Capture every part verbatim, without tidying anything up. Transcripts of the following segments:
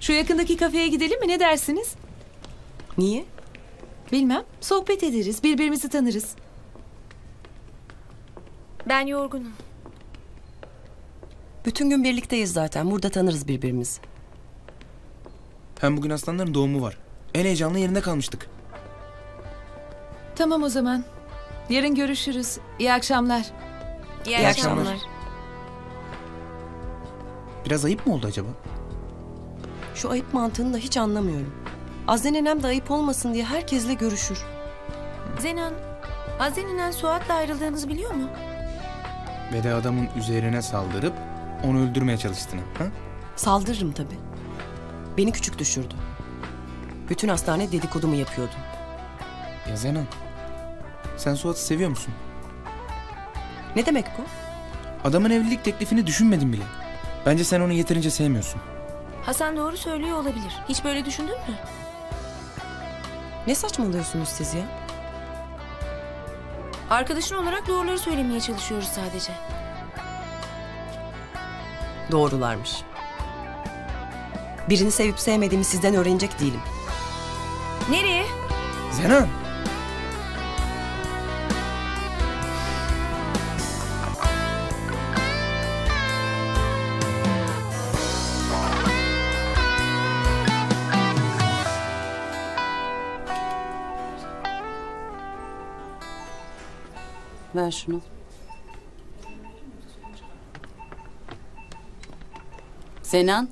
Şu yakındaki kafeye gidelim mi, ne dersiniz? Niye? Bilmem, sohbet ederiz, birbirimizi tanırız. Ben yorgunum. Bütün gün birlikteyiz zaten. Burada tanırız birbirimizi. Hem bugün aslanların doğumu var. En heyecanlı yerinde kalmıştık. Tamam o zaman. Yarın görüşürüz. İyi akşamlar. İyi, İyi akşamlar. akşamlar. Biraz ayıp mı oldu acaba? Şu ayıp mantığını da hiç anlamıyorum. Azze nenem de ayıp olmasın diye herkesle görüşür. Zenan, Azze nenen Suat'la ayrıldığınızı biliyor mu? Ve de adamın üzerine saldırıp onu öldürmeye çalıştığını. Ha? Saldırırım tabii. Beni küçük düşürdü. Bütün hastane dedikodumu yapıyordu. Ya Zenan, sen Suat'ı seviyor musun? Ne demek bu? Adamın evlilik teklifini düşünmedin bile. Bence sen onu yeterince sevmiyorsun. Hasan doğru söylüyor olabilir. Hiç böyle düşündün mü? Ne saçmalıyorsunuz siz ya? Arkadaşın olarak doğruları söylemeye çalışıyoruz sadece. Doğrularmış. Birini sevip sevmediğimi sizden öğrenecek değilim. Nereye? Zenan! Ver şunu. Zenan.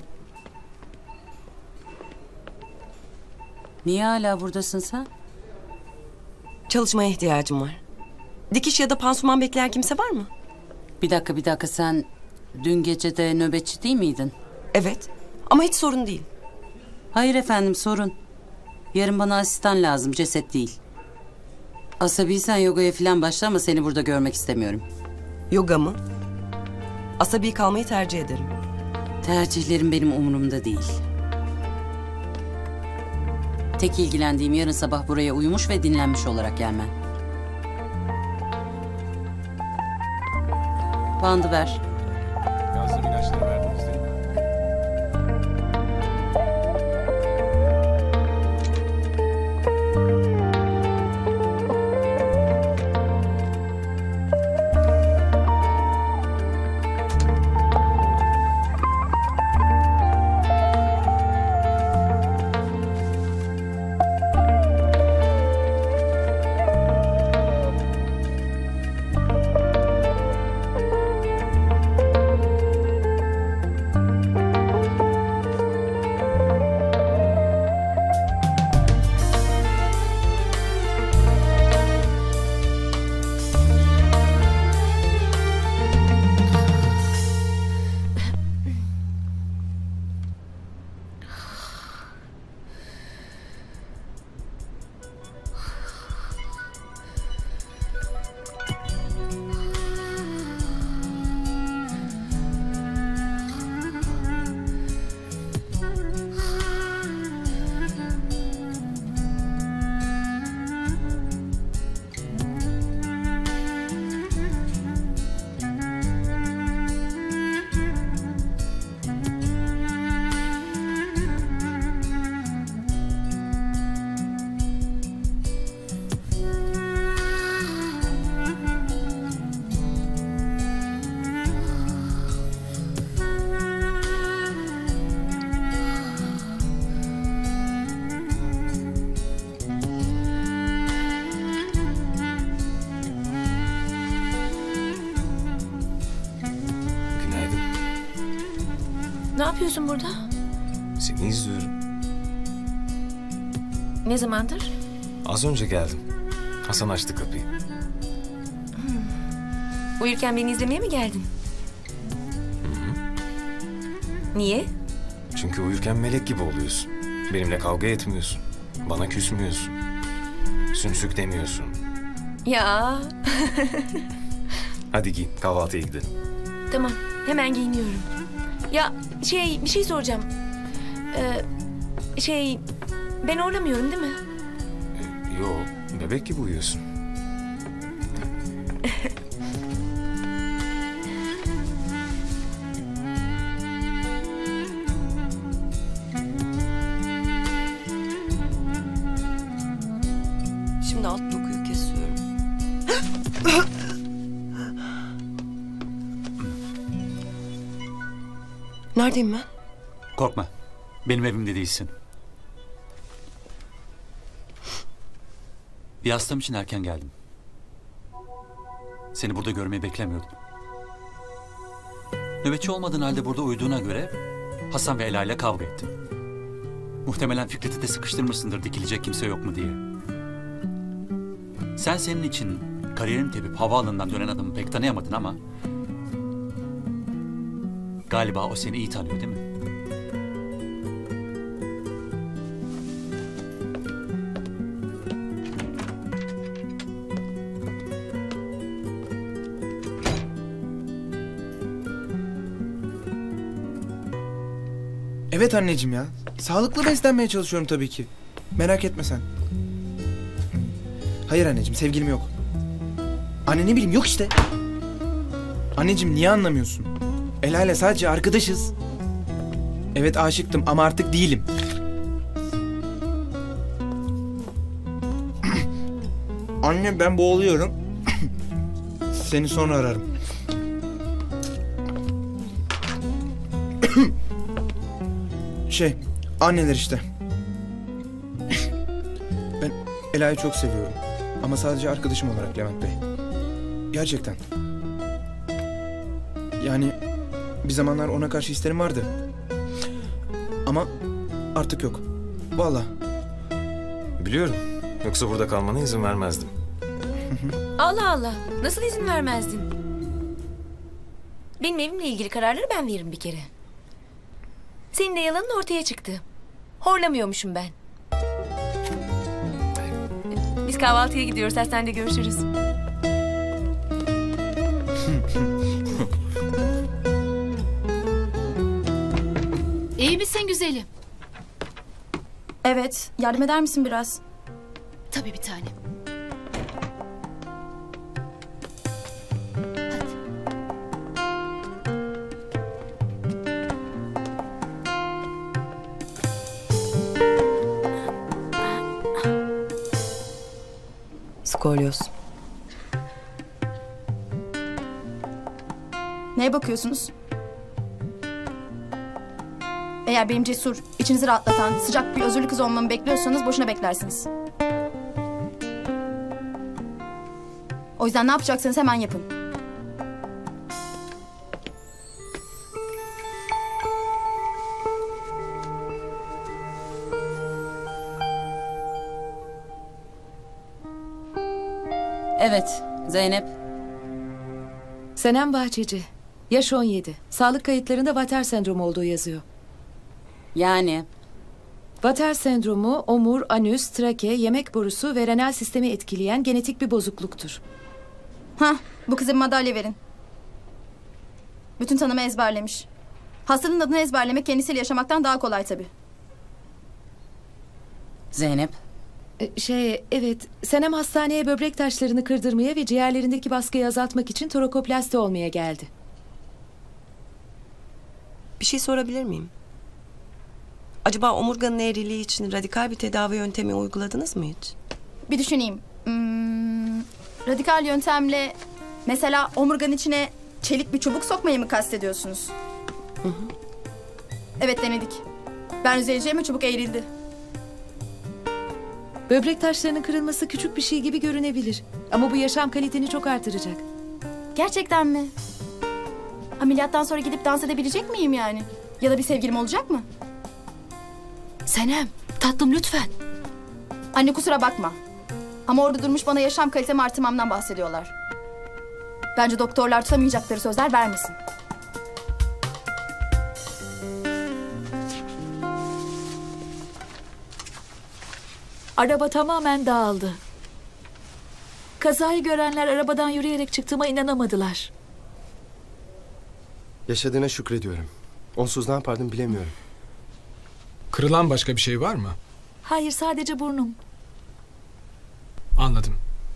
Niye hala buradasın sen? Çalışmaya ihtiyacım var. Dikiş ya da pansuman bekleyen kimse var mı? Bir dakika bir dakika sen dün gece de nöbetçi değil miydin? Evet. Ama hiç sorun değil. Hayır efendim sorun. Yarın bana asistan lazım, ceset değil. Asabiysen yogaya falan başla ama seni burada görmek istemiyorum. Yoga mı? Asabi kalmayı tercih ederim. Tercihlerim benim umurumda değil. Tek ilgilendiğim yarın sabah buraya uyumuş ve dinlenmiş olarak gelmen. Bandı ver. Yazdığım ilaçları verdiniz değil mi? Ne yapıyorsun burada? Seni izliyorum. Ne zamandır? Az önce geldim. Hasan açtı kapıyı. Uyurken beni izlemeye mi geldin? Niye? Çünkü uyurken melek gibi oluyorsun. Benimle kavga etmiyorsun. Bana küsmüyorsun. Sümsük demiyorsun. Ya Hadi giyin, kahvaltıya gidelim. tamam, hemen giyiniyorum. Ya şey, bir şey soracağım. Ee, şey, ben horlamıyorum değil mi? Ee, yo, bebek gibi uyuyorsun. Şimdi alt dokuyu kesiyorum. Neredeyim ben? Korkma. Benim evimde değilsin. Bir hastam için erken geldim. Seni burada görmeyi beklemiyordum. Nöbetçi olmadığın halde burada uyuduğuna göre Hasan ve Ela ile kavga ettin. Muhtemelen Fikret'i de sıkıştırmışsındır dikilecek kimse yok mu diye. Sen senin için kariyerini tepip havaalanından dönen adamı pek tanıyamadın ama galiba o seni iyi tanıyor değil mi? Evet anneciğim ya. Sağlıklı beslenmeye çalışıyorum tabii ki. Merak etme sen. Hayır anneciğim, sevgilim yok. Anne ne bileyim, yok işte. Anneciğim niye anlamıyorsun? Ela ile sadece arkadaşız. Evet aşıktım ama artık değilim. Anne ben boğuluyorum. Seni sonra ararım. Şey, anneler işte. Ben Ela'yı çok seviyorum. Ama sadece arkadaşım olarak Levent Bey. Gerçekten. Yani bir zamanlar ona karşı hislerim vardı. Ama artık yok. Vallahi. Biliyorum. Yoksa burada kalmana izin vermezdim. Allah Allah. Nasıl izin vermezdin? Benim evimle ilgili kararları ben veririm bir kere. Senin de yalanın ortaya çıktı. Horlamıyormuşum ben. Biz kahvaltıya gidiyoruz. Hastanede görüşürüz. İyi misin güzelim? Evet. Yardım eder misin biraz? Tabii bir tanem. Skolyoz. Neye bakıyorsunuz? Eğer benim cesur, içinizi rahatlatan, sıcak bir özürlü kız olmamı bekliyorsanız boşuna beklersiniz. O yüzden ne yapacaksınız hemen yapın. Evet, Zeynep. Senem Bahçeci. Yaş on yedi. Sağlık kayıtlarında Vater sendromu olduğu yazıyor. Yani Vater sendromu omur, anüs, trake, yemek borusu ve renal sistemi etkileyen genetik bir bozukluktur. Hah, bu kıza bir madalya verin. Bütün tanımı ezberlemiş. Hastanın adını ezberlemek kendisiyle yaşamaktan daha kolay tabii. Zeynep. Ee, Şey, evet. Senem hastaneye böbrek taşlarını kırdırmaya ve ciğerlerindeki baskıyı azaltmak için torokoplasti olmaya geldi. Bir şey sorabilir miyim? Acaba omurganın eğriliği için radikal bir tedavi yöntemi uyguladınız mı hiç? Bir düşüneyim. Hmm, radikal yöntemle mesela omurganın içine çelik bir çubuk sokmayı mı kastediyorsunuz? Hı hı. Evet denedik. Ben üzereceğime çubuk eğrildi. Böbrek taşlarının kırılması küçük bir şey gibi görünebilir. Ama bu yaşam kaliteni çok artıracak. Gerçekten mi? Ameliyattan sonra gidip dans edebilecek miyim yani? Ya da bir sevgilim olacak mı? Senem, tatlım lütfen. Anne kusura bakma. Ama orada durmuş bana yaşam kalitemi artırmamdan bahsediyorlar. Bence doktorlar tutamayacakları sözler vermesin. Araba tamamen dağıldı. Kazayı görenler arabadan yürüyerek çıktığıma inanamadılar. Yaşadığına şükrediyorum. Onsuz ne yapardım bilemiyorum. Kırılan başka bir şey var mı? Hayır, sadece burnum. Anladım.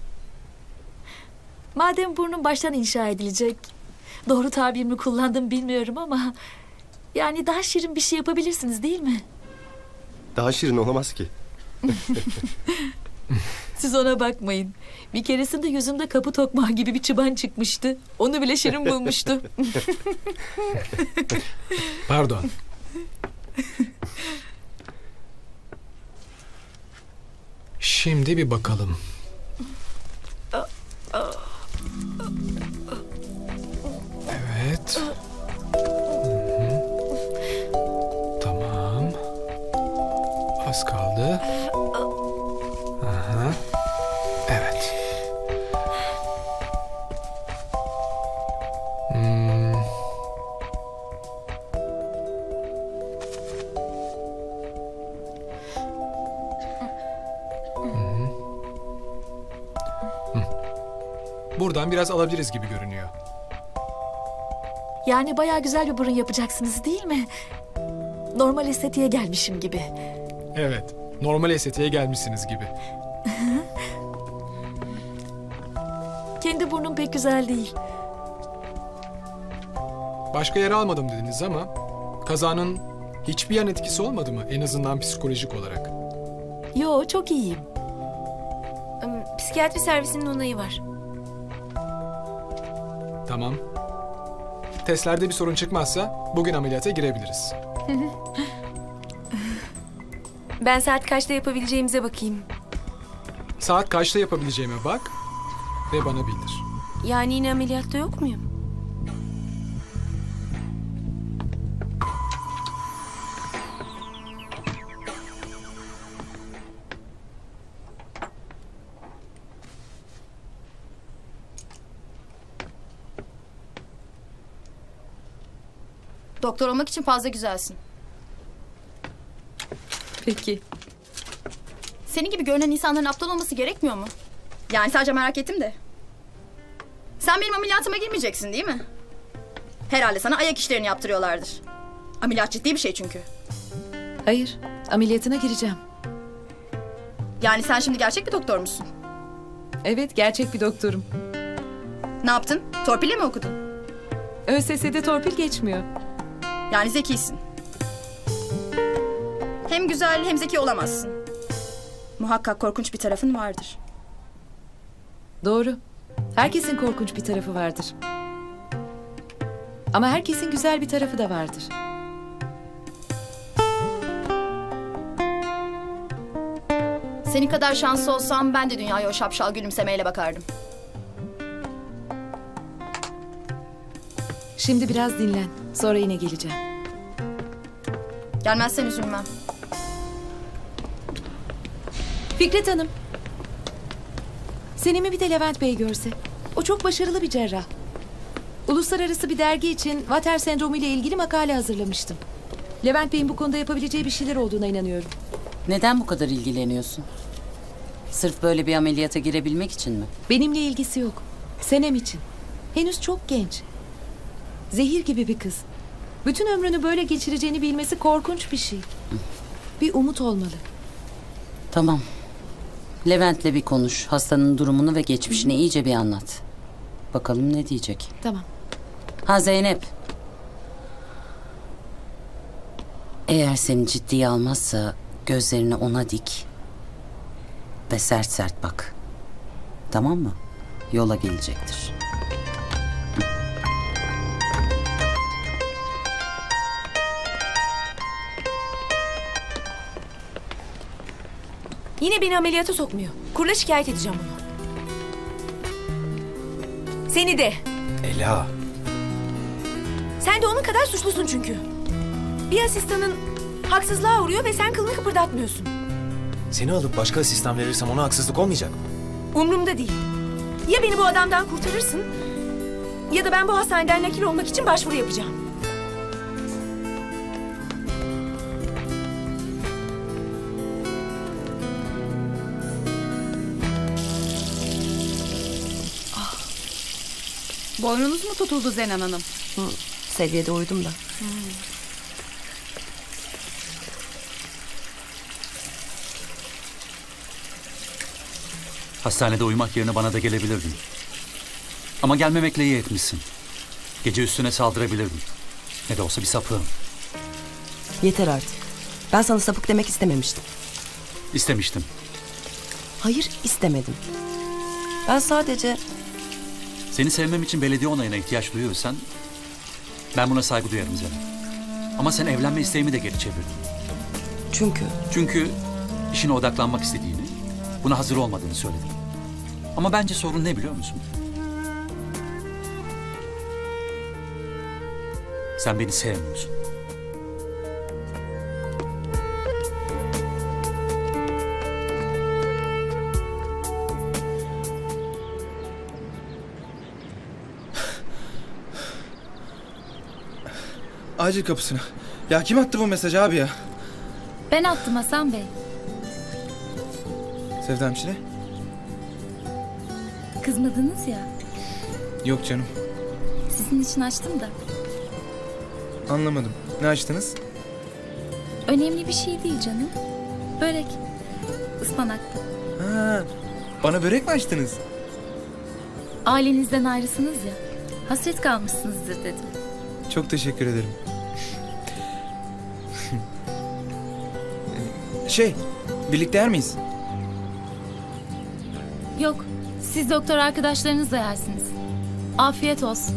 Madem burnum baştan inşa edilecek, doğru tabir mi kullandım bilmiyorum ama yani daha şirin bir şey yapabilirsiniz değil mi? Daha şirin olamaz ki. Siz ona bakmayın. Bir keresinde yüzümde kapı tokmağı gibi bir çıban çıkmıştı. Onu bile şirin bulmuştu. Pardon. Şimdi bir bakalım. Evet. Hı-hı. Tamam. Az kaldı. Aha. Evet. Hmm. Hı-hı. Hı. Buradan biraz alabiliriz gibi görünüyor. Yani bayağı güzel bir burun yapacaksınız değil mi? Normal estetiğe gelmişim gibi. Evet. Normal estetiğe gelmişsiniz gibi. Kendi burnum pek güzel değil. Başka yere almadım dediniz ama kazanın hiçbir yan etkisi olmadı mı? En azından psikolojik olarak. Yo, çok iyiyim. Im, Psikiyatri servisinin onayı var. Tamam. Testlerde bir sorun çıkmazsa bugün ameliyata girebiliriz. Ben saat kaçta yapabileceğimize bakayım. Saat kaçta yapabileceğime bak ve bana bildir. Yani yine ameliyatta yok muyum? Doktor olmak için fazla güzelsin. Peki. Senin gibi görünen insanların aptal olması gerekmiyor mu? Yani sadece merak ettim de. Sen benim ameliyatıma girmeyeceksin değil mi? Herhalde sana ayak işlerini yaptırıyorlardır. Ameliyat ciddi bir şey çünkü. Hayır, ameliyatına gireceğim. Yani sen şimdi gerçek bir doktor musun? Evet, gerçek bir doktorum. Ne yaptın? Torpille mi okudun? ÖSS'de torpil geçmiyor. Yani zekisin. Hem güzel hem zeki olamazsın. Muhakkak korkunç bir tarafın vardır. Doğru. Herkesin korkunç bir tarafı vardır. Ama herkesin güzel bir tarafı da vardır. Senin kadar şanslı olsam ben de dünyaya o şapşal gülümsemeyle bakardım. Şimdi biraz dinlen. Sonra yine geleceğim. Gelmezsen üzülmem. Fikret Hanım. Seni mi bir de Levent Bey görse? O çok başarılı bir cerrah. Uluslararası bir dergi için Vater sendromu ile ilgili makale hazırlamıştım. Levent Bey'in bu konuda yapabileceği bir şeyler olduğuna inanıyorum. Neden bu kadar ilgileniyorsun? Sırf böyle bir ameliyata girebilmek için mi? Benimle ilgisi yok. Senem için. Henüz çok genç. Zehir gibi bir kız. Bütün ömrünü böyle geçireceğini bilmesi korkunç bir şey. Bir umut olmalı. Tamam. Levent'le bir konuş. Hastanın durumunu ve geçmişini iyice bir anlat. Bakalım ne diyecek. Tamam. Ha Zeynep. Eğer seni ciddiye almazsa gözlerini ona dik. Ve sert sert bak. Tamam mı? Yola gelecektir. Yine beni ameliyata sokmuyor. Kurla şikayet edeceğim bunu. Seni de. Ela. Sen de onun kadar suçlusun çünkü. Bir asistanın haksızlığa uğruyor ve sen kılını kıpırdatmıyorsun. Seni alıp başka asistan verirsem ona haksızlık olmayacak mı? Umrumda değil. Ya beni bu adamdan kurtarırsın ya da ben bu hastaneden nakil olmak için başvuru yapacağım. Boynunuz mu tutuldu Zenan Hanım? Hı, seviyede uydum da. Hmm. Hastanede uyumak yerine bana da gelebilirdin. Ama gelmemekle iyi etmişsin. Gece üstüne saldırabilirdim. Ne de olsa bir sapığım. Yeter artık. Ben sana sapık demek istememiştim. İstemiştim. Hayır istemedim. Ben sadece... Seni sevmem için belediye onayına ihtiyaç duyuyorsan ben buna saygı duyarım Zeynep. Ama sen evlenme isteğimi de geri çevirdin. Çünkü... Çünkü işine odaklanmak istediğini, buna hazır olmadığını söyledin. Ama bence sorun ne biliyor musun? Sen beni sevmiyorsun. Acil kapısına. Ya kim attı bu mesajı abi ya? Ben attım Hasan Bey. Sevda hemşire? Kızmadınız ya. Yok canım. Sizin için açtım da. Anlamadım. Ne açtınız? Önemli bir şey değil canım. Börek. Ispanaklı. Ha, bana börek mi açtınız? Ailenizden ayrısınız ya. Hasret kalmışsınızdır dedim. Çok teşekkür ederim. Şey, birlikte yer miyiz? Yok. Siz doktor arkadaşlarınızla yersiniz. Afiyet olsun.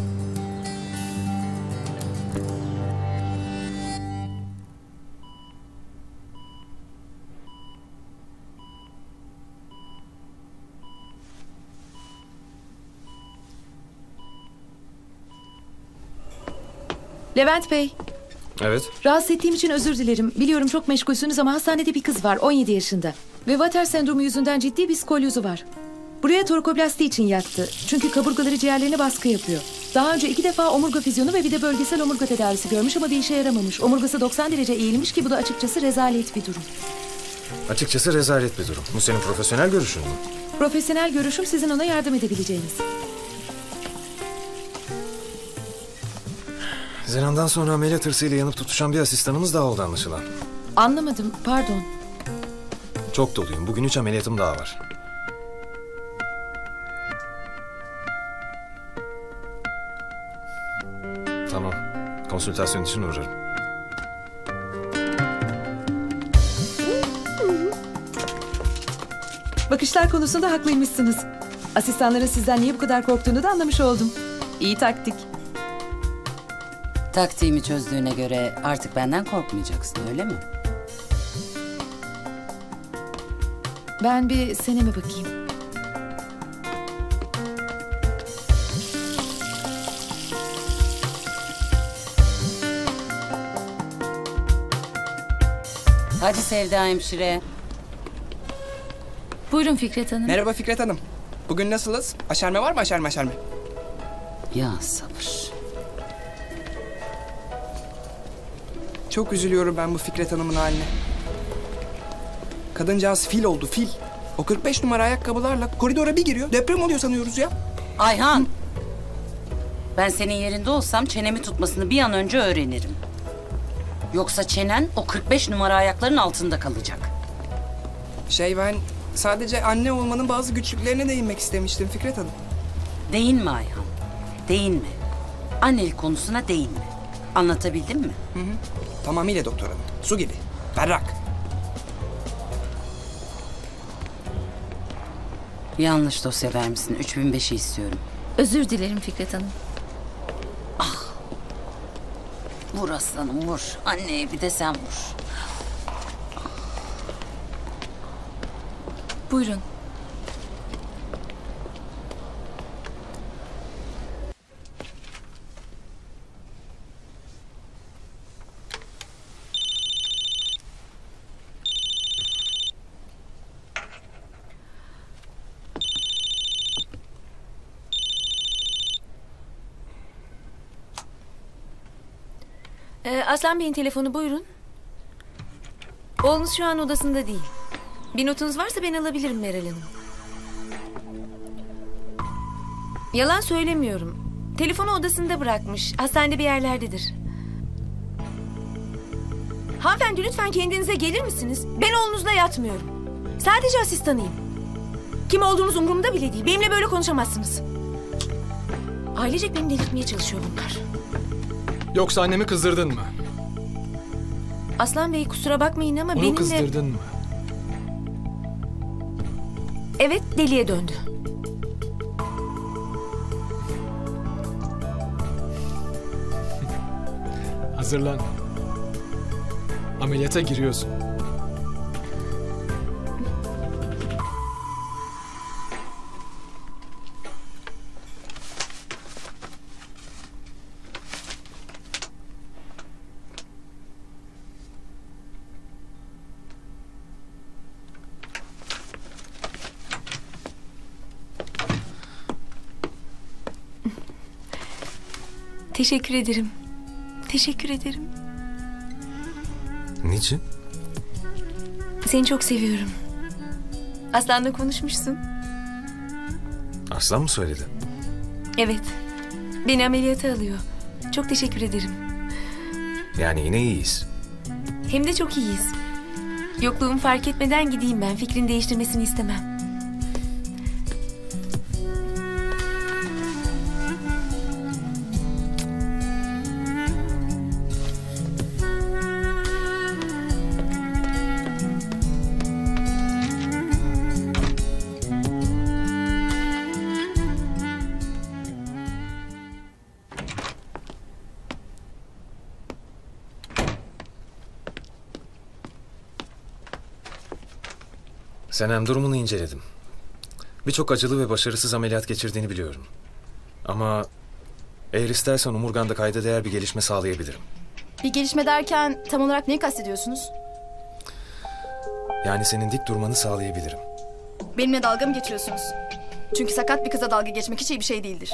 Levent Bey, Evet. rahatsız ettiğim için özür dilerim. Biliyorum çok meşgulsünüz ama hastanede bir kız var, on yedi yaşında. Ve Water sendromu yüzünden ciddi bir skolyozu var. Buraya torokoplasti için yattı. Çünkü kaburgaları ciğerlerine baskı yapıyor. Daha önce iki defa omurga füzyonu ve bir de bölgesel omurga tedavisi görmüş ama bir işe yaramamış. Omurgası doksan derece eğilmiş ki bu da açıkçası rezalet bir durum. Açıkçası rezalet bir durum. Bu senin profesyonel görüşün mü? Profesyonel görüşüm sizin ona yardım edebileceğiniz. Zenan'dan sonra ameliyat hırsıyla yanıp tutuşan bir asistanımız daha oldu anlaşılan. Anlamadım, pardon. Çok doluyum. Bugün üç ameliyatım daha var. Tamam. Konsültasyon için uğrarım. Bakışlar konusunda haklıymışsınız. Asistanların sizden niye bu kadar korktuğunu da anlamış oldum. İyi taktik. Taktiğimi çözdüğüne göre artık benden korkmayacaksın, öyle mi? Ben bir seneme bakayım. Hadi Sevda hemşire. Buyurun Fikret Hanım. Merhaba Fikret Hanım. Bugün nasılız? Aşerme var mı aşerme aşerme? Ya sabır. Çok üzülüyorum ben bu Fikret Hanım'ın haline. Kadıncağız fil oldu fil. O kırk beş numara ayakkabılarla koridora bir giriyor. Deprem oluyor sanıyoruz ya. Ayhan. Hı. Ben senin yerinde olsam çenemi tutmasını bir an önce öğrenirim. Yoksa çenen o kırk beş numara ayakların altında kalacak. Şey ben sadece anne olmanın bazı güçlüklerine değinmek istemiştim Fikret Hanım. Değinme Ayhan. Değinme. Annelik konusuna değinme. Anlatabildim mi? Hı hı. Tamamıyla doktor hanım. Su gibi. Berrak. Yanlış dosya vermişsin. üç bin beşi istiyorum. Özür dilerim Fikret Hanım. Ah. Vur aslanım vur. Anneye bir de sen vur. Buyurun. Ee, Aslan Bey'in telefonu buyurun. Oğlunuz şu an odasında değil. Bir notunuz varsa ben alabilirim Meral Hanım. Yalan söylemiyorum. Telefonu odasında bırakmış. Hastanede bir yerlerdedir. Hanımefendi lütfen kendinize gelir misiniz? Ben oğlunuzla yatmıyorum. Sadece asistanıyım. Kim olduğunuz umurumda bile değil. Benimle böyle konuşamazsınız. Ailecek beni delirtmeye çalışıyor bunlar. Yoksa annemi kızdırdın mı? Aslan Bey kusura bakmayın ama Onu benimle... kızdırdın mı? Evet, deliye döndü. Hazırlan. Ameliyata giriyorsun. Teşekkür ederim. Teşekkür ederim. Niçin? Seni çok seviyorum. Aslan'la konuşmuşsun. Aslan mı söyledi? Evet. Beni ameliyata alıyor. Çok teşekkür ederim. Yani yine iyiyiz. Hem de çok iyiyiz. Yokluğumu fark etmeden gideyim ben. Fikrini değiştirmesini istemem. Senem, durumunu inceledim. Birçok acılı ve başarısız ameliyat geçirdiğini biliyorum. Ama eğer istersen omurganda kayda değer bir gelişme sağlayabilirim. Bir gelişme derken tam olarak neyi kastediyorsunuz? Yani senin dik durmanı sağlayabilirim. Benimle dalga mı geçiyorsunuz? Çünkü sakat bir kıza dalga geçmek hiç iyi bir şey değildir.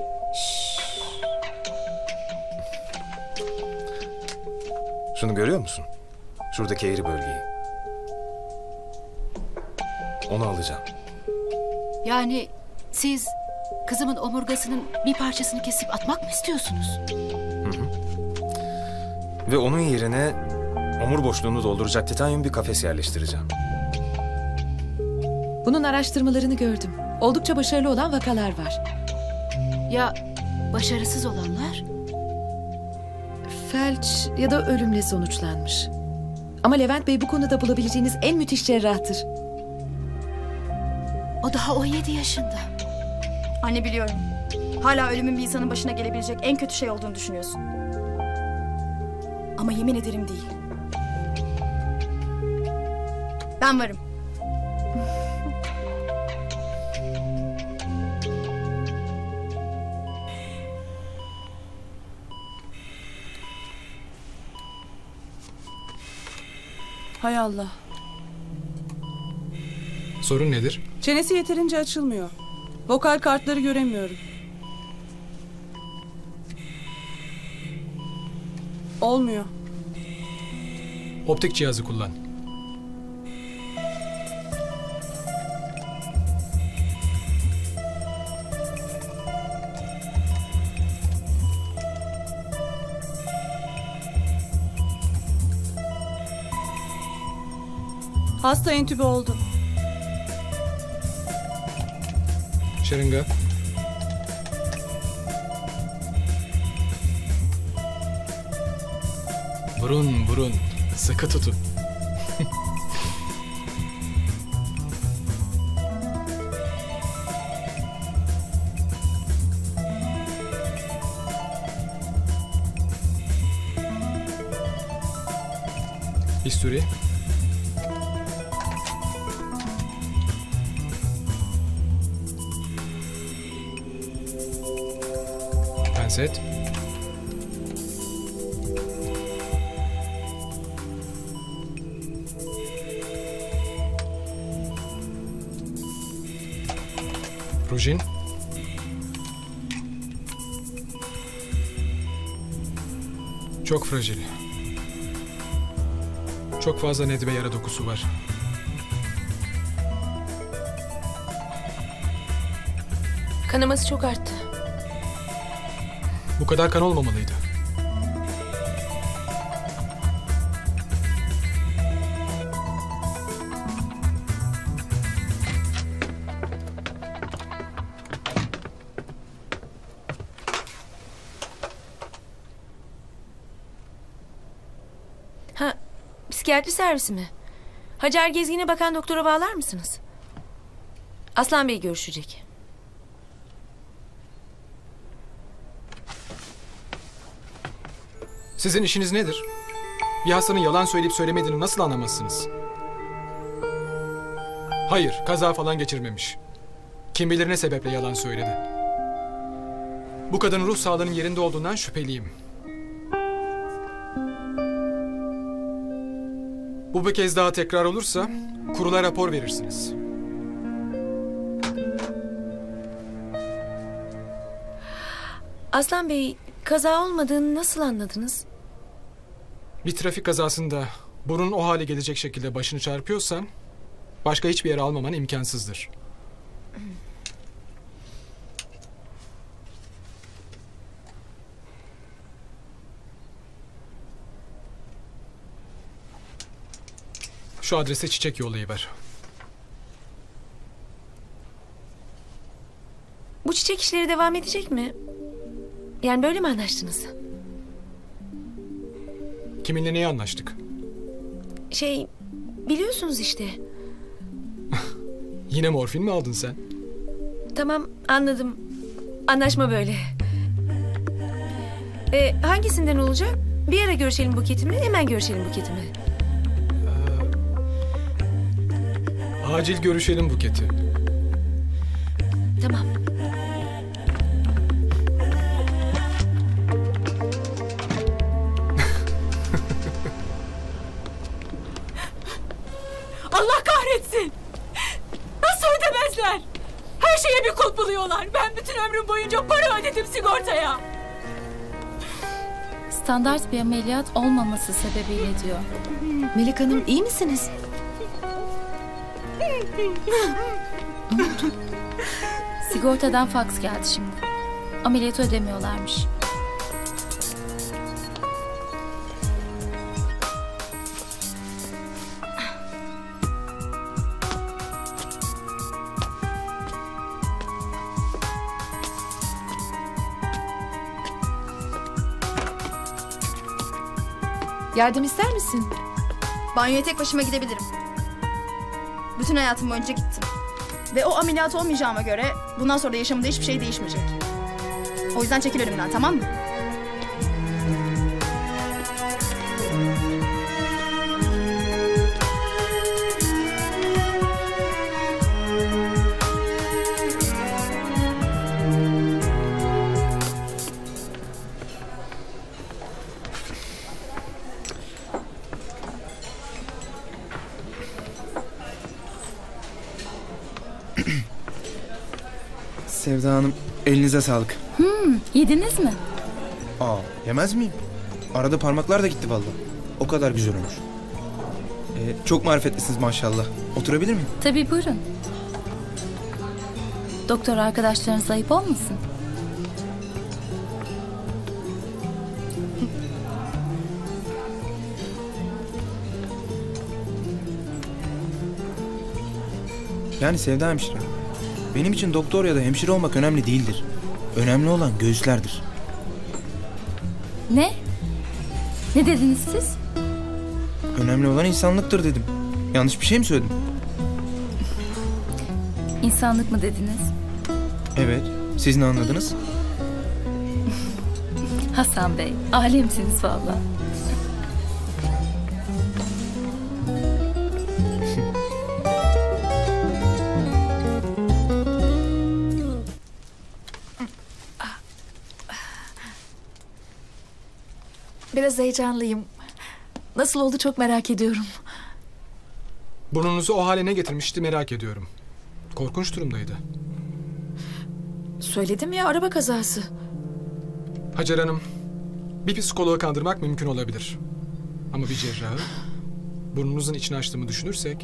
Şunu görüyor musun? Şuradaki eğri bölgeyi. Onu alacağım. Yani siz kızımın omurgasının bir parçasını kesip atmak mı istiyorsunuz? Hı hı. Ve onun yerine omur boşluğunu dolduracak titanyum bir kafes yerleştireceğim. Bunun araştırmalarını gördüm. Oldukça başarılı olan vakalar var. Ya başarısız olanlar? Felç ya da ölümle sonuçlanmış. Ama Levent Bey bu konuda bulabileceğiniz en müthiş cerrahtır. O daha on yedi yaşında. Anne, biliyorum. Hala ölümün bir insanın başına gelebilecek en kötü şey olduğunu düşünüyorsun. Ama yemin ederim değil. Ben varım. Hay Allah. Sorun nedir? Çenesi yeterince açılmıyor. Vokal kartları göremiyorum. Olmuyor. Optik cihazı kullan. Hasta entübe oldu. Şırınga. Burun, burun. Sıkı tutun. Bisturi. Penset. Rujin. Çok fragil. Çok fazla nedve yara dokusu var. Kanaması çok arttı. Bu kadar kan olmamalıydı. Ha, psikiyatri servisi mi? Hacer Gezgin'e bakan doktora bağlar mısınız? Aslan Bey görüşecek. Sizin işiniz nedir? Bir hastanın yalan söyleyip söylemediğini nasıl anlamazsınız? Hayır, kaza falan geçirmemiş. Kim bilir ne sebeple yalan söyledi. Bu kadının ruh sağlığının yerinde olduğundan şüpheliyim. Bu bir kez daha tekrar olursa kurula rapor verirsiniz. Aslan Bey, kaza olmadığını nasıl anladınız? Bir trafik kazasında burnun o hale gelecek şekilde başını çarpıyorsan başka hiçbir yere almaman imkansızdır. Şu adrese çiçek yollayıver. Bu çiçek işleri devam edecek mi? Yani böyle mi anlaştınız? Kiminle neye anlaştık? Şey, biliyorsunuz işte. Yine morfin mi aldın sen? Tamam, anladım. Anlaşma böyle. Ee, hangisinden olacak? Bir ara görüşelim Buket'i mi? Hemen görüşelim Buket'i mi? Acil görüşelim Buket'i. Tamam. Allah kahretsin! Nasıl ödemezler? Her şeye bir kulp buluyorlar. Ben bütün ömrüm boyunca para ödedim sigortaya. Standart bir ameliyat olmaması sebebiyle diyor. Melek Hanım iyi misiniz? Sigortadan faks geldi şimdi. Ameliyatı ödemiyorlarmış. Yardım ister misin? Banyoya tek başıma gidebilirim. Bütün hayatım boyunca gittim. Ve o ameliyat olmayacağıma göre bundan sonra yaşamımda hiçbir şey değişmeyecek. O yüzden çekil önümden, tamam mı? Sevda Hanım, elinize sağlık. Hmm, yediniz mi? Aa, yemez miyim? Arada parmaklar da gitti vallahi. O kadar güzel olmuş. Ee, çok marifetlisiniz maşallah. Oturabilir miyim? Tabii buyurun. Doktor arkadaşlarınız ayıp olmasın? Yani Sevda hemşire, benim için doktor ya da hemşire olmak önemli değildir. Önemli olan göğüslerdir. Ne? Ne dediniz siz? Önemli olan insanlıktır dedim. Yanlış bir şey mi söyledim? İnsanlık mı dediniz? Evet. Siz ne anladınız? Hasan Bey, alemsiniz vallahi. Biraz heyecanlıyım. Nasıl oldu çok merak ediyorum. Burnunuzu o hale ne getirmişti merak ediyorum. Korkunç durumdaydı. Söyledim ya, araba kazası. Hacer Hanım, bir psikoloğu kandırmak mümkün olabilir. Ama bir cerrahı burnunuzun içini açtığımı düşünürsek...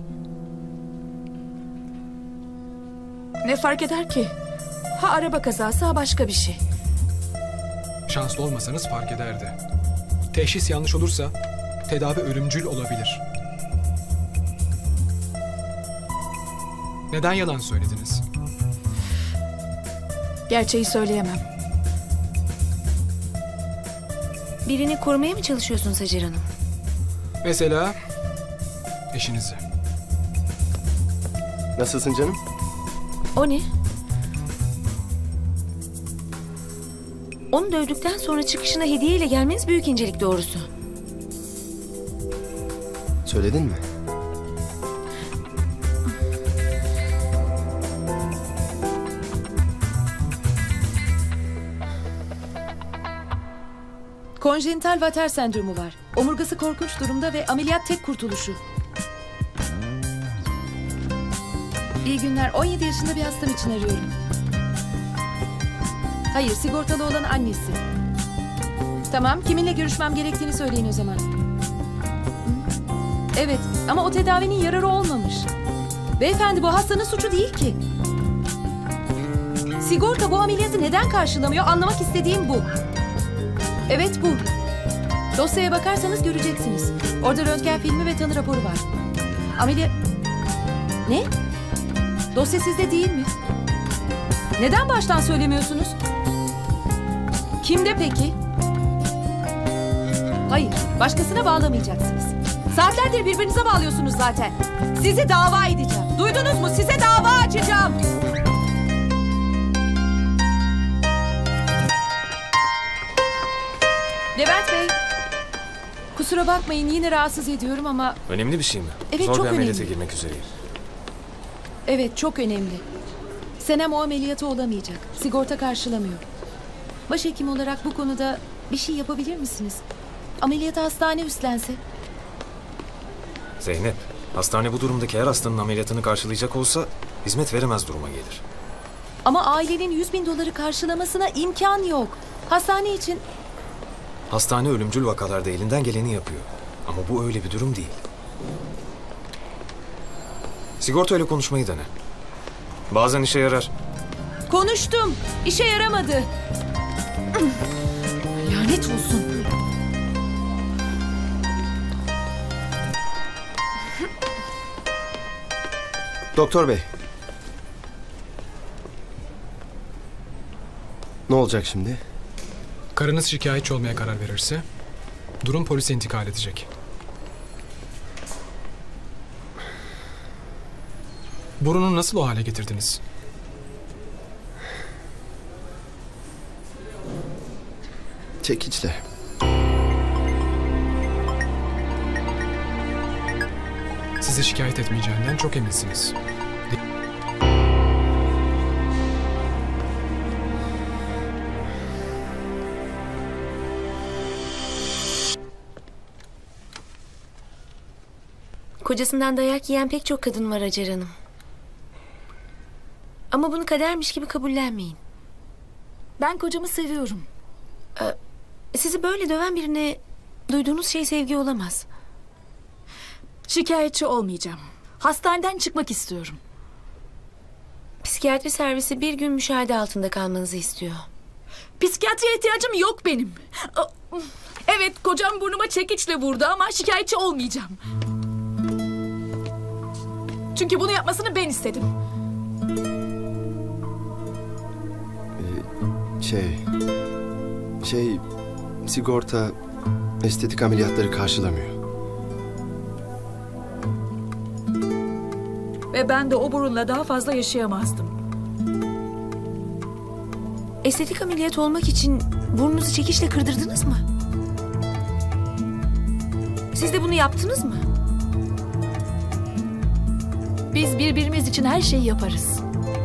Ne fark eder ki? Ha araba kazası ha başka bir şey. Şanslı olmasanız fark ederdi. Teşhis yanlış olursa tedavi ölümcül olabilir. Neden yalan söylediniz? Gerçeği söyleyemem. Birini korumaya mı çalışıyorsunuz Hacer Hanım? Mesela eşinizi. Nasılsın canım? O ne? Onu dövdükten sonra çıkışına hediyeyle gelmeniz büyük incelik doğrusu. Söyledin mi? Konjenital Vater sendromu var. Omurgası korkunç durumda ve ameliyat tek kurtuluşu. İyi günler. on yedi yaşında bir hastam için arıyorum. Hayır, sigortalı olan annesi. Tamam, kiminle görüşmem gerektiğini söyleyin o zaman. Evet, ama o tedavinin yararı olmamış. Beyefendi, bu hastanın suçu değil ki. Sigorta bu ameliyatı neden karşılamıyor, anlamak istediğim bu. Evet, bu. Dosyaya bakarsanız göreceksiniz. Orada röntgen filmi ve tanı raporu var. Ameliyat... Ne? Dosya sizde değil mi? Neden baştan söylemiyorsunuz? Kimde peki? Hayır, başkasına bağlamayacaksınız. Saatlerdir birbirinize bağlıyorsunuz zaten. Sizi dava edeceğim. Duydunuz mu? Size dava açacağım. Levent Bey. Kusura bakmayın, yine rahatsız ediyorum ama... Önemli bir şey mi? Evet, Zor çok bir ameliyata önemli. girmek üzereyim. Evet, çok önemli. Senem o ameliyatı olamayacak. Sigorta karşılamıyor. Başhekim olarak bu konuda bir şey yapabilir misiniz? Ameliyatı hastane üstlense. Zeynep, hastane bu durumdaki her hastanın ameliyatını karşılayacak olsa hizmet veremez duruma gelir. Ama ailenin yüz bin doları karşılamasına imkan yok. Hastane için... Hastane ölümcül vakalarda elinden geleni yapıyor. Ama bu öyle bir durum değil. Sigorta ile konuşmayı dene. Bazen işe yarar. Konuştum. İşe yaramadı. Lanet olsun. Doktor bey. Ne olacak şimdi? Karınız şikayetçi olmaya karar verirse durum polise intikal edecek. Burnunu nasıl o hale getirdiniz? Çekiçle. Size şikayet etmeyeceğinden çok eminsiniz. Kocasından dayak yiyen pek çok kadın var Hacer Hanım. Ama bunu kadermiş gibi kabullenmeyin. Ben kocamı seviyorum. Ee, sizi böyle döven birine duyduğunuz şey sevgi olamaz. Şikayetçi olmayacağım. Hastaneden çıkmak istiyorum. Psikiyatri servisi bir gün müşahede altında kalmanızı istiyor. Psikiyatriye ihtiyacım yok benim. Evet, kocam burnuma çekiçle vurdu ama şikayetçi olmayacağım. Çünkü bunu yapmasını ben istedim. Ee, şey... Şey... Sigorta estetik ameliyatları karşılamıyor. Ve ben de o burunla daha fazla yaşayamazdım. Estetik ameliyat olmak için burnunuzu çekiçle kırdırdınız mı? Siz de bunu yaptınız mı? Biz birbirimiz için her şeyi yaparız.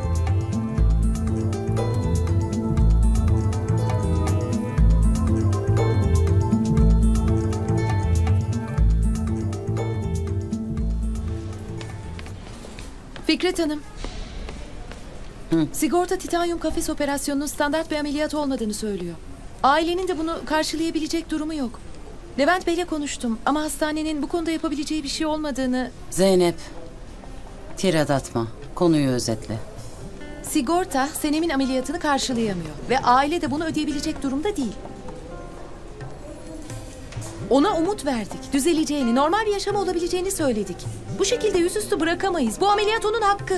Fikret Hanım. Hı. Sigorta titanyum kafes operasyonunun standart bir ameliyat olmadığını söylüyor. Ailenin de bunu karşılayabilecek durumu yok. Levent Bey'le konuştum ama hastanenin bu konuda yapabileceği bir şey olmadığını... Zeynep, tirat atma. Konuyu özetle. Sigorta Senem'in ameliyatını karşılayamıyor ve aile de bunu ödeyebilecek durumda değil. Ona umut verdik, düzeleceğini, normal bir yaşam olabileceğini söyledik. Bu şekilde yüzüstü bırakamayız. Bu ameliyat onun hakkı.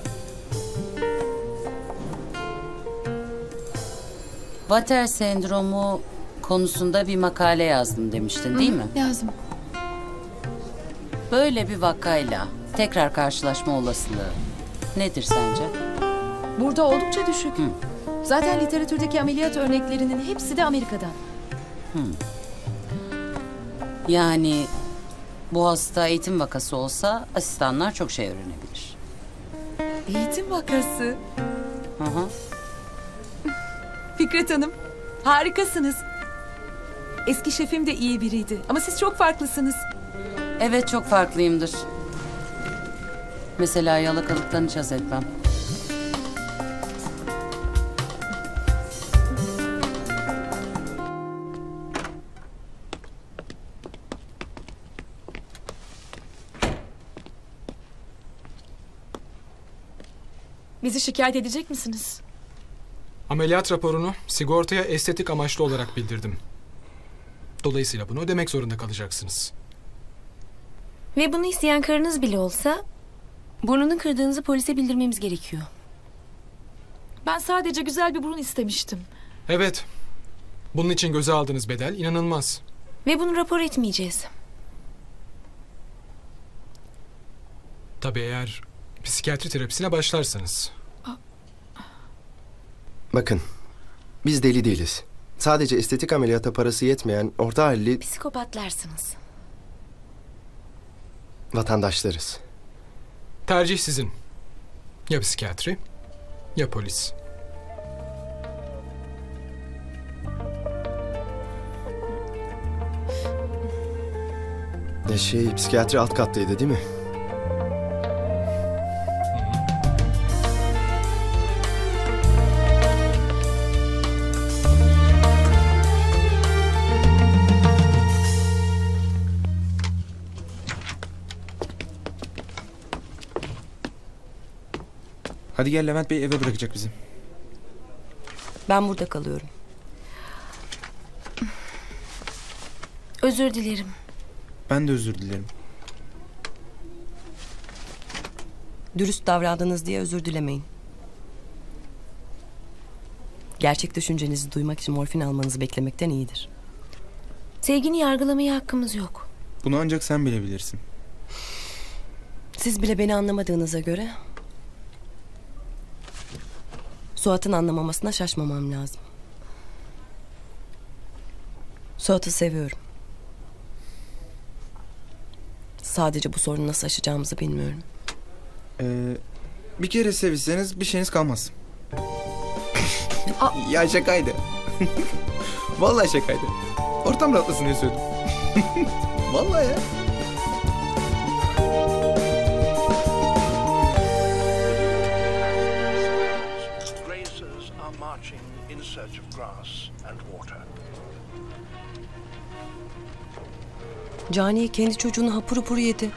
Vater sendromu konusunda bir makale yazdım demiştin değil mi? Yazdım. Böyle bir vakayla tekrar karşılaşma olasılığı nedir sence? Burada oldukça düşük. Zaten literatürdeki ameliyat örneklerinin hepsi de Amerika'dan. Hmm. Yani bu hasta eğitim vakası olsa asistanlar çok şey öğrenebilir. Eğitim vakası. Hı hı. Fikret Hanım, harikasınız. Eski şefim de iyi biriydi ama siz çok farklısınız. Evet, çok farklıyımdır. Mesela yalakalıktan hiç haz etmem. Bizi şikayet edecek misiniz? Ameliyat raporunu sigortaya estetik amaçlı olarak bildirdim. Dolayısıyla bunu ödemek zorunda kalacaksınız. Ve bunu isteyen karınız bile olsa burnunu kırdığınızı polise bildirmemiz gerekiyor. Ben sadece güzel bir burun istemiştim. Evet. Bunun için göze aldığınız bedel inanılmaz. Ve bunu rapor etmeyeceğiz. Tabii eğer psikiyatri terapisine başlarsanız. Bakın, biz deli değiliz. Sadece estetik ameliyata parası yetmeyen orta halli Psikopatlarsınız. vatandaşlarız. Tercih sizin. Ya psikiyatri ya polis. E şey, psikiyatri alt kattaydı değil mi? Hadi gel, Levent Bey eve bırakacak bizi. Ben burada kalıyorum. Özür dilerim. Ben de özür dilerim. Dürüst davrandınız diye özür dilemeyin. Gerçek düşüncenizi duymak için morfin almanızı beklemekten iyidir. Sevgini yargılamaya hakkımız yok. Bunu ancak sen bilebilirsin. Siz bile beni anlamadığınıza göre Suat'ın anlamamasına şaşmamam lazım. Suat'ı seviyorum. Sadece bu sorunu nasıl aşacağımızı bilmiyorum. Ee, bir kere sevişseniz bir şeyiniz kalmaz. Ya şakaydı. Vallahi şakaydı. Ortam rahatlasın diye söyledim. Vallahi ya. Grazers are marching in search of grass and water. Cani kendi çocuğunu hapur hapur yedi.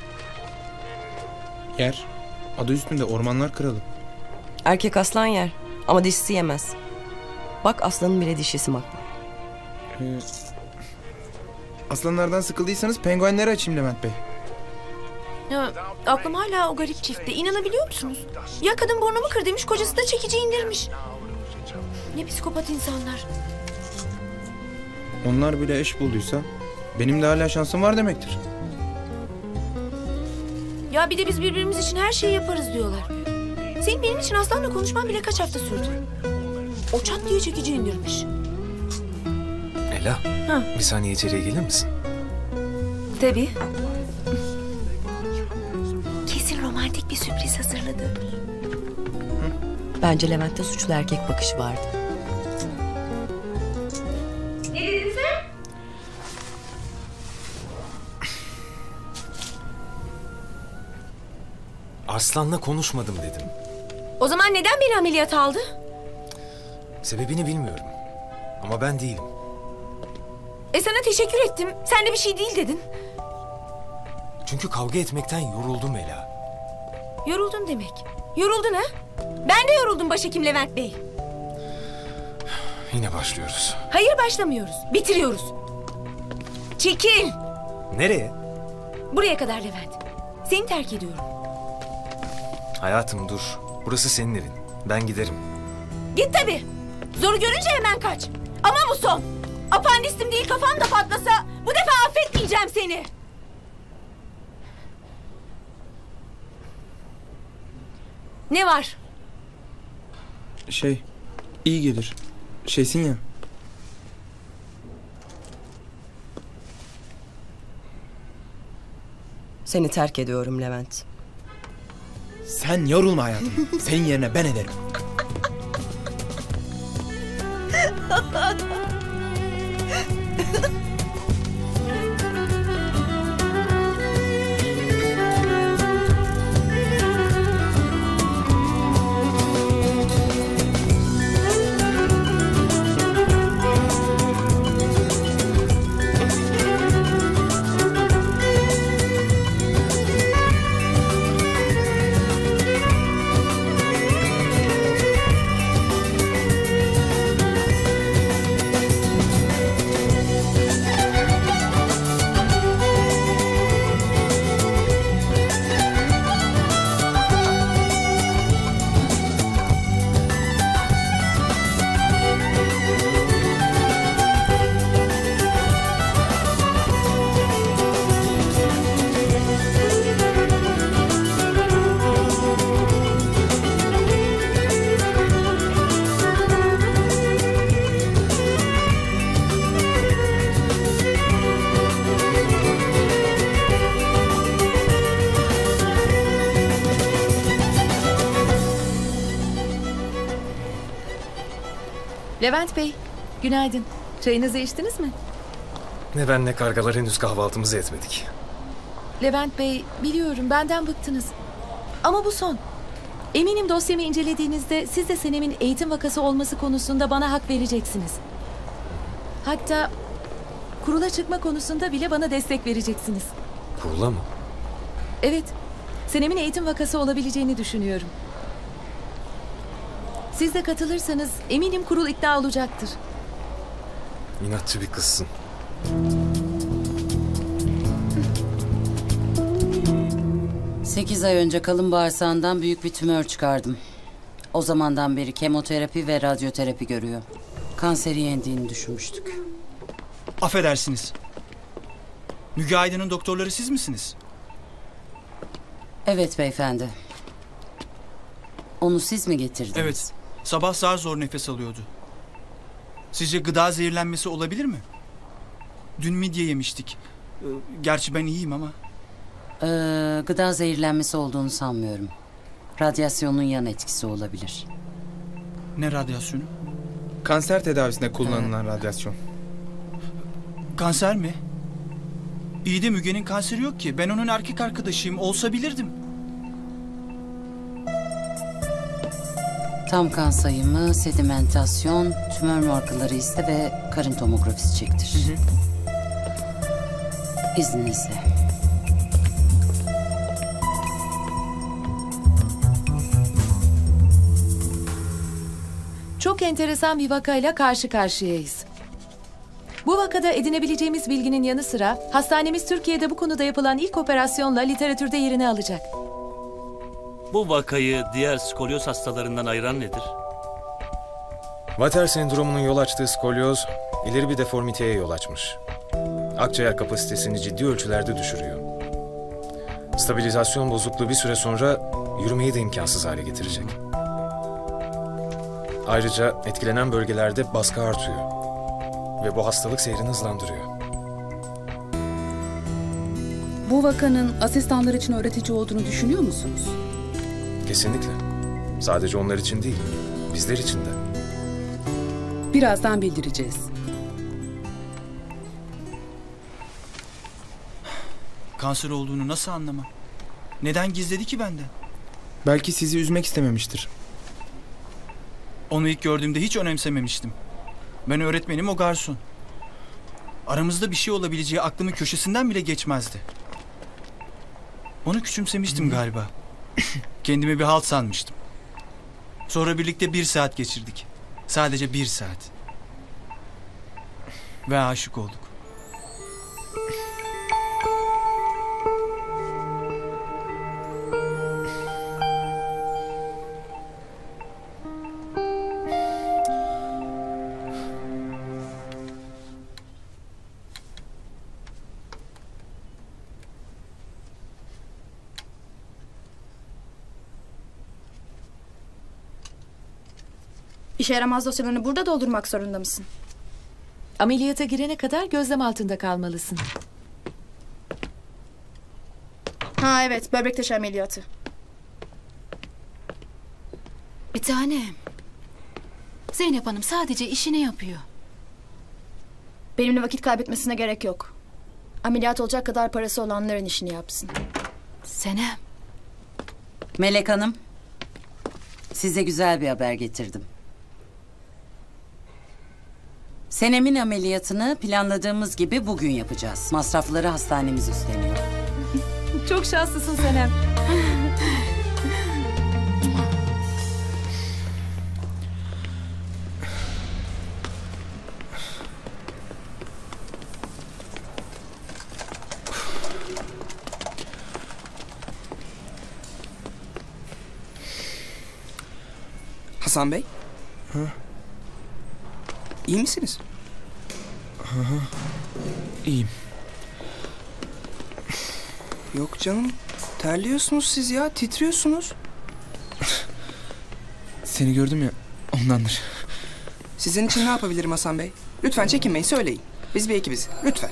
Yer. Adı üstünde Ormanlar Kralı. Erkek aslan yer ama dişisi yemez. Bak aslanın bile dişisi makbul. Ee, aslanlardan sıkıldıysanız penguenleri açayım Levent Bey. Ya, aklım hala o garip çiftte. İnanabiliyor musunuz? Ya kadın burnumu kırdıymış, kocası da çekici indirmiş. Ne psikopat insanlar. Onlar bile eş bulduysa benim de hala şansım var demektir. Ya bir de biz birbirimiz için her şeyi yaparız diyorlar. Senin benim için aslanla konuşman bile kaç hafta sürdü. O çat diye çekici indirmiş. Ela, Ha. bir saniye içeriye gelir misin? Tabii. Kesin romantik bir sürpriz hazırladı. Bence Levent'te suçlu erkek bakışı vardı. Ne dedin sen? Arslan'la konuşmadım dedim. O zaman neden beni ameliyata aldı? Sebebini bilmiyorum. Ama ben değilim. E sana teşekkür ettim. Sen de bir şey değil dedin. Çünkü kavga etmekten yoruldum Ela. Yoruldun demek. Yoruldun ha? Ben de yoruldum başhekim Levent Bey. Yine başlıyoruz. Hayır başlamıyoruz. Bitiriyoruz. Çekil. Nereye? Buraya kadar Levent. Seni terk ediyorum. Hayatım dur. Burası senin evin. Ben giderim. Git tabii. Zoru görünce hemen kaç. Ama bu son. Apandistim değil kafam da patlasa bu defa affetmeyeceğim seni. Ne var? Şey, iyi gelir. Şeysin ya. Seni terk ediyorum Levent. Sen yorulma hayatım. Senin yerine ben ederim. Levent Bey, günaydın. Çayınızı içtiniz mi? Ne ben ne kargalar henüz kahvaltımızı etmedik. Levent Bey, biliyorum benden bıktınız. Ama bu son. Eminim dosyamı incelediğinizde siz de Senem'in eğitim vakası olması konusunda bana hak vereceksiniz. Hatta kurula çıkma konusunda bile bana destek vereceksiniz. Kurula mı? Evet, Senem'in eğitim vakası olabileceğini düşünüyorum. Siz de katılırsanız eminim kurul ikna olacaktır. İnatçı bir kızsın. Sekiz ay önce kalın bağırsağından büyük bir tümör çıkardım. O zamandan beri kemoterapi ve radyoterapi görüyor. Kanseri yendiğini düşünmüştük. Affedersiniz. Müge Aydın'ın doktorları siz misiniz? Evet beyefendi. Onu siz mi getirdiniz? Evet. Sabah zar zor nefes alıyordu. Sizce gıda zehirlenmesi olabilir mi? Dün midye yemiştik. Ee, Gerçi ben iyiyim ama. Ee, gıda zehirlenmesi olduğunu sanmıyorum. Radyasyonun yan etkisi olabilir. Ne radyasyonu? Kanser tedavisinde kullanılan radyasyon. Kanser mi? İyi de Müge'nin kanseri yok ki. Ben onun erkek arkadaşıyım. Olsa bilirdim. Tam kan sayımı, sedimentasyon, tümör markaları iste ve karın tomografisi çektir. Hı hı. İzninizle. Çok enteresan bir vakayla karşı karşıyayız. Bu vakada edinebileceğimiz bilginin yanı sıra hastanemiz Türkiye'de bu konuda yapılan ilk operasyonla literatürde yerini alacak. Bu vakayı diğer skolyoz hastalarından ayıran nedir? Vater sendromunun yol açtığı skolyoz ileri bir deformiteye yol açmış. Akciğer kapasitesini ciddi ölçülerde düşürüyor. Stabilizasyon bozukluğu bir süre sonra yürümeyi de imkansız hale getirecek. Ayrıca etkilenen bölgelerde baskı artıyor ve bu hastalık seyrini hızlandırıyor. Bu vakanın asistanlar için öğretici olduğunu düşünüyor musunuz? Kesinlikle. Sadece onlar için değil, bizler için de. Birazdan bildireceğiz. Kanser olduğunu nasıl anlamam? Neden gizledi ki benden? Belki sizi üzmek istememiştir. Onu ilk gördüğümde hiç önemsememiştim. Ben öğretmenim, o garson. Aramızda bir şey olabileceği aklımın köşesinden bile geçmezdi. Onu küçümsemiştim galiba. Kendimi bir halt sanmıştım. Sonra birlikte bir saat geçirdik. Sadece bir saat. Ve aşık olduk. İşe yaramaz dosyalarını burada doldurmak zorunda mısın? Ameliyata girene kadar gözlem altında kalmalısın. Ha evet, böbrek taşı ameliyatı. Bir tanem. Zeynep Hanım sadece işini yapıyor. Benimle vakit kaybetmesine gerek yok. Ameliyat olacak kadar parası olanların işini yapsın. Senem. Melek Hanım, size güzel bir haber getirdim. Senem'in ameliyatını planladığımız gibi bugün yapacağız. Masrafları hastanemiz üstleniyor. Çok şanslısın Senem. Hasan Bey, Ha? iyi misiniz? Hı hı. İyiyim. Yok canım, terliyorsunuz siz ya, titriyorsunuz. Seni gördüm ya, ondandır. Sizin için ne yapabilirim Hasan Bey? Lütfen çekinmeyin, söyleyin. Biz bir ekibiz, lütfen.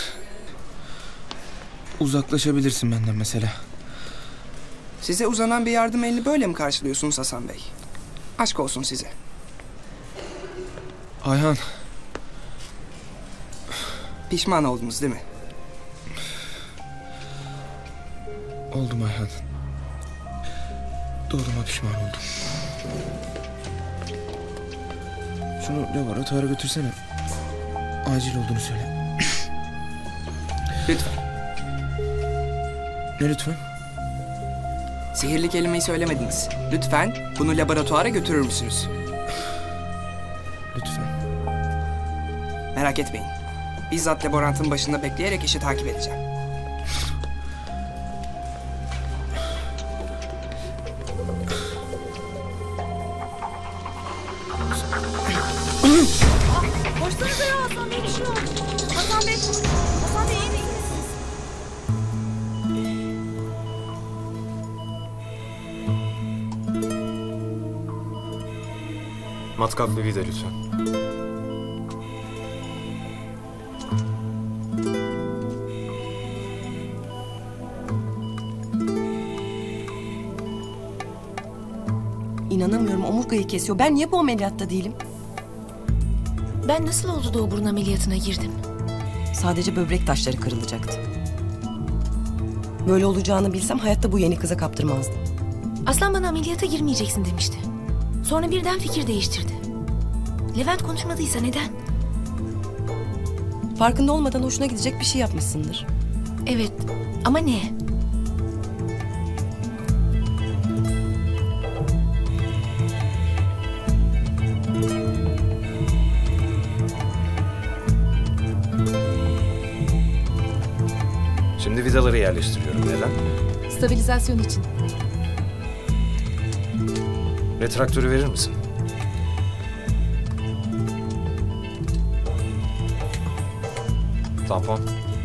Uzaklaşabilirsin benden mesela. Size uzanan bir yardım elini böyle mi karşılıyorsunuz Hasan Bey? Aşk olsun size. Ayhan. Pişman oldunuz değil mi? Oldum Ayhan. Doğruma pişman oldum. Şunu laboratuvara götürsene. Acil olduğunu söyle. Lütfen. Ne lütfen? Sihirli kelimeyi söylemediniz. Lütfen bunu laboratuvara götürür müsünüz? Lütfen. Merak etmeyin. Bizzat laborantın başında bekleyerek işi takip edeceğim. Koşsanıza ya Hasan Bey, bir şey oldu. Hasan Bey, Hasan Bey iyi misiniz? Matkap ve vida lütfen. İnanamıyorum, omurgayı kesiyor. Ben niye bu ameliyatta değilim? Ben nasıl oldu da o burun ameliyatına girdim? Sadece böbrek taşları kırılacaktı. Böyle olacağını bilsem hayatta bu yeni kıza kaptırmazdım. Aslan bana ameliyata girmeyeceksin demişti. Sonra birden fikir değiştirdi. Levent konuşmadıysa neden? Farkında olmadan hoşuna gidecek bir şey yapmışsındır. Evet, ama ne? Şimdi vidaları yerleştiriyorum. Neden? Stabilizasyon için. Retraktörü verir misin? Tampon.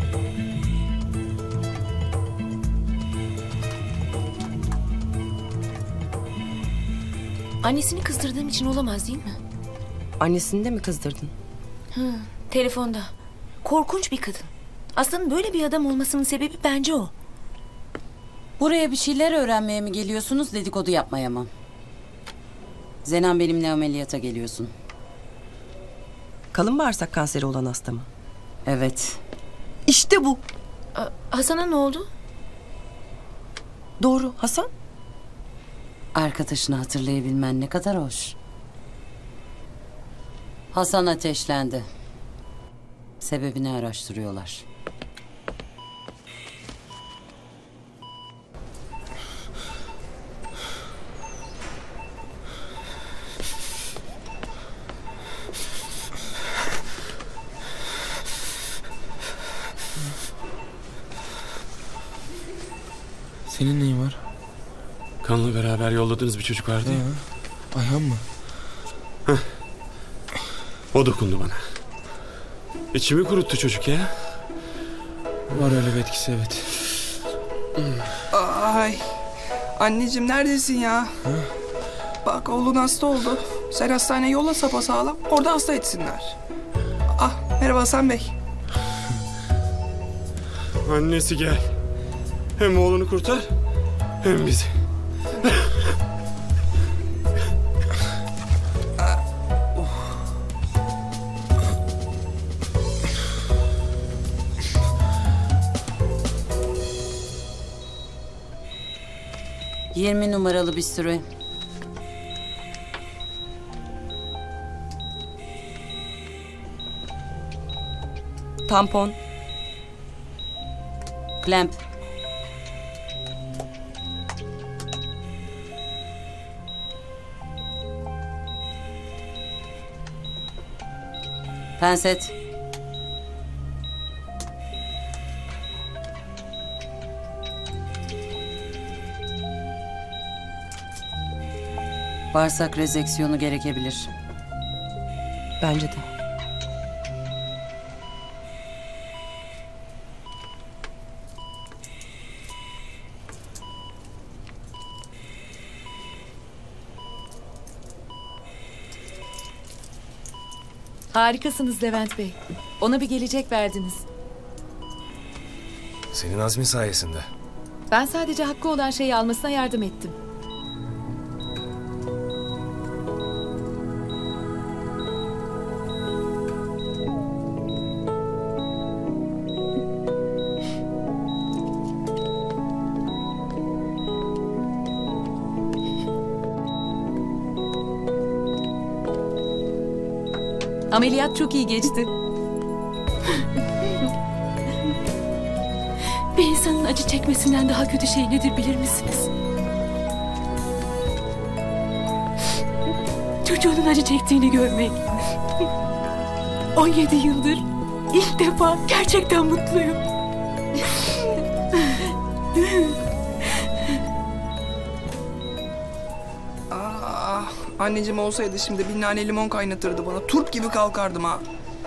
Annesini kızdırdığım için olamaz değil mi? Annesini de mi kızdırdın? Hı, telefonda. Korkunç bir kadın. Aslanın böyle bir adam olmasının sebebi bence o. Buraya bir şeyler öğrenmeye mi geliyorsunuz, dedikodu yapmaya mı? Zenan benimle ameliyata geliyorsun. Kalın bağırsak kanseri olan hasta mı? Evet. İşte bu. A- Hasan'a ne oldu? Doğru. Hasan? Arkadaşını hatırlayabilmen ne kadar hoş. Hasan ateşlendi. Sebebini araştırıyorlar. Senin neyin var? Kanla beraber yolladığınız bir çocuk vardı ya. Ha, Ayhan mı? Heh. O dokundu bana. İçimi kuruttu çocuk ya. Var öyle bir etkisi, evet. Ay. Anneciğim neredesin ya? Ha? Bak oğlun hasta oldu. Sen hastaneye yolla sapasağlam. Orada hasta etsinler. Ah merhaba Hasan Bey. Annesi gel. Hem oğlunu kurtar hem bizi. Yirmi numaralı bir sürü. Tampon. Klemp. Penset. Bağırsak rezeksiyonu gerekebilir. Bence de. Harikasınız Levent Bey. Ona bir gelecek verdiniz. Senin azmin sayesinde. Ben sadece hakkı olan şeyi almasına yardım ettim. Ameliyat çok iyi geçti. Bir insanın acı çekmesinden daha kötü şey nedir bilir misiniz? Çocuğunun acı çektiğini görmek. on yedi yıldır ilk defa gerçekten mutluyum. Ah, anneciğim olsaydı şimdi bir nane limon kaynatırdı bana. Turp gibi kalkardım ha.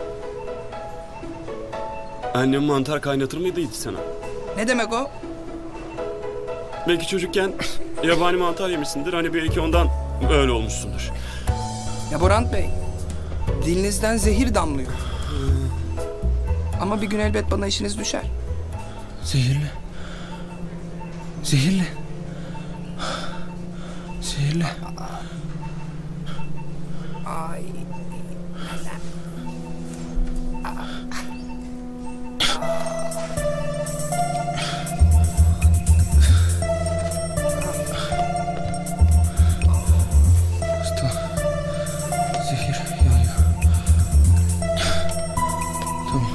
Annem mantar kaynatır mıydı hiç sana? Ne demek o? Belki çocukken yabani mantar yemişsindir. Hani belki ondan öyle olmuşsundur. Ya Borant Bey, dilinizden zehir damlıyor. Ama bir gün elbet bana işiniz düşer. Zehirli. Zehirli. Zehirli. Ay. Usta. Zehir yayıyor. Tamam.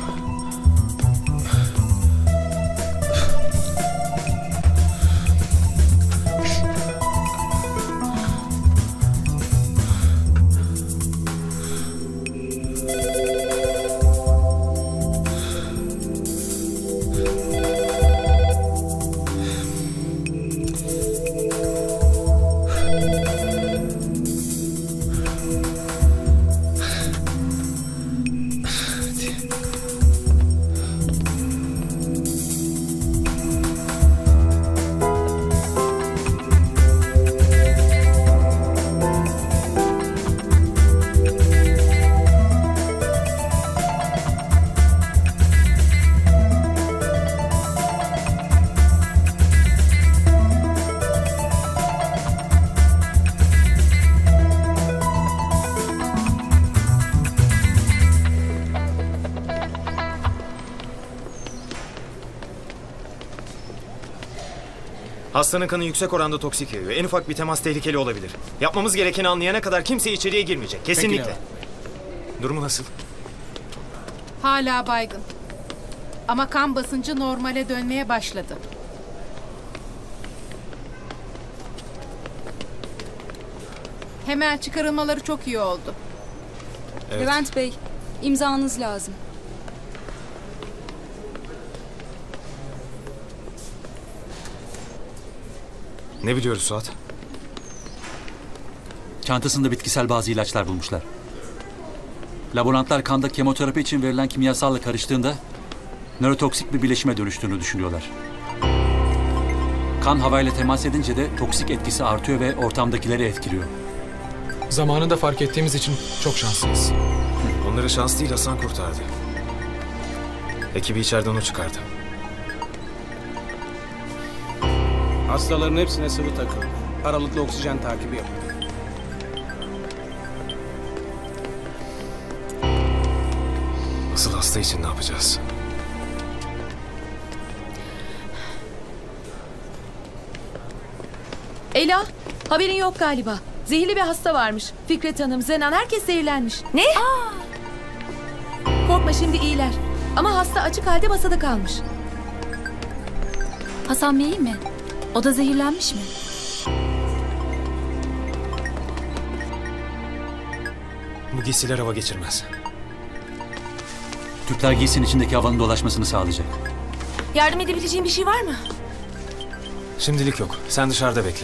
Hastanın kanı yüksek oranda toksik yayıyor. En ufak bir temas tehlikeli olabilir. Yapmamız gerekeni anlayana kadar kimse içeriye girmeyecek. Kesinlikle. Durumu nasıl? Hala baygın. Ama kan basıncı normale dönmeye başladı. Hemen çıkarılmaları çok iyi oldu. Evet. Levent Bey, imzanız lazım. Ne biliyoruz Suat? Çantasında bitkisel bazı ilaçlar bulmuşlar. Laborantlar kanda kemoterapi için verilen kimyasalla karıştığında nörotoksik bir bileşime dönüştüğünü düşünüyorlar. Kan havayla temas edince de toksik etkisi artıyor ve ortamdakileri etkiliyor. Zamanında fark ettiğimiz için çok şanslıyız. Onları şans değil Hasan kurtardı. Ekibi içeriden o çıkardı. Hastaların hepsine sıvı takıldı. Aralıklı oksijen takibi yapıldı. Asıl hasta için ne yapacağız? Ela, haberin yok galiba. Zehirli bir hasta varmış. Fikret Hanım, Zenan, herkes zehirlenmiş. Ne? Aa! Korkma, şimdi iyiler. Ama hasta açık halde masada kalmış. Hasan Bey iyi mi? O da zehirlenmiş mi? Bu giysiler hava geçirmez. Tüpler giysinin içindeki havanın dolaşmasını sağlayacak. Yardım edebileceğim bir şey var mı? Şimdilik yok. Sen dışarıda bekle.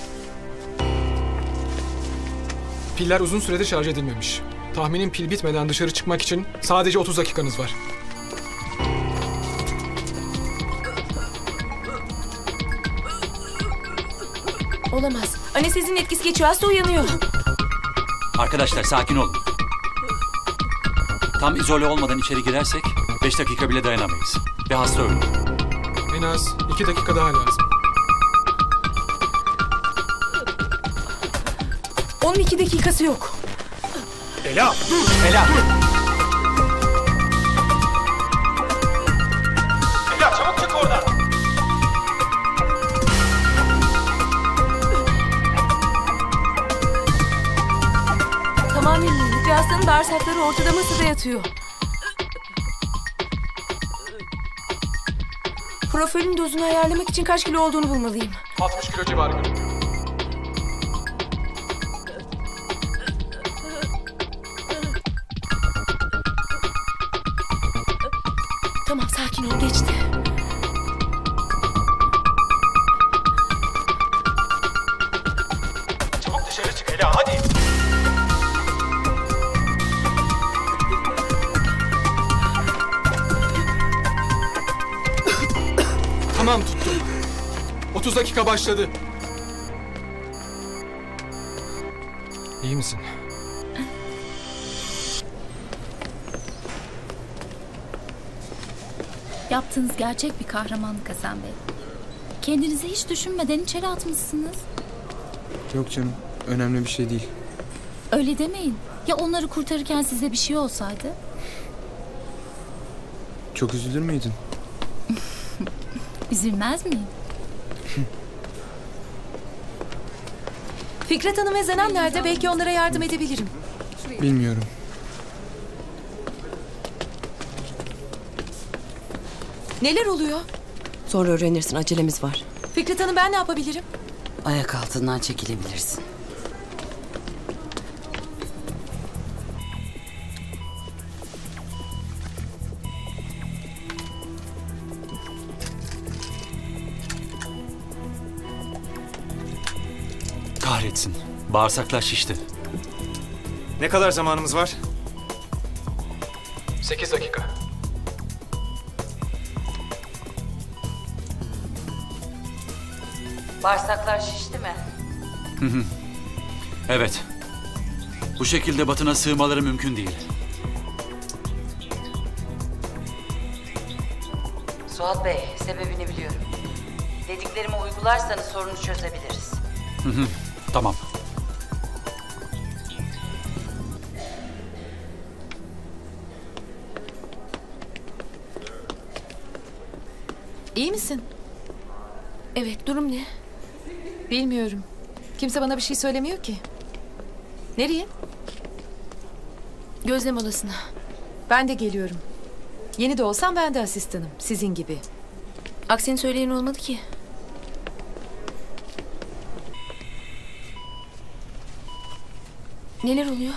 Piller uzun süredir şarj edilmemiş. Tahminim pil bitmeden dışarı çıkmak için sadece otuz dakikanız var. Olamaz. Anestezinin etkisi geçiyor. Hasta uyanıyor. Arkadaşlar sakin olun. Tam izole olmadan içeri girersek beş dakika bile dayanamayız. Ve hasta ölür. En az iki dakika daha lazım. on iki dakikası yok. Ela dur! Ela! Ela çabuk çık oradan! Tamamen iyi. Ve hastanın bağırsakları ortada masada yatıyor. Profilin dozunu ayarlamak için kaç kilo olduğunu bulmalıyım. altmış kilo civarı görünüyor. Tamam, sakin ol, geçti. Çabuk dışarı çık Ela hadi! Tamam, tuttum. otuz dakika başladı. İyi misin? Yaptığınız gerçek bir kahramanlık Hasan Bey. Kendinizi hiç düşünmeden içeri atmışsınız. Yok canım, önemli bir şey değil. Öyle demeyin. Ya onları kurtarırken size bir şey olsaydı? Çok üzülür müydün? Üzülmez miyim? Fikret Hanım ve Zenan nerede? Belki onlara yardım edebilirim. Bilmiyorum. Neler oluyor? Sonra öğrenirsin, acelemiz var. Fikret Hanım, ben ne yapabilirim? Ayak altından çekilebilirsin. Kahretsin. Bağırsaklar şişti. Ne kadar zamanımız var? sekiz dakika. Bağırsaklar şişti mi? Hı hı. Evet. Bu şekilde batına sığmaları mümkün değil. Suat Bey, sebebini biliyorum. Dediklerimi uygularsanız sorunu çözebiliriz. Hı hı. Tamam. İyi misin? Evet, durum ne? Bilmiyorum. Kimse bana bir şey söylemiyor ki. Nereye? Gözlem odasına. Ben de geliyorum. Yeni de olsam ben de asistanım. Sizin gibi. Aksini söyleyen olmadı ki. Neler oluyor?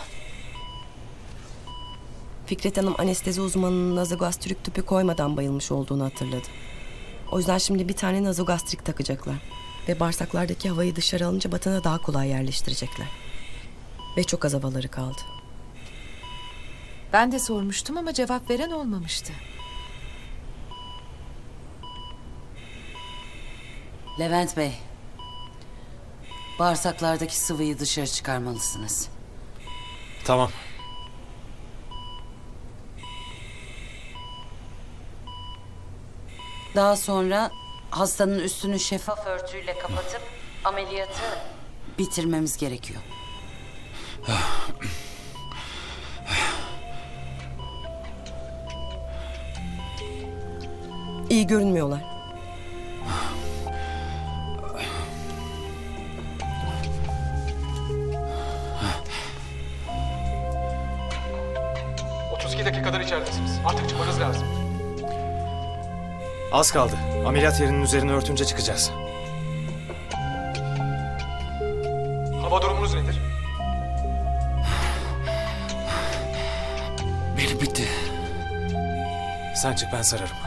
Fikret Hanım anestezi uzmanının nazogastrik tüpü koymadan bayılmış olduğunu hatırladı. O yüzden şimdi bir tane nazogastrik takacaklar. Ve bağırsaklardaki havayı dışarı alınca batına daha kolay yerleştirecekler. Ve çok az havaları kaldı. Ben de sormuştum ama cevap veren olmamıştı. Levent Bey, bağırsaklardaki sıvıyı dışarı çıkarmalısınız. Tamam. Daha sonra hastanın üstünü şeffaf örtüyle kapatıp ameliyatı bitirmemiz gerekiyor. İyi görünmüyorlar. otuz iki dakikadır içeridesiniz. Artık çıkmanız lazım. Az kaldı. Ameliyat yerinin üzerine örtünce çıkacağız. Hava durumunuz nedir? Benim bitti. Sen çık, ben sararım.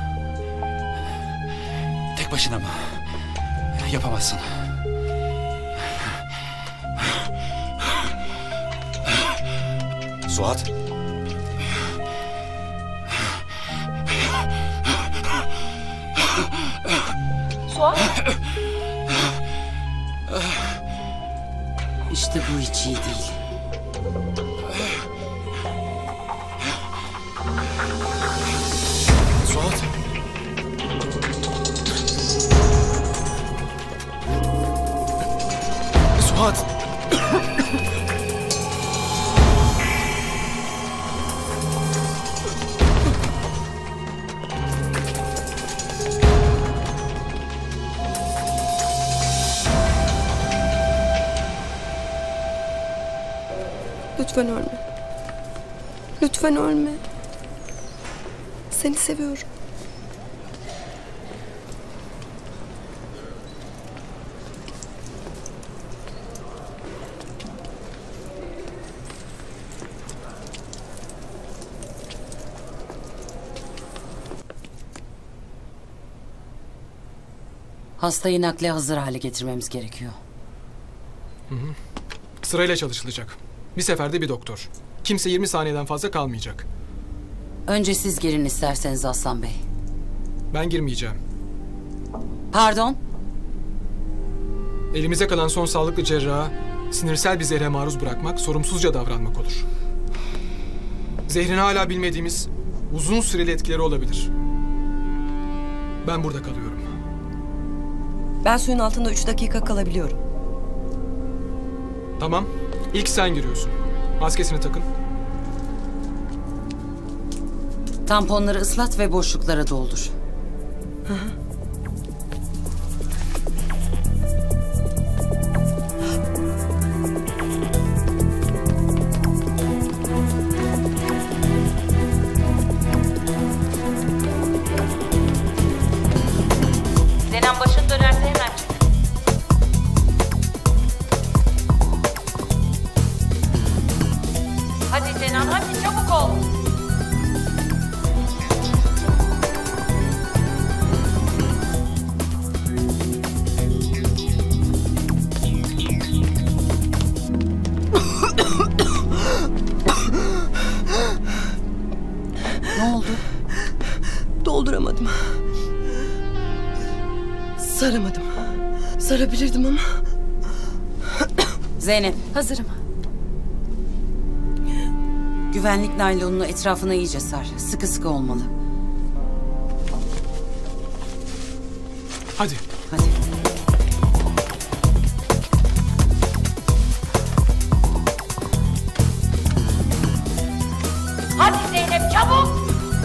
Tek başına mı? Yapamazsın. Suat. Suat. İşte bu hiç iyi değil. Suat. Suat. Lütfen ölme. Lütfen ölme. Seni seviyorum. Hastayı nakle hazır hale getirmemiz gerekiyor. Hı hı. Sırayla çalışılacak. Bir seferde bir doktor. Kimse yirmi saniyeden fazla kalmayacak. Önce siz girin isterseniz Aslan Bey. Ben girmeyeceğim. Pardon? Elimize kalan son sağlıklı cerraha sinirsel bir zehre maruz bırakmak sorumsuzca davranmak olur. Zehrin hala bilmediğimiz uzun süreli etkileri olabilir. Ben burada kalıyorum. Ben suyun altında üç dakika kalabiliyorum. Tamam. İlk sen giriyorsun. Maskesini takın. Tamponları ıslat ve boşluklara doldur. Hı hı. Zeynep başın dönerse hemen çık. Hadi Zeynep hadi çabuk ol. Ne oldu? Dolduramadım. Saramadım. Sarabilirdim ama. Zeynep. Hazırım. Güvenlik naylonunu etrafına iyice sar. Sıkı sıkı olmalı. Hadi. Hadi. Hadi Zeynep çabuk.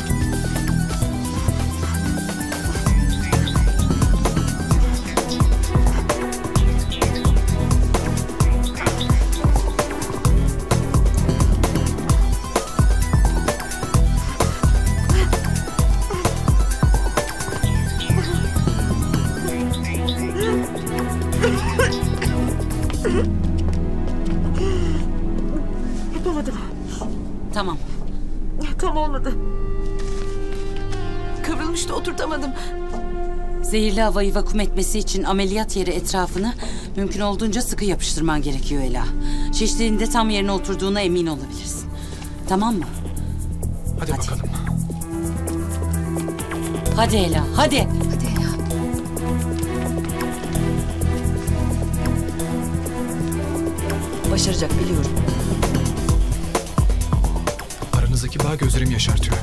Yapamadım. Tamam. Tam olmadı. Kıvrılmıştı, oturtamadım. Zehirli havayı vakum etmesi için ameliyat yeri etrafını mümkün olduğunca sıkı yapıştırman gerekiyor Ela. Şişliğinde tam yerine oturduğuna emin olabilirsin. Tamam mı? Hadi, hadi. bakalım. Hadi Ela, hadi. Hadi Ela. Başaracak biliyorum. hala gözlerim yaşartıyor.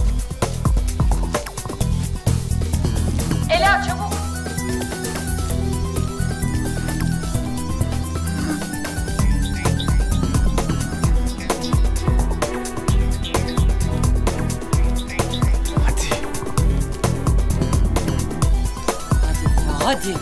Ela çabuk. Hadi.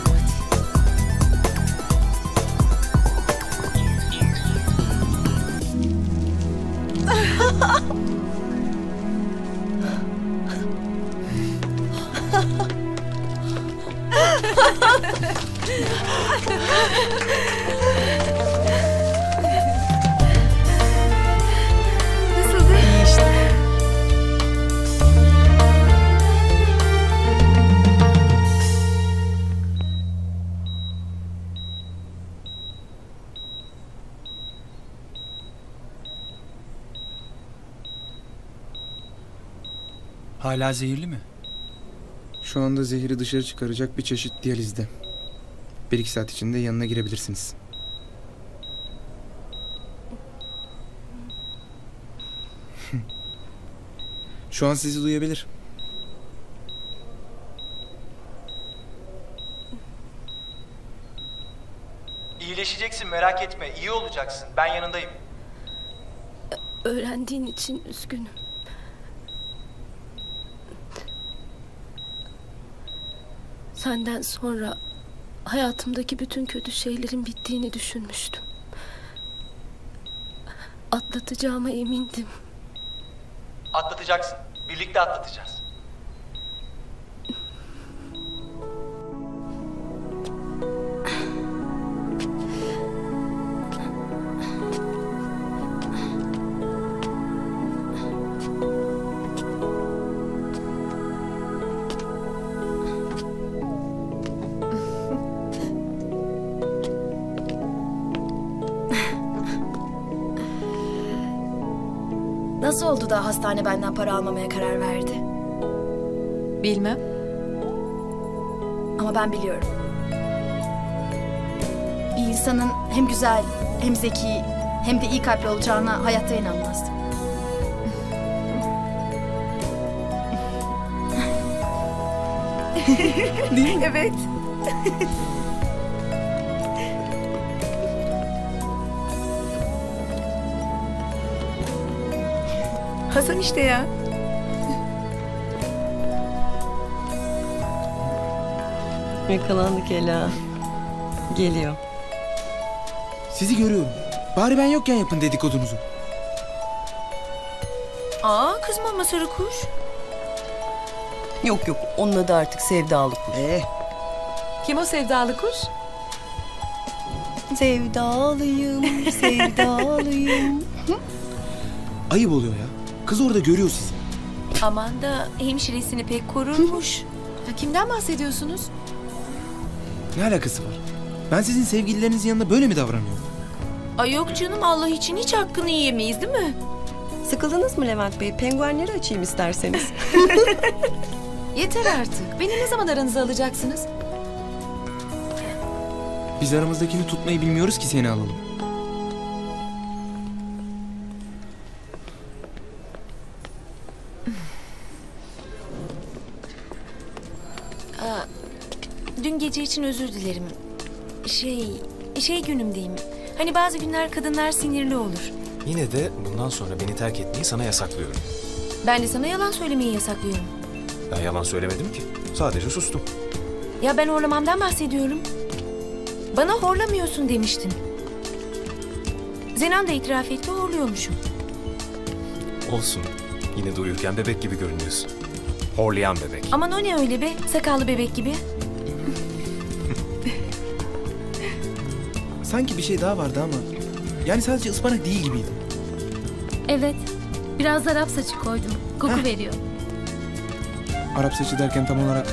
Nasıldı? İyi işte. Hala zehirli mi? Şu anda zehri dışarı çıkaracak bir çeşit diyalizde. Bir iki saat içinde yanına girebilirsiniz. Şu an sizi duyabilir. İyileşeceksin, merak etme. İyi olacaksın. Ben yanındayım. Öğrendiğin için üzgünüm. Senden sonra hayatımdaki bütün kötü şeylerin bittiğini düşünmüştüm. Atlatacağıma emindim. Atlatacaksın. Birlikte atlatacağız. Nasıl oldu da hastane benden para almamaya karar verdi? Bilmem. Ama ben biliyorum. Bir insanın hem güzel, hem zeki, hem de iyi kalpli olacağına hayatta inanmazdım. Değil mi? Evet. Hasan işte ya. Yakalandık Ela. Geliyor. Sizi görüyorum. Bari ben yokken yapın dedikodunuzu. Aa, kızma ama sarı kuş. Yok yok, onun adı artık sevdalı kuş. Ee? Kim o sevdalı kuş? Sevdalıyım, sevdalıyım. Ayıp oluyor ya. Kız orada görüyor sizi. Aman da hemşiresini pek korurmuş. Ya kimden bahsediyorsunuz? Ne alakası var? Ben sizin sevgililerinizin yanında böyle mi davranıyorum? Ay yok canım, Allah için hiç hakkını yiyemeyiz değil mi? Sıkıldınız mı Levent Bey? Penguenleri açayım isterseniz. Yeter artık. Beni ne zaman aranıza alacaksınız? Biz aramızdakini tutmayı bilmiyoruz ki seni alalım. Aa, dün gece için özür dilerim. Şey, şey günümdeyim. Hani bazı günler kadınlar sinirli olur. Yine de bundan sonra beni terk etmeyi sana yasaklıyorum. Ben de sana yalan söylemeyi yasaklıyorum. Ben yalan söylemedim ki. Sadece sustum. Ya ben horlamamdan bahsediyorum. Bana horlamıyorsun demiştin. Zenan da itiraf etti, horluyormuşum. Olsun. Yine de uyurken bebek gibi görünüyorsun. Horlayan bebek. Aman o ne öyle be, sakallı bebek gibi. Sanki bir şey daha vardı ama... Yani sadece ıspanak değil gibiydi. Evet. Biraz Arap saçı koydum. Koku Heh. veriyor. Arap saçı derken tam olarak...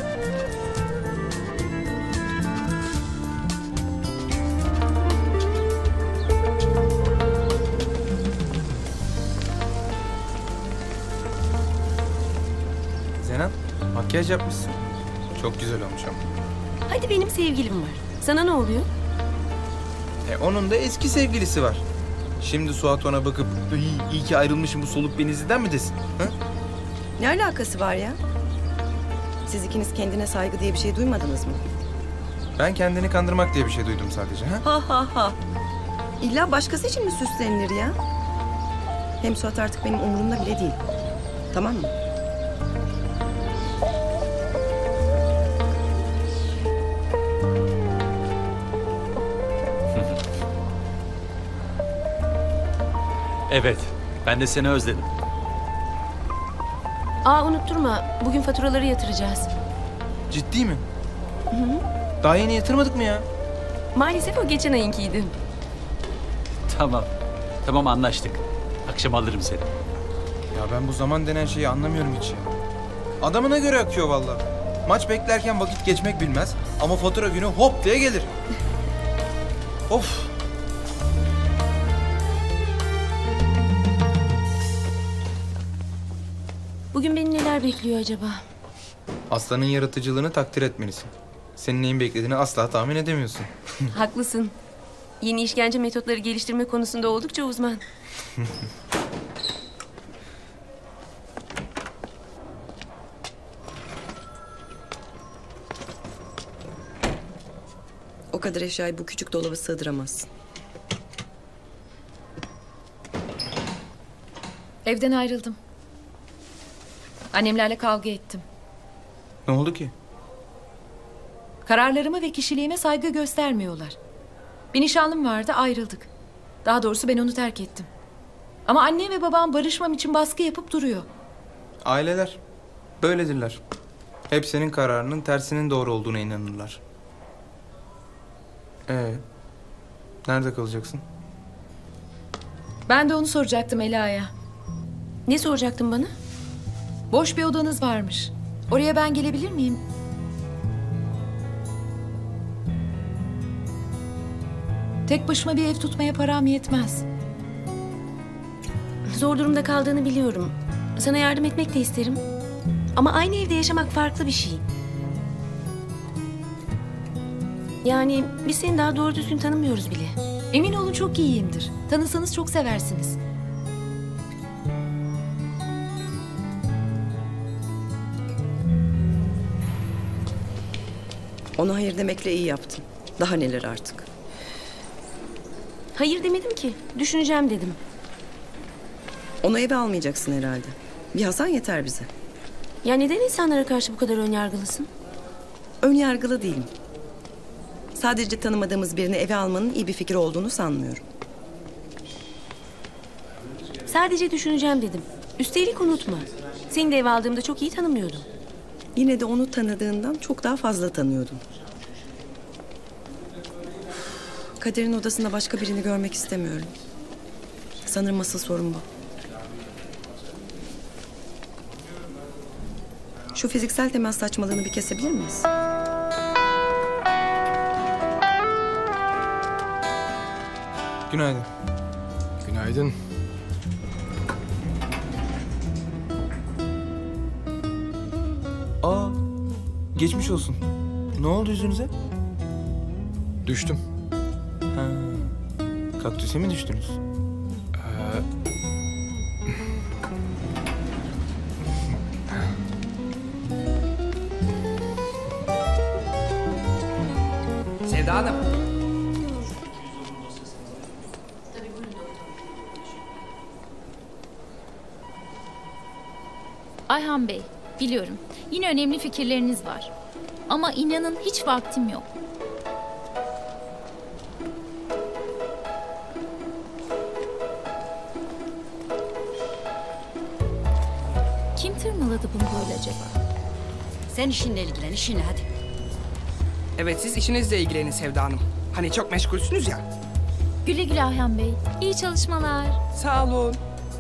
Zenan, makyaj yapmışsın. Çok güzel olmuş ama. Hadi benim sevgilim var. Sana ne oluyor? E, onun da eski sevgilisi var. Şimdi Suat ona bakıp "Iy, iyi ki ayrılmışım bu soluk benizliden mi desin? Ha? Ne alakası var ya? Siz ikiniz kendine saygı diye bir şey duymadınız mı? Ben kendini kandırmak diye bir şey duydum sadece. Ha? Ha ha ha. İlla başkası için mi süslenilir ya? Hem Suat artık benim umurumda bile değil. Tamam mı? Evet, ben de seni özledim. Aa unutturma. Bugün faturaları yatıracağız. Ciddi mi? Hı hı. Daha yeni yatırmadık mı ya? Maalesef o geçen ayinkiydi. Tamam, tamam anlaştık. Akşam alırım seni. Ya ben bu zaman denen şeyi anlamıyorum hiç ya. Adamına göre akıyor vallahi. Maç beklerken vakit geçmek bilmez ama fatura günü hop diye gelir. Of. Bugün beni neler bekliyor acaba? Aslanın yaratıcılığını takdir etmelisin. Senin neyin beklediğini asla tahmin edemiyorsun. Haklısın. Yeni işkence metotları geliştirme konusunda oldukça uzman. O kadar eşyayı bu küçük dolaba sığdıramazsın. Evden ayrıldım. Annemlerle kavga ettim. Ne oldu ki? Kararlarıma ve kişiliğime saygı göstermiyorlar. Bir nişanlım vardı, ayrıldık. Daha doğrusu ben onu terk ettim. Ama annem ve babam barışmam için baskı yapıp duruyor. Aileler böyledirler. Hep senin kararının tersinin doğru olduğuna inanırlar. Ee, nerede kalacaksın? Ben de onu soracaktım Ela'ya. Ne soracaktın bana? Boş bir odanız varmış. Oraya ben gelebilir miyim? Tek başıma bir ev tutmaya param yetmez. Zor durumda kaldığını biliyorum. Sana yardım etmek de isterim. Ama aynı evde yaşamak farklı bir şey. Yani biz seni daha doğru düzgün tanımıyoruz bile. Emin olun çok iyiyimdir. Tanısanız çok seversiniz. Ona hayır demekle iyi yaptın. Daha neler artık. Hayır demedim ki. Düşüneceğim dedim. Onu eve almayacaksın herhalde. Bir Hasan yeter bize. Ya neden insanlara karşı bu kadar önyargılısın? Önyargılı değilim. Sadece tanımadığımız birini eve almanın iyi bir fikir olduğunu sanmıyorum. Sadece düşüneceğim dedim. Üstelik unutma. Seni de eve aldığımda çok iyi tanımıyordum. Yine de onu tanıdığından çok daha fazla tanıyordum. Kader'in odasında başka birini görmek istemiyorum. Sanırım asıl sorun bu. Şu fiziksel temas saçmalığını bir kesebilir miyiz? Günaydın. Günaydın. Aa, geçmiş olsun. Ne oldu yüzünüze? Düştüm. Ha, kaktüse mi düştünüz? Ee, Sevda Hanım. Ayhan Bey, biliyorum. Yine önemli fikirleriniz var. Ama inanın hiç vaktim yok. Kim tırmaladı bunu böyle acaba? Sen işinle ilgilen, işinle hadi. Evet siz işinizle ilgilenin Sevda Hanım. Hani çok meşgulsünüz ya. Güle güle Ayhan Bey. İyi çalışmalar. Sağ olun.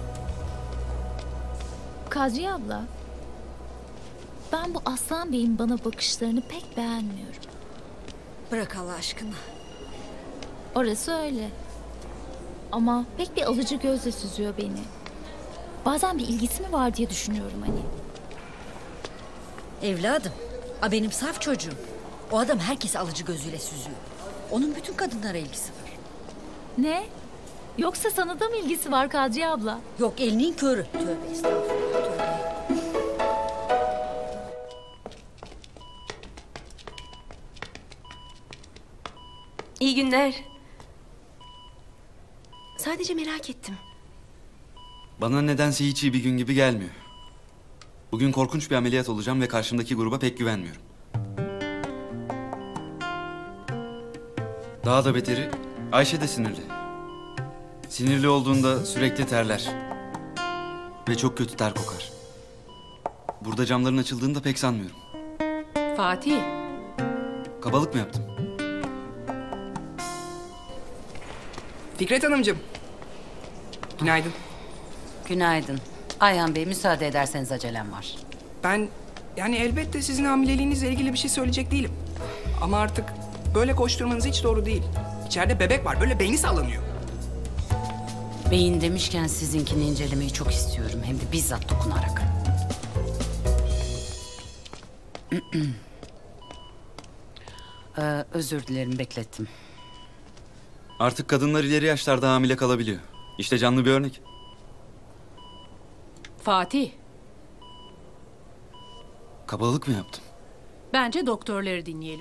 Kadriye abla. Ben bu Aslan Bey'in bana bakışlarını pek beğenmiyorum. Bırak Allah aşkına. Orası öyle. Ama pek bir alıcı gözle süzüyor beni. Bazen bir ilgisi mi var diye düşünüyorum hani. Evladım, a benim saf çocuğum. O adam herkesi alıcı gözüyle süzüyor. Onun bütün kadınlara ilgisi var. Ne? Yoksa sana da mı ilgisi var Kadriye abla? Yok, elinin körü. Tövbe estağfurullah, tövbe. İyi günler. Sadece merak ettim. Bana nedense hiç iyi bir gün gibi gelmiyor. Bugün korkunç bir ameliyat olacağım ve karşımdaki gruba pek güvenmiyorum. Daha da beteri, Ayşe de sinirli. Sinirli olduğunda sürekli terler. Ve çok kötü ter kokar. Burada camların açıldığını da pek sanmıyorum. Fatih. Kabalık mı yaptım? Fikret Hanımcığım. Günaydın. Günaydın. Ayhan Bey, müsaade ederseniz acelem var. Ben yani elbette sizin hamileliğinizle ilgili bir şey söyleyecek değilim. Ama artık böyle koşturmanız hiç doğru değil. İçeride bebek var, böyle beyni sallanıyor. Beyin demişken sizinkini incelemeyi çok istiyorum. Hem de bizzat dokunarak. ee, özür dilerim, beklettim. Artık kadınlar ileri yaşlarda hamile kalabiliyor. İşte canlı bir örnek. Fatih, Kabalık mı yaptım? bence doktorları dinleyelim.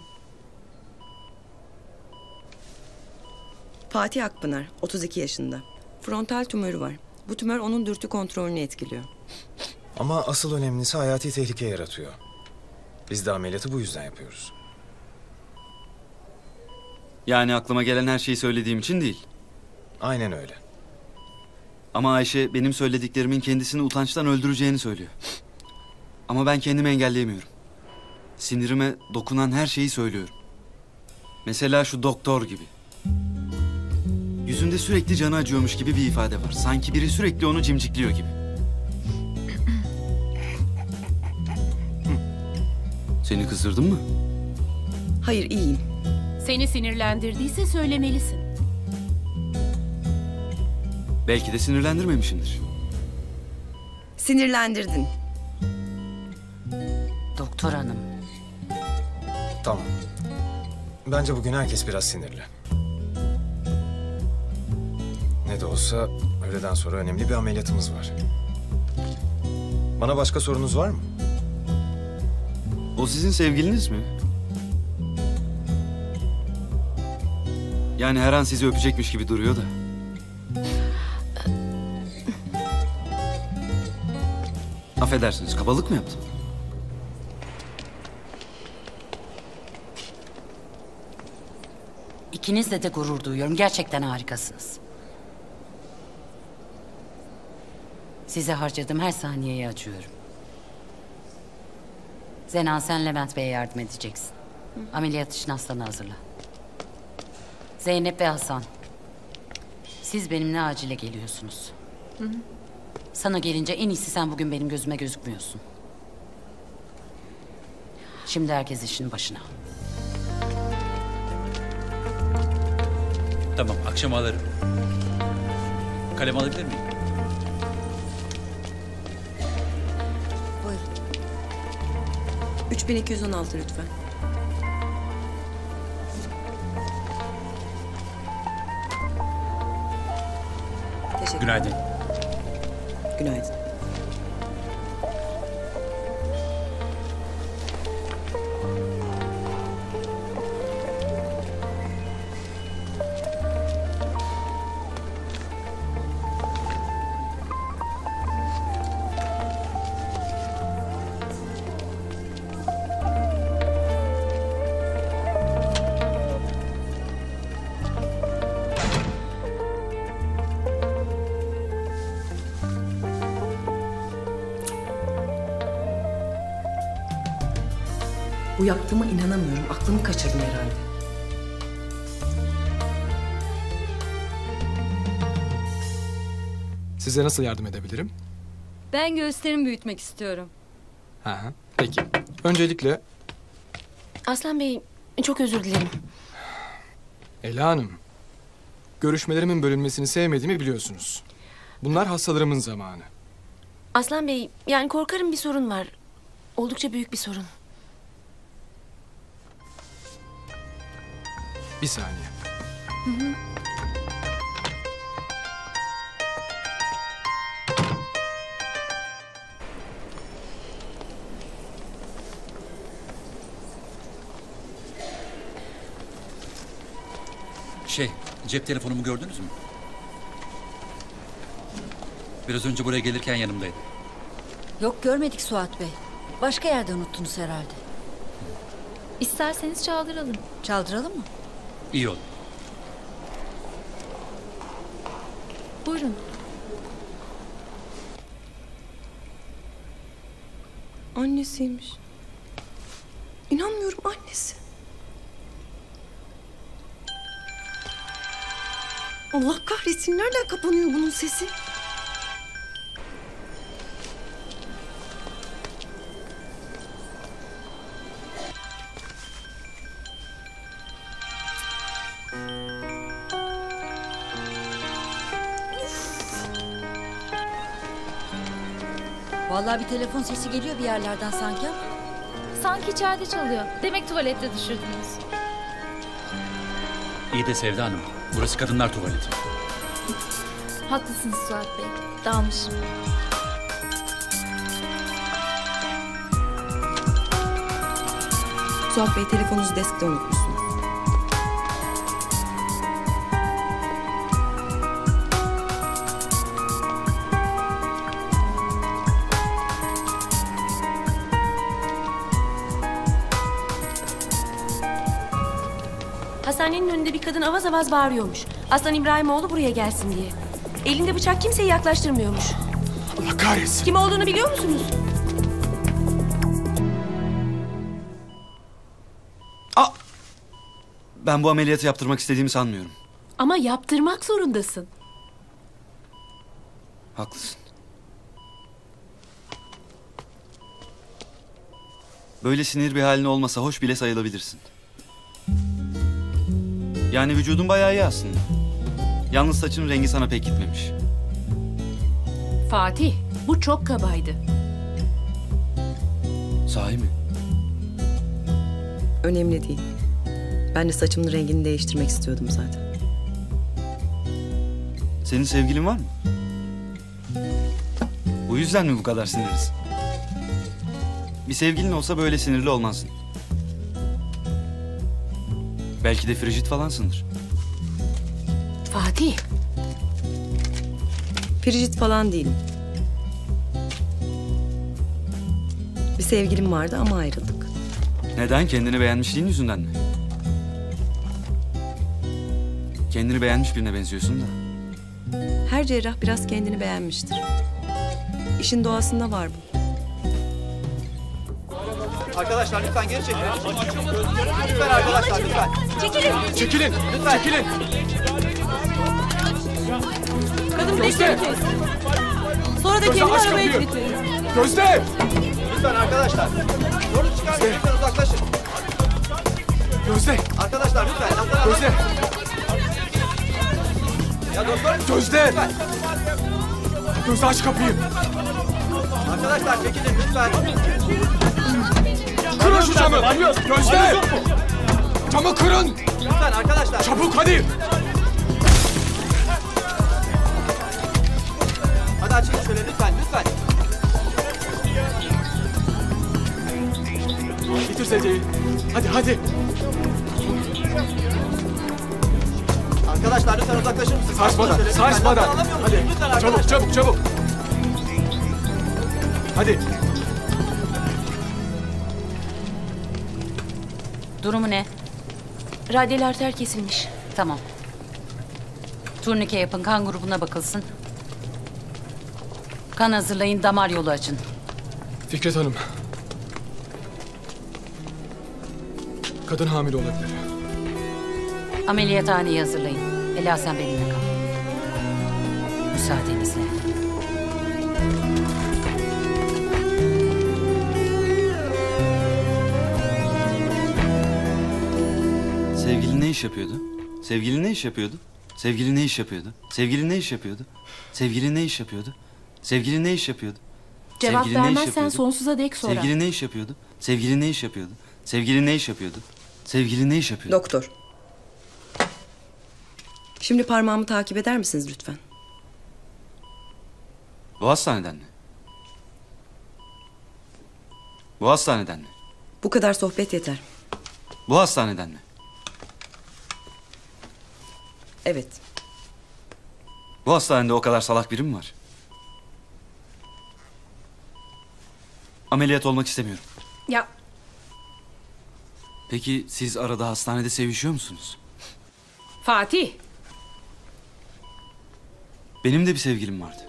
Fatih Akpınar, otuz iki yaşında. Frontal tümörü var. Bu tümör onun dürtü kontrolünü etkiliyor. Ama asıl önemlisi hayati tehlike yaratıyor. Biz de ameliyatı bu yüzden yapıyoruz. Yani aklıma gelen her şeyi söylediğim için değil. Aynen öyle. Ama Ayşe benim söylediklerimin kendisini utançtan öldüreceğini söylüyor. Ama ben kendimi engelleyemiyorum. Sinirime dokunan her şeyi söylüyorum. Mesela şu doktor gibi. Yüzünde sürekli canı acıyormuş gibi bir ifade var. Sanki biri sürekli onu cimcikliyor gibi. Seni kızdırdım mı? Hayır, iyiyim. Seni sinirlendirdiyse söylemelisin. Belki de sinirlendirmemişimdir. Sinirlendirdin. Doktor hanım. Tamam. Bence bugün herkes biraz sinirli. Ne de olsa öğleden sonra önemli bir ameliyatımız var. Bana başka sorunuz var mı? O sizin sevgiliniz mi? Yani her an sizi öpecekmiş gibi duruyor da. Affedersiniz, kabalık mı yaptım? İkinizle de gurur duyuyorum. Gerçekten harikasınız. Size harcadığım her saniyeye acıyorum. Zenan, sen Levent Bey'e yardım edeceksin. Ameliyat için hastanı hazırla. Zeynep ve Hasan. Siz benimle acile geliyorsunuz. Hı hı. Sana gelince en iyisi sen bugün benim gözüme gözükmüyorsun. Şimdi herkes işinin başına. Tamam, akşam alırım. Kalem alabilir miyim? Buyurun. üç bin iki yüz on altı lütfen. Teşekkür Günaydın. Günaydın. Bu yaptığıma inanamıyorum. Aklımı kaçırdım herhalde. Size nasıl yardım edebilirim? Ben gösterimi büyütmek istiyorum. Ha, peki. Öncelikle Aslan Bey, çok özür dilerim. Ela Hanım, görüşmelerimin bölünmesini sevmediğimi biliyorsunuz. Bunlar hastalarımın zamanı. Aslan Bey, yani korkarım bir sorun var. Oldukça büyük bir sorun. Bir saniye. Hı hı. Şey, cep telefonumu gördünüz mü? Biraz önce buraya gelirken yanımdaydı. Yok görmedik Suat Bey. Başka yerde unuttunuz herhalde. İsterseniz çaldıralım. Çaldıralım mı? İyi oldu. Buyurun. Annesiymiş. İnanmıyorum, annesi. Allah kahretsin, nereden kapanıyor bunun sesi? Vallahi bir telefon sesi geliyor bir yerlerden sanki ama. Sanki içeride çalıyor. Demek tuvalette düşürdünüz. İyi de Sevda Hanım, burası kadınlar tuvaleti. Haklısınız Suat Bey. Dalmışım. Suat Bey, telefonunuzu deskte unutmuşsunuz. Hastanenin önünde bir kadın avaz avaz bağırıyormuş. Aslan İbrahimoğlu buraya gelsin diye. Elinde bıçak, kimseyi yaklaştırmıyormuş. Allah kahretsin. Kim olduğunu biliyor musunuz? Ben bu ameliyatı yaptırmak istediğimi sanmıyorum. Ama yaptırmak zorundasın. Haklısın. Böyle sinir bir halin olmasa hoş bile sayılabilirsin. Yani vücudun bayağı iyi aslında. Yalnız saçın rengi sana pek gitmemiş. Fatih, bu çok kabaydı. Sahi mi? Önemli değil. Ben de saçımın rengini değiştirmek istiyordum zaten. Senin sevgilin var mı? Bu yüzden mi bu kadar sinirlisin? Bir sevgilin olsa böyle sinirli olmazdın. Belki de frijit falansındır. Fatih. Frijit falan değilim. Bir sevgilim vardı ama ayrıldık. Neden? Kendini beğenmişliğin yüzünden mi? Kendini beğenmiş birine benziyorsun da. Her cerrah biraz kendini beğenmiştir. İşin doğasında var bu. Arkadaşlar lütfen geri çekilin. Lütfen arkadaşlar lütfen. Çekilin. Çekilin. Lütfen. Çekilin. Kadın Gözde. bekleyin. Sonra da Gözde, kendini aç arabaya kapıyı. kilitleyin. Gözde. Lütfen arkadaşlar. Zorluk çıkarmayın. Lütfen uzaklaşın. Gözde. Arkadaşlar lütfen. Laflar Gözde. Ya doktor. Gözde. Lütfen. Gözde aç kapıyı. Arkadaşlar çekilin lütfen. Kırın şu camı. Gözde. Camı kırın. Lütfen arkadaşlar. Çabuk hadi. Hadi açın şöyle lütfen lütfen. Bitir sedyeyi. Hadi hadi. Arkadaşlar lütfen uzaklaşır mısınız? Sarsmadan, Lütfen, sarsmadan. lütfen, alamıyor Hadi, musunuz? Lütfen çabuk, arkadaşlar. çabuk, çabuk. Hadi. Durumu ne? Radyal arter kesilmiş. Tamam. Turnike yapın, kan grubuna bakılsın. Kan hazırlayın, damar yolu açın. Fikret Hanım. Kadın hamile olabilir. Ameliyathaneyi hazırlayın. Ela sen benimle kal. Müsaadenizle. Sevgilin ne iş yapıyordu? Sevgilin ne iş yapıyordu? Sevgilin ne iş yapıyordu? Sevgilin ne iş yapıyordu? Sevgilin ne iş yapıyordu? Sevgilin ne iş yapıyordu? Cevap Sevgilin ne iş vermezsen yapıyordu? sonsuza dek sonra. Sevgilin ne iş yapıyordu? Sevgilin ne iş yapıyordu? Sevgilin ne iş yapıyordu? Sevgilin ne iş yapıyordu? Doktor. Şimdi parmağımı takip eder misiniz lütfen? Bu hastaneden mi? Bu hastaneden mi? Bu kadar sohbet yeter. Bu hastaneden mi? Evet. Bu hastanede o kadar salak biri mi var? Ameliyat olmak istemiyorum. Ya Peki siz arada hastanede sevişiyor musunuz? Fatih. Benim de bir sevgilim vardı.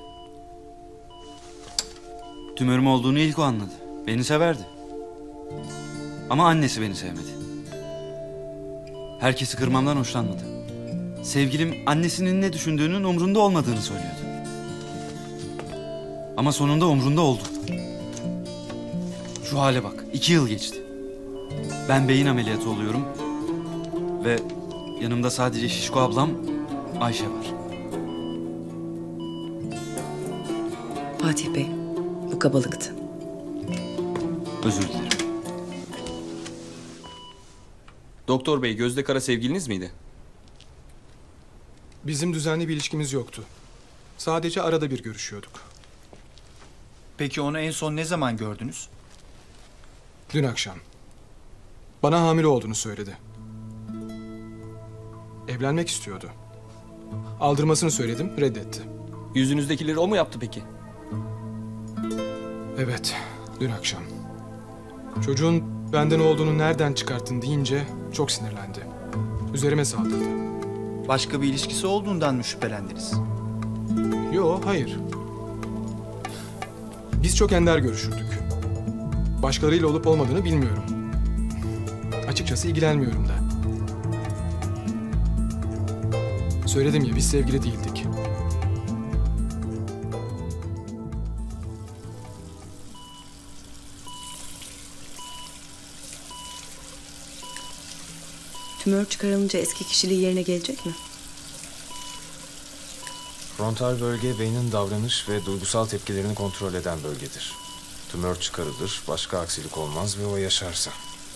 Tümörüm olduğunu ilk o anladı. Beni severdi. Ama annesi beni sevmedi. Herkesi kırmamdan hoşlanmadı. Sevgilim annesinin ne düşündüğünün umrunda olmadığını söylüyordu. Ama sonunda umrunda oldu. Şu hale bak, iki yıl geçti. Ben beyin ameliyatı oluyorum. Ve yanımda sadece şişko ablam Ayşe var. Fatih Bey, bu kabalıktı. Özür dilerim. Doktor bey, Gözde Kara sevgiliniz miydi? Bizim düzenli bir ilişkimiz yoktu. Sadece arada bir görüşüyorduk. Peki onu en son ne zaman gördünüz? Dün akşam. Bana hamile olduğunu söyledi. Evlenmek istiyordu. Aldırmasını söyledim, reddetti. Yüzünüzdekileri o mu yaptı peki? Evet, dün akşam. Çocuğun benden olduğunu nereden çıkarttın deyince çok sinirlendi. Üzerime saldırdı. Başka bir ilişkisi olduğundan mı şüphelendiniz? Yo, hayır. Biz çok ender görüşürdük. Başkalarıyla olup olmadığını bilmiyorum. Açıkçası ilgilenmiyorum da. Söyledim ya, biz sevgili değildik. Tümör çıkarılınca eski kişiliği yerine gelecek mi? Frontal bölge beynin davranış ve duygusal tepkilerini kontrol eden bölgedir. Tümör çıkarılır, başka aksilik olmaz ve o yaşarsa.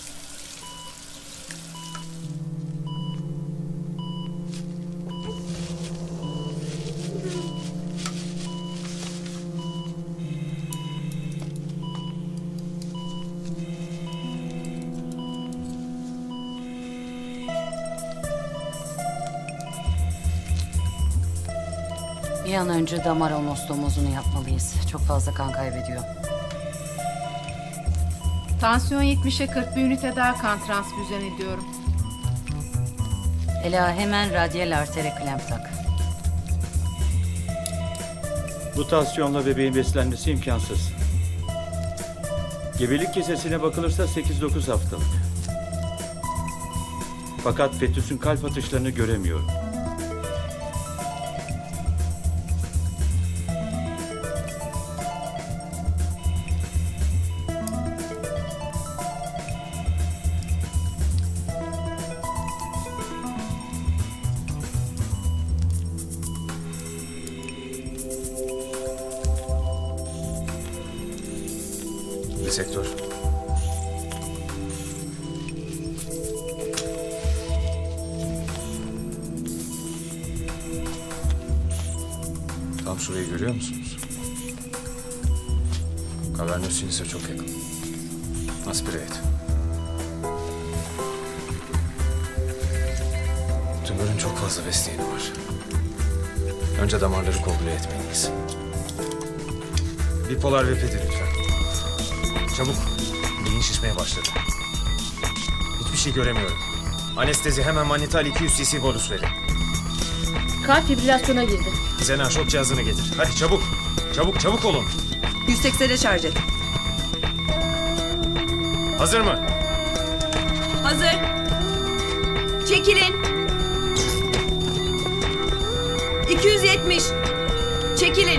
Bir an önce damar anastomozunu yapmalıyız. Çok fazla kan kaybediyor. Tansiyon yetmişe kırk bir ünite daha kan transfüzyon ediyorum. Ela hemen radyal artere klemp tak. Bu tansiyonla bebeğin beslenmesi imkansız. Gebelik kesesine bakılırsa sekiz dokuz haftalık. Fakat fetüsün kalp atışlarını göremiyorum. Sektör. Tam şurayı görüyor musunuz? Kavernös sinüse çok yakın. Aspire et. Tümörün çok fazla besleyeni var. Önce damarları kobule etmeliyiz. Bipolar ve pedi lütfen. Çabuk. Beyin şişmeye başladı. Hiçbir şey göremiyorum. Anestezi, hemen manyetal iki yüz cc bolus verin. Kalp fibrilasyona girdi. Zena şok cihazını getir. Hadi çabuk. Çabuk çabuk olun. yüz seksene şarj et. Hazır mı? Hazır. Çekilin. iki yüz yetmiş. Çekilin.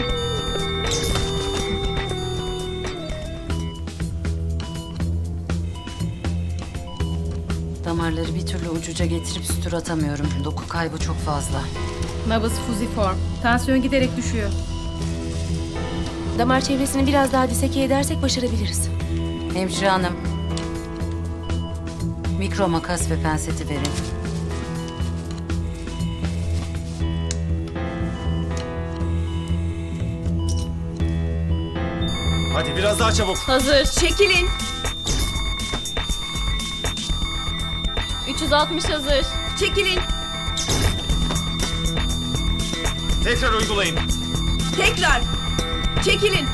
Damarları bir türlü ucuca getirip sütür atamıyorum. Doku kaybı çok fazla. Nabız fuziform. Tansiyon giderek düşüyor. Damar çevresini biraz daha diseke edersek başarabiliriz. Hemşire hanım. Mikro makas ve penseti verin. Hadi biraz daha çabuk. Hazır. Çekilin. üç yüz altmış hazır. Çekilin. Tekrar uygulayın. Tekrar. Çekilin.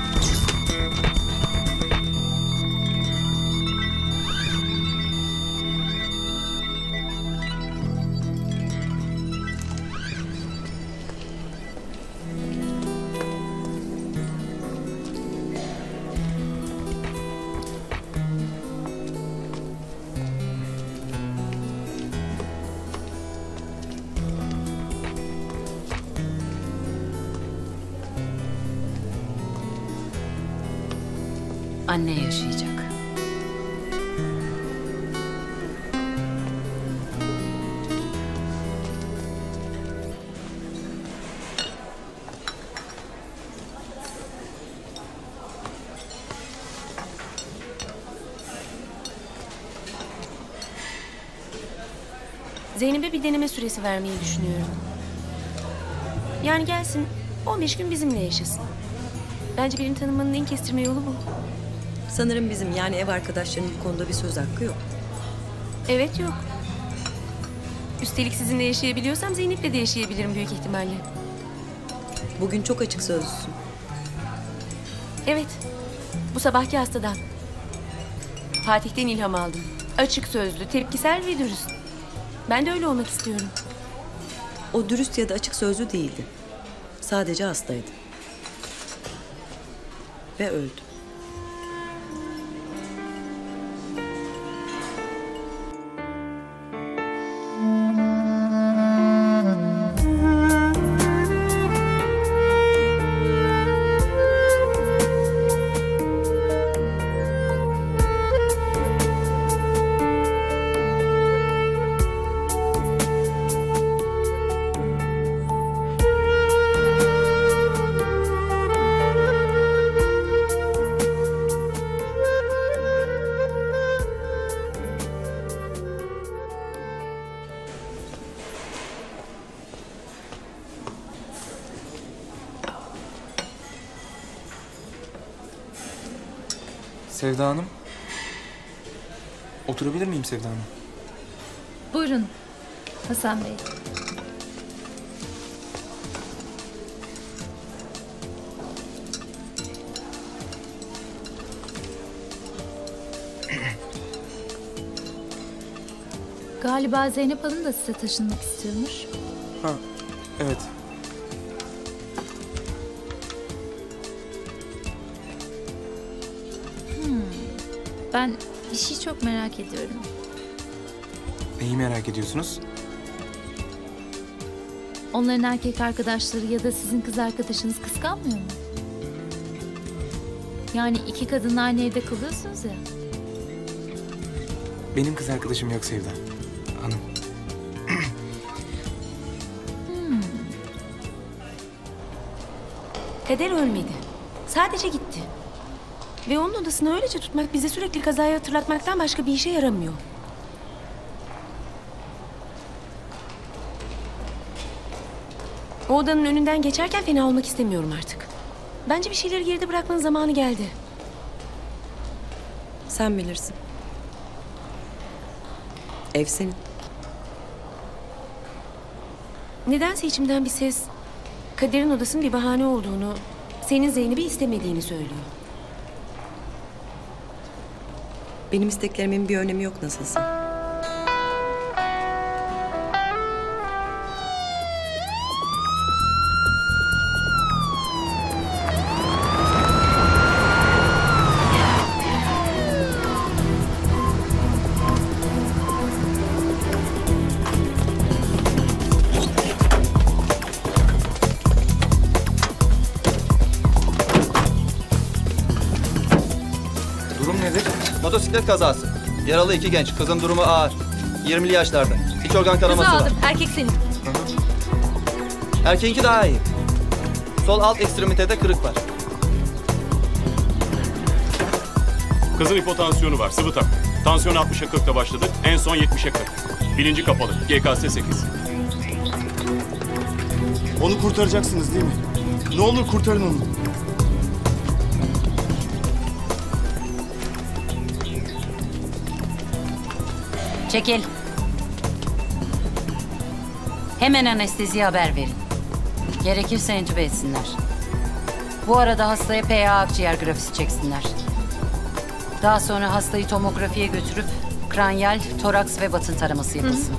Anne yaşayacak. Zeynep'e bir deneme süresi vermeyi düşünüyorum. Yani gelsin on beş gün bizimle yaşasın. Bence benim tanımanın en kestirme yolu bu. Sanırım bizim yani ev arkadaşlarının bu konuda bir söz hakkı yok. Evet yok. Üstelik sizinle yaşayabiliyorsam Zeynep'le de yaşayabilirim büyük ihtimalle. Bugün çok açık sözlüsün. Evet. Bu sabahki hastadan. Fatih'ten ilham aldım. Açık sözlü, tepkisel ve dürüst. Ben de öyle olmak istiyorum. O dürüst ya da açık sözlü değildi. Sadece hastaydı. Ve öldü. Sevda Hanım. Oturabilir miyim Sevda Hanım? Buyurun Hasan Bey. Galiba Zeynep Hanım da size taşınmak istiyormuş. Ha, evet. Hmm. Ben bir şey çok merak ediyorum. Neyi merak ediyorsunuz? Onların erkek arkadaşları ya da sizin kız arkadaşınız kıskanmıyor mu? Yani iki kadınla aynı evde kalıyorsunuz ya. Benim kız arkadaşım yok Sevda Hanım. Hmm. Kader ölmedi. Sadece gitti. Ve onun odasını öylece tutmak bize sürekli kazayı hatırlatmaktan başka bir işe yaramıyor. O odanın önünden geçerken fena olmak istemiyorum artık. Bence bir şeyleri geride bırakmanın zamanı geldi. Sen bilirsin. Ev senin. Nedense içimden bir ses Kader'in odasının bir bahane olduğunu, senin Zeynep'i istemediğini söylüyor. Benim isteklerimin bir önemi yok nasılsa. Motosiklet kazası. Yaralı iki genç. Kızın durumu ağır. yirmili yaşlarda. İç organ kanaması Kızı var. aldım. Erkek senin. Erkeğinki daha iyi. Sol alt ekstremitede kırık var. Kızın hipotansiyonu var. Sıvı tak. Tansiyonu altmışa kırkta başladı. En son yetmişe kırk. Bilinci kapalı. G K S sekiz. Onu kurtaracaksınız değil mi? Ne olur kurtarın onu. Çekil. Hemen anesteziye haber verin. Gerekirse entübe etsinler. Bu arada hastaya P A akciğer grafisi çeksinler. Daha sonra hastayı tomografiye götürüp kranyal, toraks ve batın taraması yapılsın.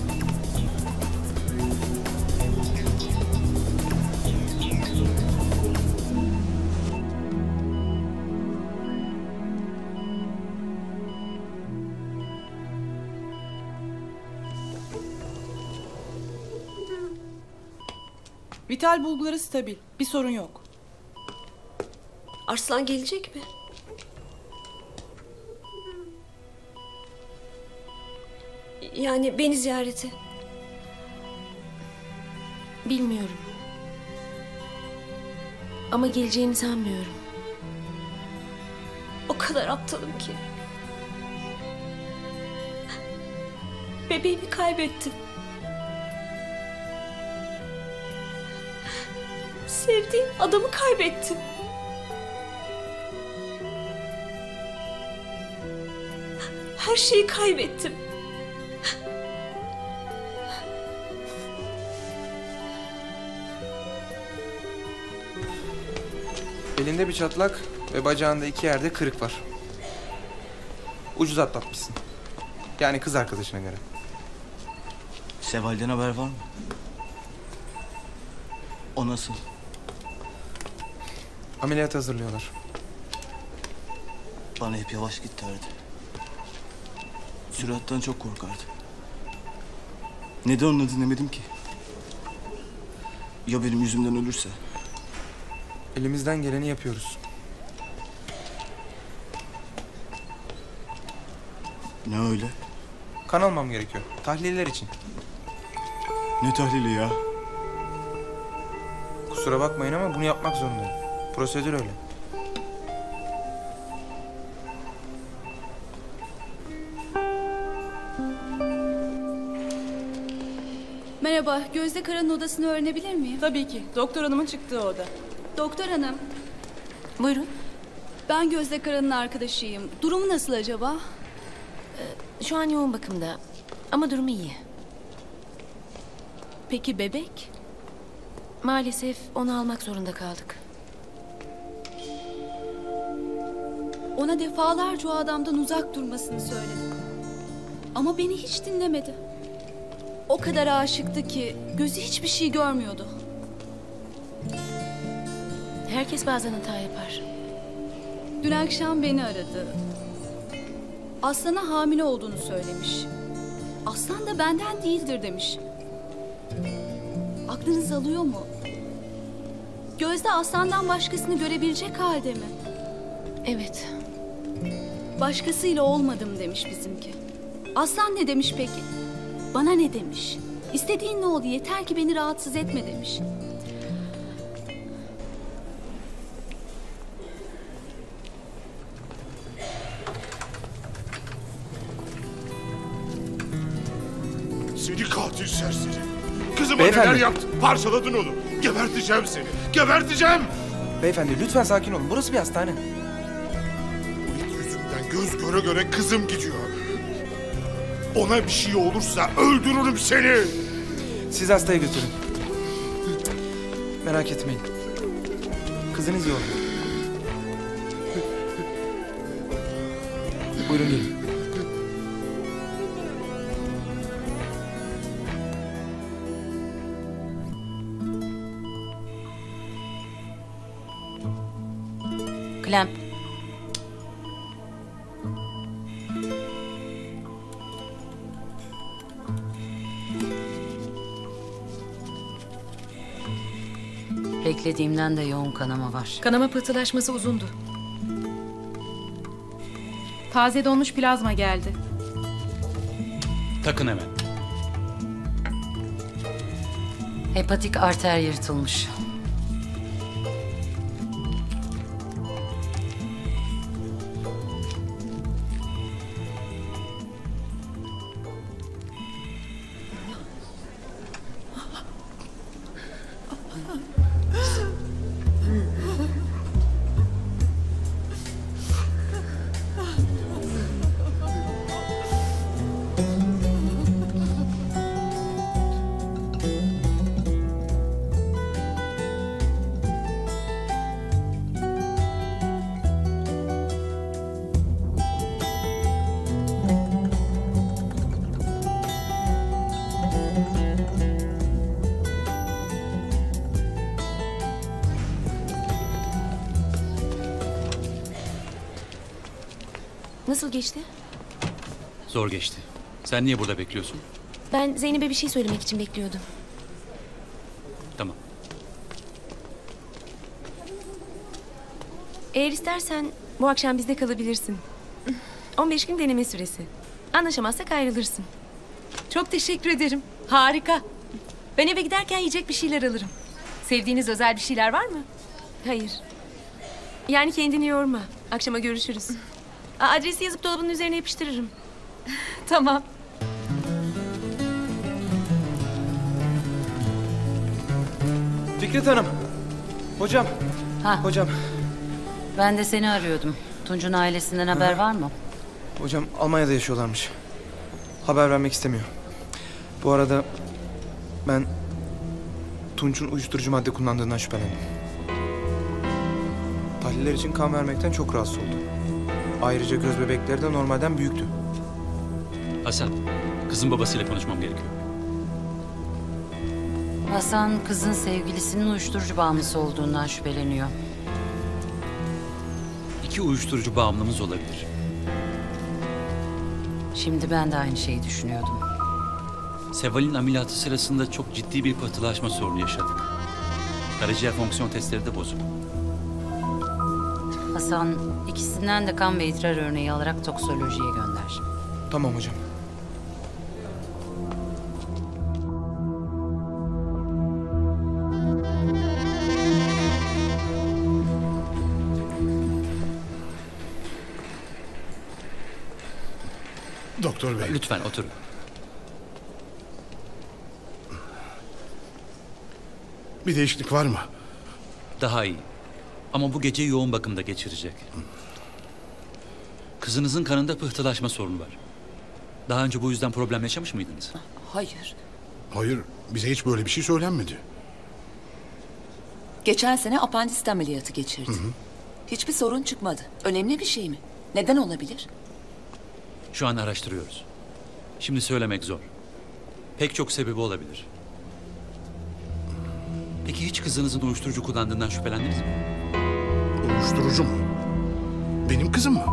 Vital bulguları stabil. Bir sorun yok. Arslan gelecek mi? Yani beni ziyarete. Bilmiyorum. Ama geleceğini sanmıyorum. O kadar aptalım ki. Bebeğimi kaybettim. Sevdiğim adamı kaybettim. Her şeyi kaybettim. Elinde bir çatlak ve bacağında iki yerde kırık var. Ucuz atlatmışsın. Yani kız arkadaşına göre. Seval'den haber var mı? O nasıl? Ameliyat hazırlıyorlar. Bana hep yavaş git derdi. Sürattan çok korkardı. Neden onu dinlemedim ki? Ya benim yüzümden ölürse? Elimizden geleni yapıyoruz. Ne öyle? Kan almam gerekiyor. Tahliller için. Ne tahlili ya? Kusura bakmayın ama bunu yapmak zorundayım. Prosedür öyle. Merhaba, Gözde Kara'nın odasını öğrenebilir miyim? Tabii ki. Doktor hanımın çıktığı oda. Doktor hanım. Buyurun. Ben Gözde Kara'nın arkadaşıyım. Durumu nasıl acaba? Ee, şu an yoğun bakımda. Ama durumu iyi. Peki bebek? Maalesef onu almak zorunda kaldık. Ona defalarca o adamdan uzak durmasını söyledim. Ama beni hiç dinlemedi. O kadar aşıktı ki gözü hiçbir şey görmüyordu. Herkes bazen hata yapar. Dün akşam beni aradı. Aslan'a hamile olduğunu söylemiş. Aslan da benden değildir demiş. Aklınız alıyor mu? Gözde Aslan'dan başkasını görebilecek halde mi? Evet. Başkasıyla olmadım demiş bizimki. Aslan ne demiş peki? Bana ne demiş? İstediğin ne oldu, yeter ki beni rahatsız etme demiş. Seni katil serseri. Kızıma Beyefendi. neler yaptın? Parçaladın onu. Geberteceğim seni. Geberteceğim. Beyefendi lütfen sakin olun. Burası bir hastane. Bu it yüzünden göz göre göre kızım gidiyor. Ona bir şey olursa öldürürüm seni. Siz hastaya götürün. Merak etmeyin. Kızınız iyi oldu. Buyurun gelin. Klemp. Beklediğimden de yoğun kanama var. Kanama pıhtılaşması uzundu. Taze donmuş plazma geldi. Takın hemen. Hepatik arter yırtılmış. Nasıl geçti? Zor geçti. Sen niye burada bekliyorsun? Ben Zeynep'e bir şey söylemek için bekliyordum. Tamam. Eğer istersen bu akşam bizde kalabilirsin. on beş gün deneme süresi. Anlaşamazsak ayrılırsın. Çok teşekkür ederim. Harika. Ben eve giderken yiyecek bir şeyler alırım. Sevdiğiniz özel bir şeyler var mı? Hayır. Yani kendini yorma. Akşama görüşürüz. Aa, adresi yazıp dolabının üzerine yapıştırırım. Tamam. Fikret Hanım. Hocam. Ha. Hocam. Ben de seni arıyordum. Tunç'un ailesinden haber var mı? Hocam Almanya'da yaşıyorlarmış. Haber vermek istemiyor. Bu arada ben Tunç'un uyuşturucu madde kullandığından şüphelendim. Tahliller için kan vermekten çok rahatsız oldu. Ayrıca göz bebekleri de normalden büyüktü. Hasan, kızın babasıyla konuşmam gerekiyor. Hasan kızın sevgilisinin uyuşturucu bağımlısı olduğundan şüpheleniyor. İki uyuşturucu bağımlımız olabilir. Şimdi ben de aynı şeyi düşünüyordum. Seval'in ameliyatı sırasında çok ciddi bir pıhtılaşma sorunu yaşadık. Karaciğer fonksiyon testleri de bozuk. Hasan ikisinden de kan ve idrar örneği alarak toksikolojiye gönder. Tamam hocam. Doktor bey. Lütfen oturun. Bir değişiklik var mı? Daha iyi. Ama bu gece yoğun bakımda geçirecek. Kızınızın kanında pıhtılaşma sorunu var. Daha önce bu yüzden problem yaşamış mıydınız? Hayır. Hayır, bize hiç böyle bir şey söylenmedi. Geçen sene apandisit ameliyatı geçirdi. Hı hı. Hiçbir sorun çıkmadı. Önemli bir şey mi? Neden olabilir? Şu an araştırıyoruz. Şimdi söylemek zor. Pek çok sebebi olabilir. Peki hiç kızınızın uyuşturucu kullandığından şüphelendiniz mi? Uyuşturucu mu? Benim kızım mı?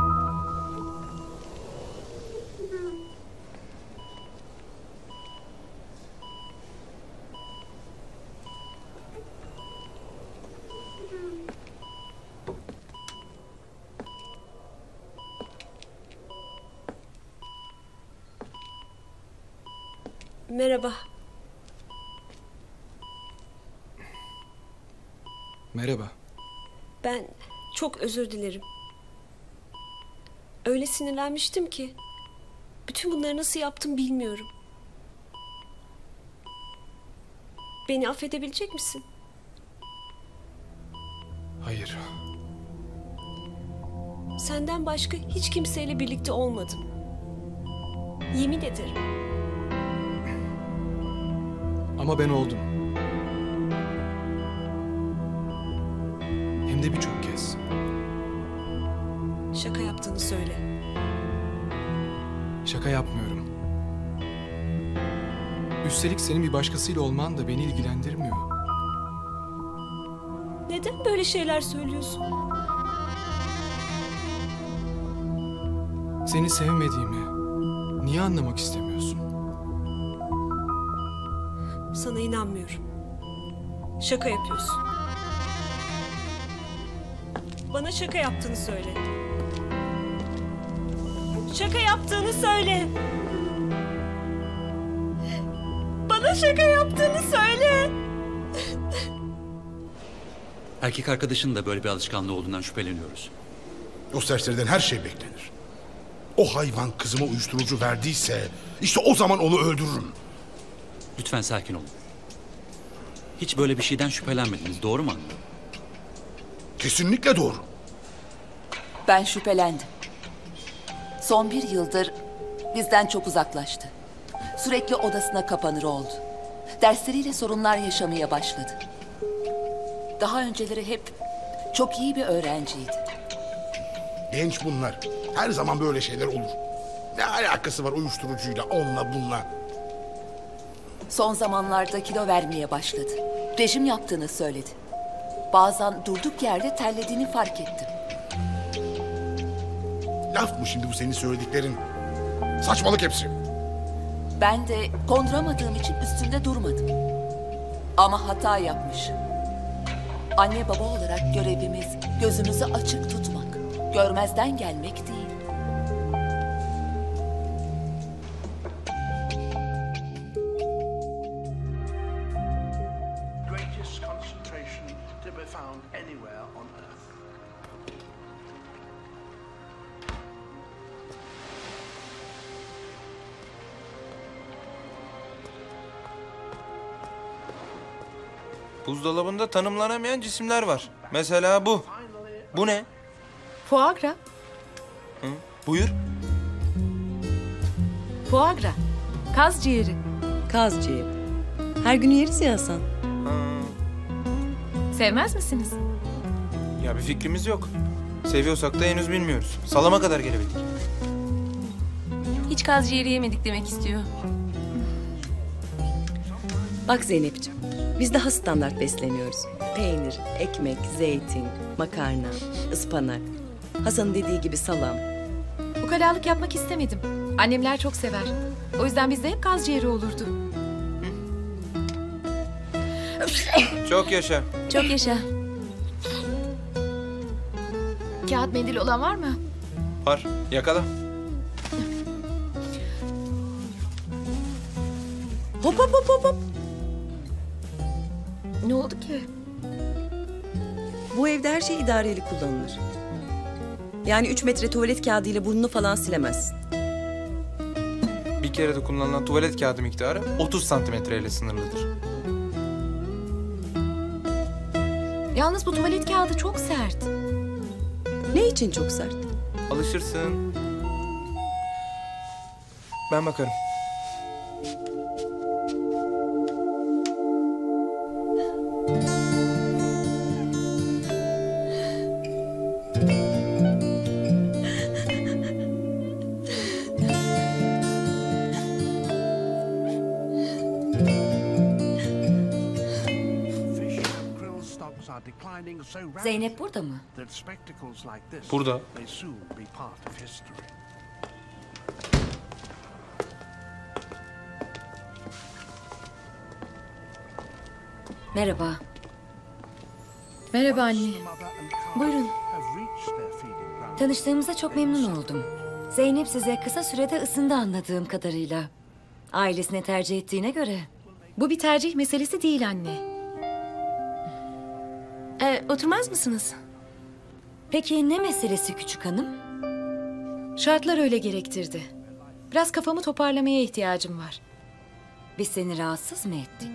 Merhaba. Merhaba. Ben çok özür dilerim. Öyle sinirlenmiştim ki. Bütün bunları nasıl yaptım bilmiyorum. Beni affedebilecek misin? Hayır. Senden başka hiç kimseyle birlikte olmadım. Yemin ederim. Ama ben oldum. Hem de birçok kez. Şaka yaptığını söyle. Şaka yapmıyorum. Üstelik senin bir başkasıyla olman da beni ilgilendirmiyor. Neden böyle şeyler söylüyorsun? Seni sevmediğimi niye anlamak istemiyorsun? Sana inanmıyorum. Şaka yapıyorsun. Bana şaka yaptığını söyle. Şaka yaptığını söyle. Bana şaka yaptığını söyle. Erkek arkadaşının da böyle bir alışkanlığı olduğundan şüpheleniyoruz. O serseriden her şey beklenir. O hayvan kızıma uyuşturucu verdiyse işte o zaman onu öldürürüm. Lütfen sakin olun. Hiç böyle bir şeyden şüphelenmediniz, doğru mu anladım? Kesinlikle doğru. Ben şüphelendim. Son bir yıldır bizden çok uzaklaştı. Sürekli odasına kapanır oldu. Dersleriyle sorunlar yaşamaya başladı. Daha önceleri hep çok iyi bir öğrenciydi. Genç bunlar. Her zaman böyle şeyler olur. Ne alakası var uyuşturucuyla, onunla bununla? Son zamanlarda kilo vermeye başladı. Rejim yaptığını söyledi. Bazen durduk yerde terlediğini fark ettim. Laf mı şimdi bu senin söylediklerin? Saçmalık hepsi. Ben de konduramadığım için üstünde durmadım. Ama hata yapmışım. Anne baba olarak görevimiz gözümüzü açık tutmak, görmezden gelmek değil. Greatest concentration to be found anywhere on Earth. Buzdolabında tanımlanamayan cisimler var. Mesela bu. Bu ne? Foie gras. Hı? Buyur. Foie gras. Kaz ciğeri. Kaz ciğeri. Her gün yeriz ya Hasan. Sevmez misiniz? Ya bir fikrimiz yok. Seviyorsak da henüz bilmiyoruz. Salama kadar gelebildik. Hiç kaz ciğeri yemedik demek istiyor. Bak Zeynep'ciğim, biz daha standart besleniyoruz. Peynir, ekmek, zeytin, makarna, ıspanak. Hasan'ın dediği gibi salam. Ukalalık yapmak istemedim. Annemler çok sever. O yüzden bizde hep kaz ciğeri olurdu. Çok yaşa. Çok yaşa. Kağıt mendil olan var mı? Var. Yakala. Hop hop hop hop hop. Ne oldu ki? Bu evde her şey idareli kullanılır. Yani üç metre tuvalet kağıdıyla burnunu falan silemezsin. Bir kere de kullanılan tuvalet kağıdı miktarı otuz santimetre ile sınırlıdır. Yalnız bu tuvalet kağıdı çok sert. Ne için çok sert? Alışırsın. Ben bakarım. Zeynep burada mı? Burada. Merhaba. Merhaba anne. Buyurun. Tanıştığımıza çok memnun oldum. Zeynep size kısa sürede ısındı anladığım kadarıyla. Ailesine tercih ettiğine göre. Bu bir tercih meselesi değil anne. Ee, oturmaz mısınız? Peki ne meselesi küçük hanım? Şartlar öyle gerektirdi. Biraz kafamı toparlamaya ihtiyacım var. Biz seni rahatsız mı ettik?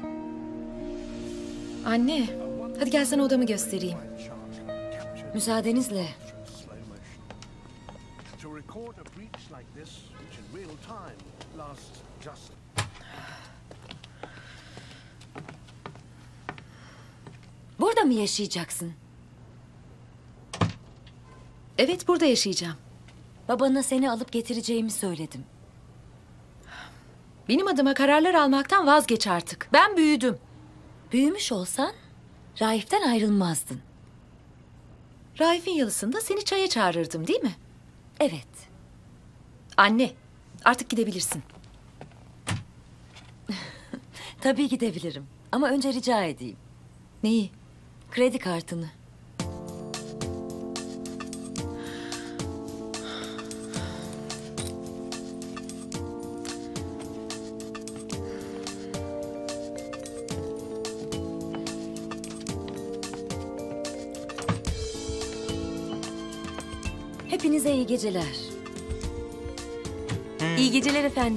Anne, hadi gel sana odamı göstereyim. Müsaadenizle. Burada mı yaşayacaksın? Evet, burada yaşayacağım. Babana seni alıp getireceğimi söyledim. Benim adıma kararlar almaktan vazgeç artık. Ben büyüdüm. Büyümüş olsan Raif'ten ayrılmazdın. Raif'in yalısında seni çaya çağırırdım değil mi? Evet. Anne, artık gidebilirsin. Tabii gidebilirim. Ama önce rica edeyim. Neyi? Kredi kartını. Hepinize iyi geceler. İyi geceler efendim.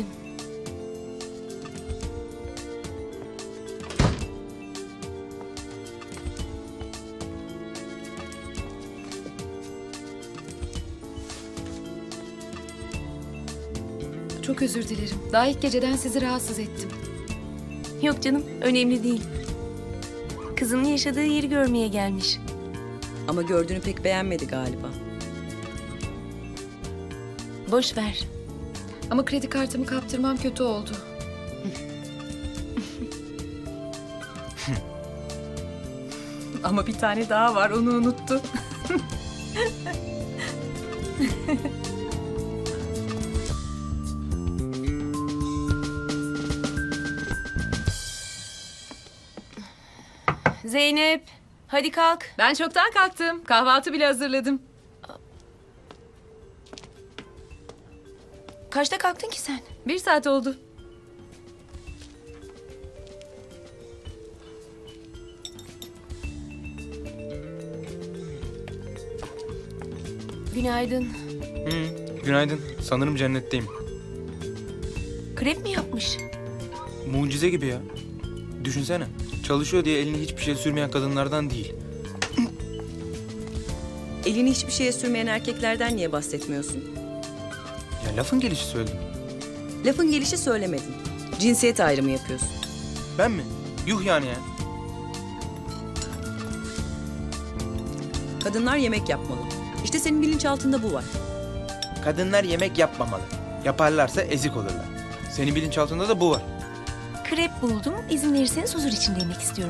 Çok özür dilerim. Daha ilk geceden sizi rahatsız ettim. Yok canım, önemli değil. Kızının yaşadığı yeri görmeye gelmiş. Ama gördüğünü pek beğenmedi galiba. Boş ver. Ama kredi kartımı kaptırmam kötü oldu. Ama bir tane daha var, onu unuttu. Zeynep, hadi kalk. Ben çoktan kalktım. Kahvaltı bile hazırladım. Kaçta kalktın ki sen? Bir saat oldu. Günaydın. Hı, günaydın. Sanırım cennetteyim. Krep mi yapmış? Mucize gibi ya. Düşünsene. Çalışıyor diye eline hiçbir şey sürmeyen kadınlardan değil. Elini hiçbir şeye sürmeyen erkeklerden niye bahsetmiyorsun? Ya lafın gelişi söyledim. Lafın gelişi söylemedin. Cinsiyet ayrımı yapıyorsun. Ben mi? Yuh yani ya. Kadınlar yemek yapmalı. İşte senin bilinçaltında bu var. Kadınlar yemek yapmamalı. Yaparlarsa ezik olurlar. Senin bilinçaltında da bu var. Krep buldum. İzin verirseniz huzur içinde yemek istiyorum.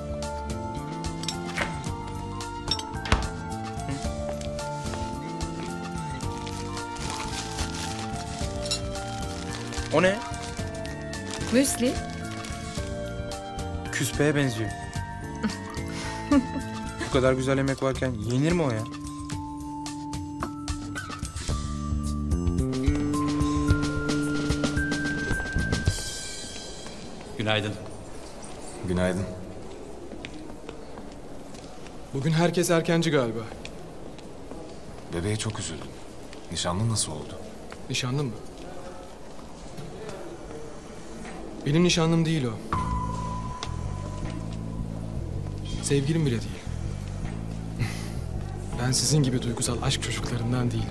O ne? Müsli. Küspeye benziyor. Bu kadar güzel yemek varken yenir mi o ya? Günaydın. Günaydın. Bugün herkes erkenci galiba. Bebeğe çok üzüldüm. Nişanlın nasıl oldu? Nişanlın mı? Benim nişanlım değil o. Sevgilim bile değil. Ben sizin gibi duygusal aşk çocuklarından değilim.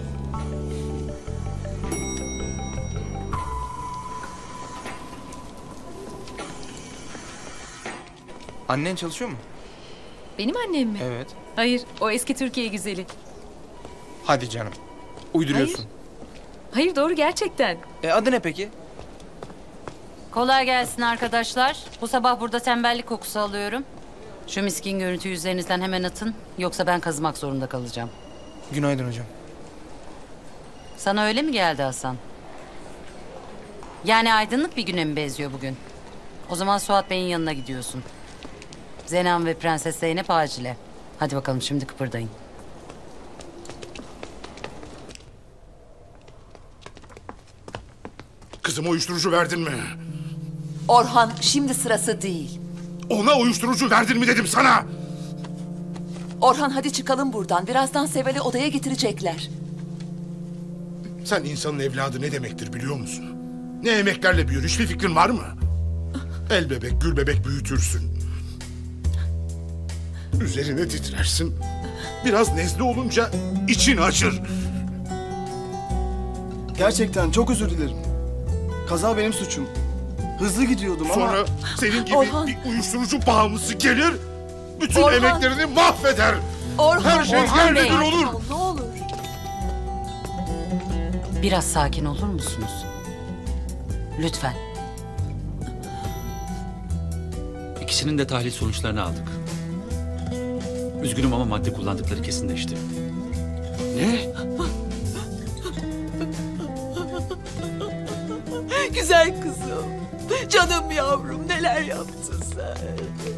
Annen çalışıyor mu? Benim annem mi? Evet. Hayır, o eski Türkiye güzeli. Hadi canım. Uyduruyorsun. Hayır. Hayır, doğru gerçekten. E adı ne peki? Kolay gelsin arkadaşlar. Bu sabah burada tembellik kokusu alıyorum. Şu miskin görüntüyü üzerinizden hemen atın. Yoksa ben kazımak zorunda kalacağım. Günaydın hocam. Sana öyle mi geldi Hasan? Yani aydınlık bir güne mi benziyor bugün? O zaman Suat Bey'in yanına gidiyorsun. Zenan ve Prenses Zeynep acile. Hadi bakalım şimdi kıpırdayın. Kızıma uyuşturucu verdin mi? Orhan, şimdi sırası değil. Ona uyuşturucu verdin mi dedim sana! Orhan hadi çıkalım buradan. Birazdan Seval'i odaya getirecekler. Sen insanın evladı ne demektir biliyor musun? Ne emeklerle büyür, hiçbir fikrin var mı? El bebek, gül bebek büyütürsün. Üzerine titrersin. Biraz nezle olunca için acır. Gerçekten çok özür dilerim. Kaza benim suçum. Hızlı gidiyordum ama... Sonra senin gibi Orhan. bir uyuşturucu bağımlısı gelir, bütün Orhan. emeklerini mahveder. Orhan, Her şey Orhan yerle Bey. bir olur. Ne olur. Biraz sakin olur musunuz? Lütfen. İkisinin de tahlil sonuçlarını aldık. Üzgünüm ama madde kullandıkları kesinleşti. Ne? Güzel kızım. Canım yavrum, neler yaptın sen?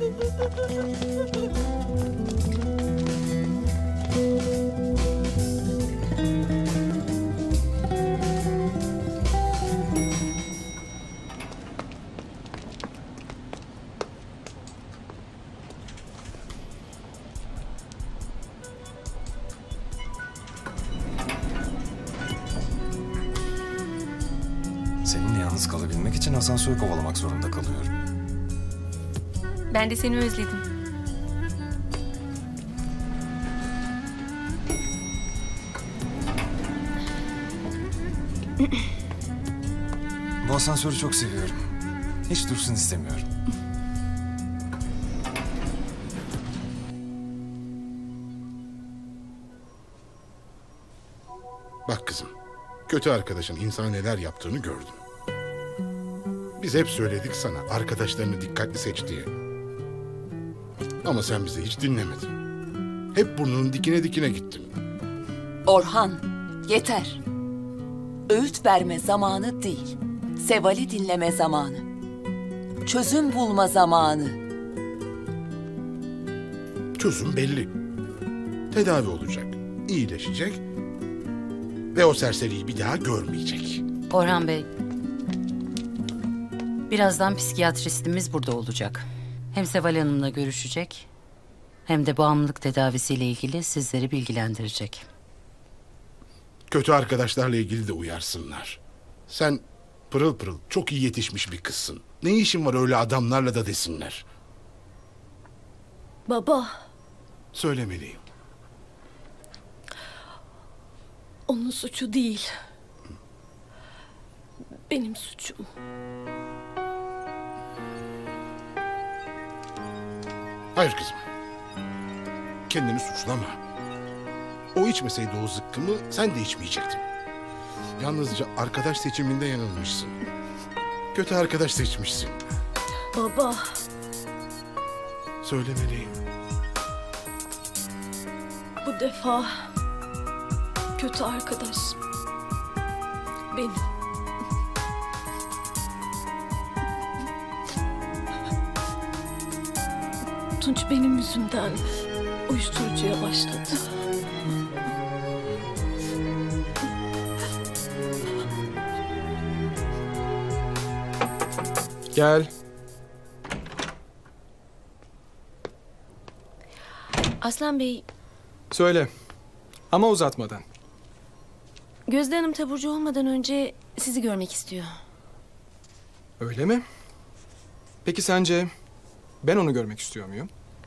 Seninle yalnız kalabilmek için asansör kovalamak zorunda kalıyorum. Ben de seni özledim. Bu asansörü çok seviyorum. Hiç dursun istemiyorum. Bak kızım, kötü arkadaşın insana neler yaptığını gördüm. Biz hep söyledik sana arkadaşlarını dikkatli seç diye. Ama sen bizi hiç dinlemedin. Hep burnunun dikine dikine gittin. Orhan, yeter. Öğüt verme zamanı değil. Seval'i dinleme zamanı. Çözüm bulma zamanı. Çözüm belli. Tedavi olacak, iyileşecek ve o serseriyi bir daha görmeyecek. Orhan Bey, birazdan psikiyatristimiz burada olacak. Hem Seval Hanım'la görüşecek, hem de bağımlılık tedavisiyle ilgili sizleri bilgilendirecek. Kötü arkadaşlarla ilgili de uyarsınlar. Sen pırıl pırıl çok iyi yetişmiş bir kızsın. Ne işin var öyle adamlarla da desinler. Baba, Söylemeliyim. onun suçu değil. Benim suçum. Hayır kızım. Kendini suçlama. O içmeseydi o zıkkımı sen de içmeyecektin. Yalnızca arkadaş seçiminde yanılmışsın. Kötü arkadaş seçmişsin. Baba, Söylemeliyim. bu defa kötü arkadaş benim. Tunç benim yüzümden uyuşturucuya başladı. Gel. Aslan Bey, Söyle. Ama uzatmadan. Gözde Hanım taburcu olmadan önce sizi görmek istiyor. Öyle mi? Peki sence ben onu görmek istiyor muyum?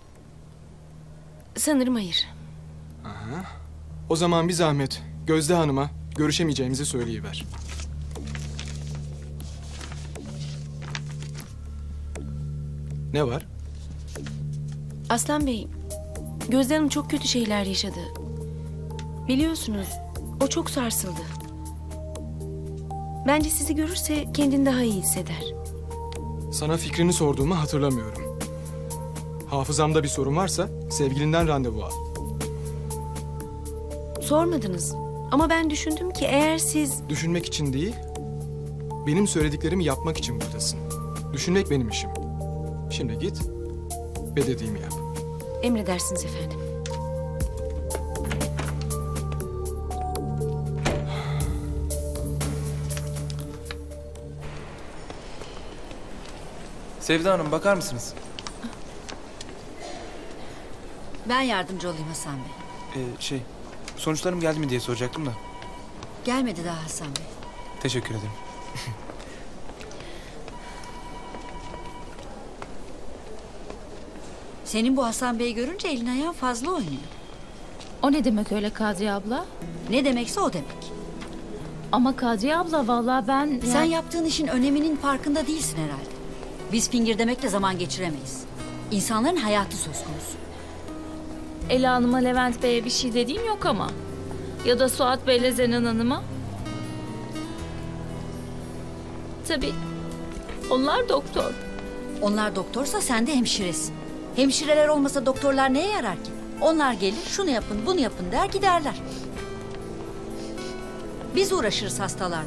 Sanırım hayır. Aha. O zaman bir zahmet Gözde Hanım'a görüşemeyeceğimizi söyleyiver. Ne var? Aslan Bey, Gözde Hanım çok kötü şeyler yaşadı. Biliyorsunuz, o çok sarsıldı. Bence sizi görürse kendini daha iyi hisseder. Sana fikrini sorduğumu hatırlamıyorum. Hafızamda bir sorun varsa sevgilinden randevu al. Sormadınız. Ama ben düşündüm ki eğer siz... Düşünmek için değil, benim söylediklerimi yapmak için buradasın. Düşünmek benim işim. Şimdi git ve dediğimi yap. Emredersiniz efendim. Sevda Hanım bakar mısınız? Ben yardımcı olayım Hasan Bey. Ee, şey, sonuçlarım geldi mi diye soracaktım da. Gelmedi daha Hasan Bey. Teşekkür ederim. Senin bu Hasan Bey'i görünce elin ayağın fazla oynuyor. O ne demek öyle Kadriye abla? Ne demekse o demek. Ama Kadriye abla vallahi ben... Sen yani- yaptığın işin öneminin farkında değilsin herhalde. Biz fingir demekle zaman geçiremeyiz. İnsanların hayatı söz konusu. Ela Hanım'a, Levent Bey'e bir şey dediğim yok ama. Ya da Suat Bey'le Zenan Hanım'a. Tabii onlar doktor. Onlar doktorsa sen de hemşiresin. Hemşireler olmasa doktorlar neye yarar ki? Onlar gelir şunu yapın bunu yapın der giderler. Biz uğraşırız hastalarla.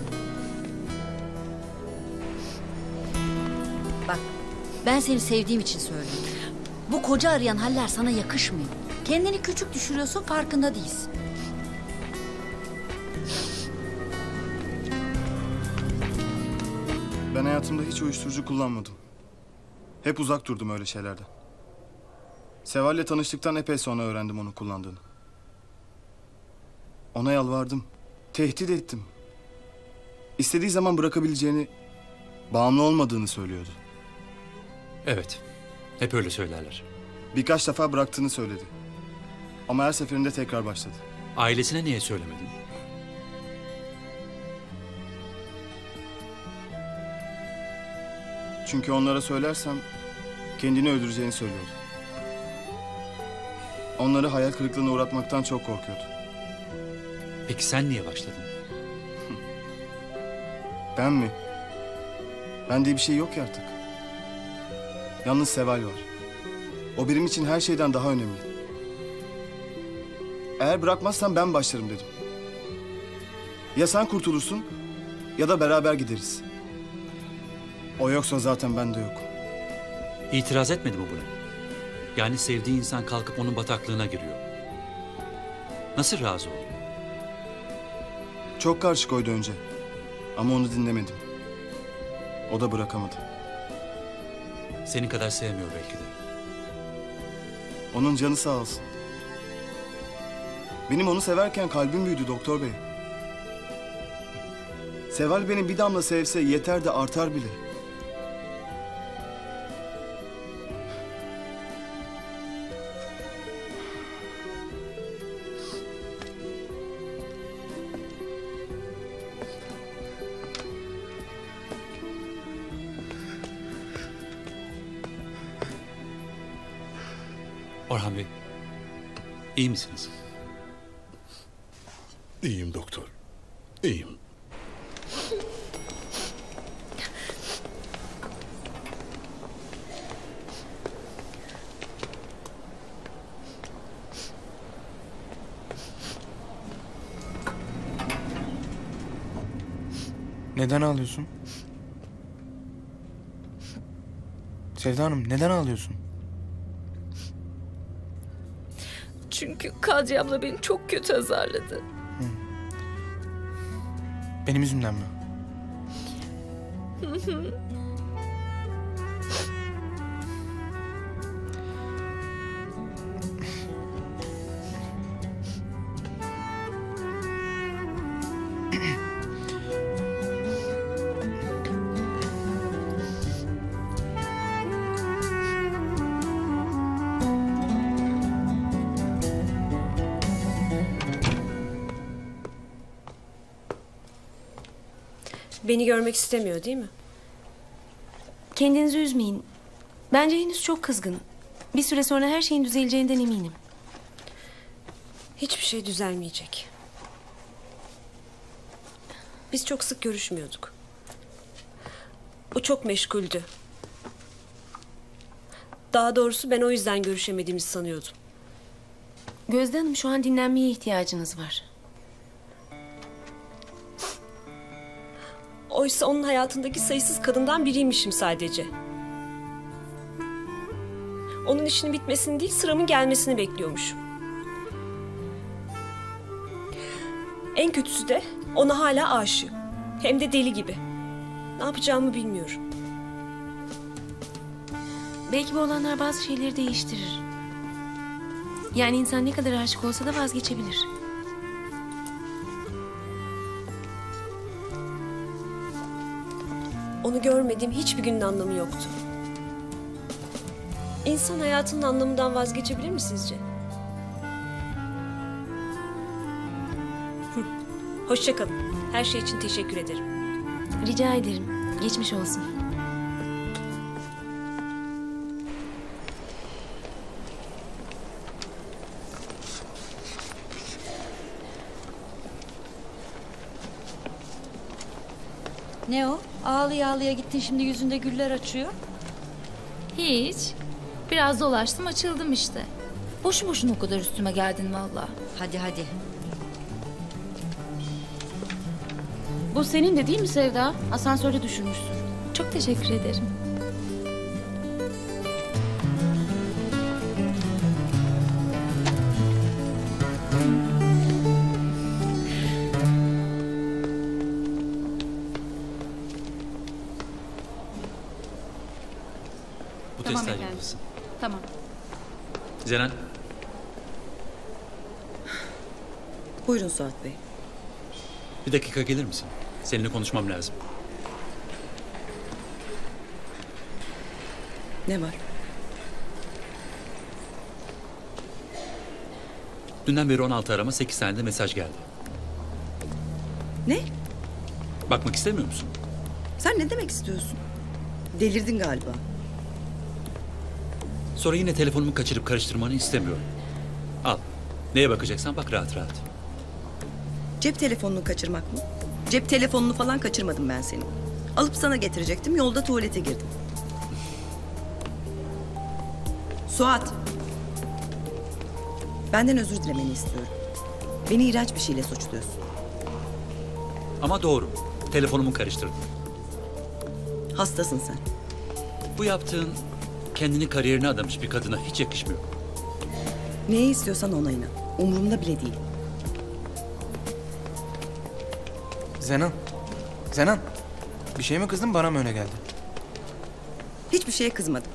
Bak ben seni sevdiğim için söylüyorum. Bu koca arayan haller sana yakışmıyor. Kendini küçük düşürüyorsun farkında değilsin. Ben hayatımda hiç uyuşturucu kullanmadım. Hep uzak durdum öyle şeylerden. Seval'le tanıştıktan epey sonra öğrendim onu kullandığını. Ona yalvardım. Tehdit ettim. İstediği zaman bırakabileceğini, bağımlı olmadığını söylüyordu. Evet. Hep öyle söylerler. Birkaç defa bıraktığını söyledi. Ama her seferinde tekrar başladı. Ailesine niye söylemedin? Çünkü onlara söylersem kendini öldüreceğini söylüyordu. Onları hayal kırıklığına uğratmaktan çok korkuyordu. Peki sen niye başladın? Ben mi? Bende bir şey yok ki artık. Yalnız Seval var. O benim için her şeyden daha önemli. Eğer bırakmazsan ben başlarım dedim. Ya sen kurtulursun ya da beraber gideriz. O yoksa zaten ben de yok. İtiraz etmedi mi buna? Yani sevdiği insan kalkıp onun bataklığına giriyor. Nasıl razı oldu? Çok karşı koydu önce. Ama onu dinlemedim. O da bırakamadı. Senin kadar sevmiyor belki de. Onun canı sağ olsun. Benim onu severken kalbim büyüdü doktor bey. Seval beni bir damla sevse yeter de artar bile. Orhan Bey, iyi misiniz? İyiyim doktor. İyiyim. Neden ağlıyorsun? Sevda Hanım, neden ağlıyorsun? Çünkü Kadriye abla beni çok kötü azarladı. Benim yüzümden mi? Hı hı. Beni görmek istemiyor değil mi? Kendinizi üzmeyin. Bence henüz çok kızgın. Bir süre sonra her şeyin düzeleceğinden eminim. Hiçbir şey düzelmeyecek. Biz çok sık görüşmüyorduk. O çok meşguldü. Daha doğrusu ben o yüzden görüşemediğimizi sanıyordum. Gözde Hanım, şu an dinlenmeye ihtiyacınız var. Oysa onun hayatındaki sayısız kadından biriymişim sadece. Onun işinin bitmesini değil, sıramın gelmesini bekliyormuşum. En kötüsü de ona hala aşığım. Hem de deli gibi. Ne yapacağımı bilmiyorum. Belki bu olanlar bazı şeyleri değiştirir. Yani insan ne kadar aşık olsa da vazgeçebilir. Onu görmediğim hiçbir günün anlamı yoktu. İnsan hayatının anlamından vazgeçebilir mi sizce? Hı. Hoşça kalın. Her şey için teşekkür ederim. Rica ederim. Geçmiş olsun. Ne o? Ağlıya ağlıya gittin, şimdi yüzünde güller açıyor. Hiç. Biraz dolaştım, açıldım işte. Boşu boşuna o kadar üstüme geldin vallahi. Hadi hadi. Bu senin de değil mi Sevda? Asansörde düşürmüşsün. Çok teşekkür ederim. Bu Tamam testler efendim. yapılsın. Tamam. Zeren, Buyurun Suat Bey. bir dakika gelir misin? Seninle konuşmam lazım. Ne var? Dünden beri on altı arama, sekiz tane de mesaj geldi. Ne? Bakmak istemiyor musun? Sen ne demek istiyorsun? Delirdin galiba. Sonra yine telefonumu kaçırıp karıştırmanı istemiyorum. Al. Neye bakacaksan bak rahat rahat. Cep telefonunu kaçırmak mı? Cep telefonunu falan kaçırmadım ben senin. Alıp sana getirecektim, yolda tuvalete girdim. Suat. Benden özür dilemeni istiyorum. Beni iğrenç bir şeyle suçluyorsun. Ama doğru. Telefonumu karıştırdın. Hastasın sen. Bu yaptığın kendini kariyerine adamış bir kadına hiç yakışmıyor. Neye istiyorsan ona inan. Umurumda bile değil. Zenan. Zenan. Bir şey mi kızdın, bana mı öyle geldi? Hiçbir şeye kızmadım.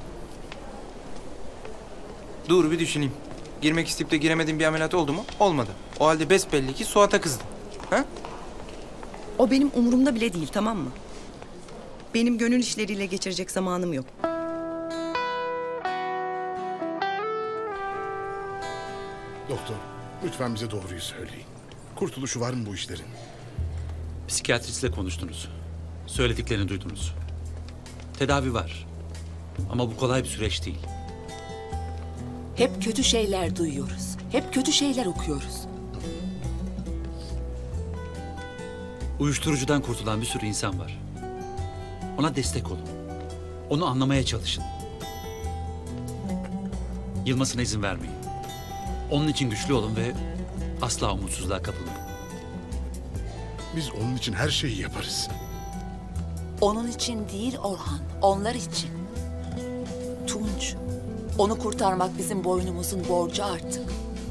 Dur bir düşüneyim. Girmek isteyip de giremediğin bir ameliyat oldu mu? Olmadı. O halde besbelli ki Suat'a kızdın. Ha? O benim umurumda bile değil, tamam mı? Benim gönül işleriyle geçirecek zamanım yok. Doktor, lütfen bize doğruyu söyleyin. Kurtuluşu var mı bu işlerin? Psikiyatristle konuştunuz. Söylediklerini duydunuz. Tedavi var. Ama bu kolay bir süreç değil. Hep kötü şeyler duyuyoruz. Hep kötü şeyler okuyoruz. Uyuşturucudan kurtulan bir sürü insan var. Ona destek olun. Onu anlamaya çalışın. Yılmasına izin vermeyin. Onun için güçlü olun ve asla umutsuzluğa kapılmayın. Biz onun için her şeyi yaparız. Onun için değil Orhan, onlar için. Tunç, onu kurtarmak bizim boynumuzun borcu artık.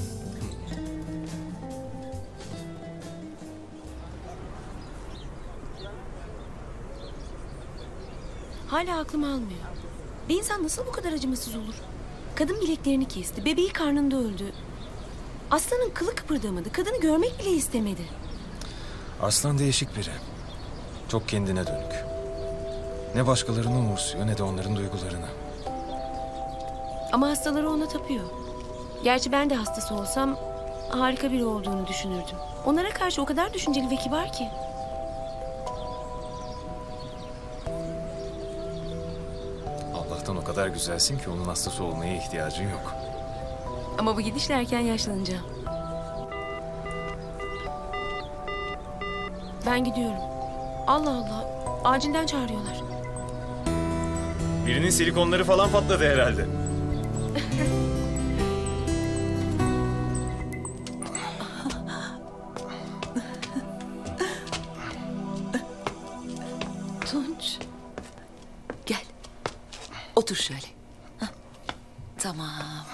Hala aklım almıyor. Bir insan nasıl bu kadar acımasız olur? Kadın bileklerini kesti, bebeği karnında öldü. Aslanın kılı kıpırdamadı, kadını görmek bile istemedi. Aslan değişik biri. Çok kendine dönük. Ne başkalarını umursuyor ne de onların duygularını. Ama hastaları ona tapıyor. Gerçi ben de hastası olsam harika biri olduğunu düşünürdüm. Onlara karşı o kadar düşünceli ve kibar ki. Allah'tan o kadar güzelsin ki onun hastası olmaya ihtiyacın yok. Ama bu gidişle erken yaşlanacağım. Ben gidiyorum. Allah Allah, acilden çağırıyorlar. Birinin silikonları falan patladı herhalde. Tunç. Gel. Otur şöyle. Hah. Tamam.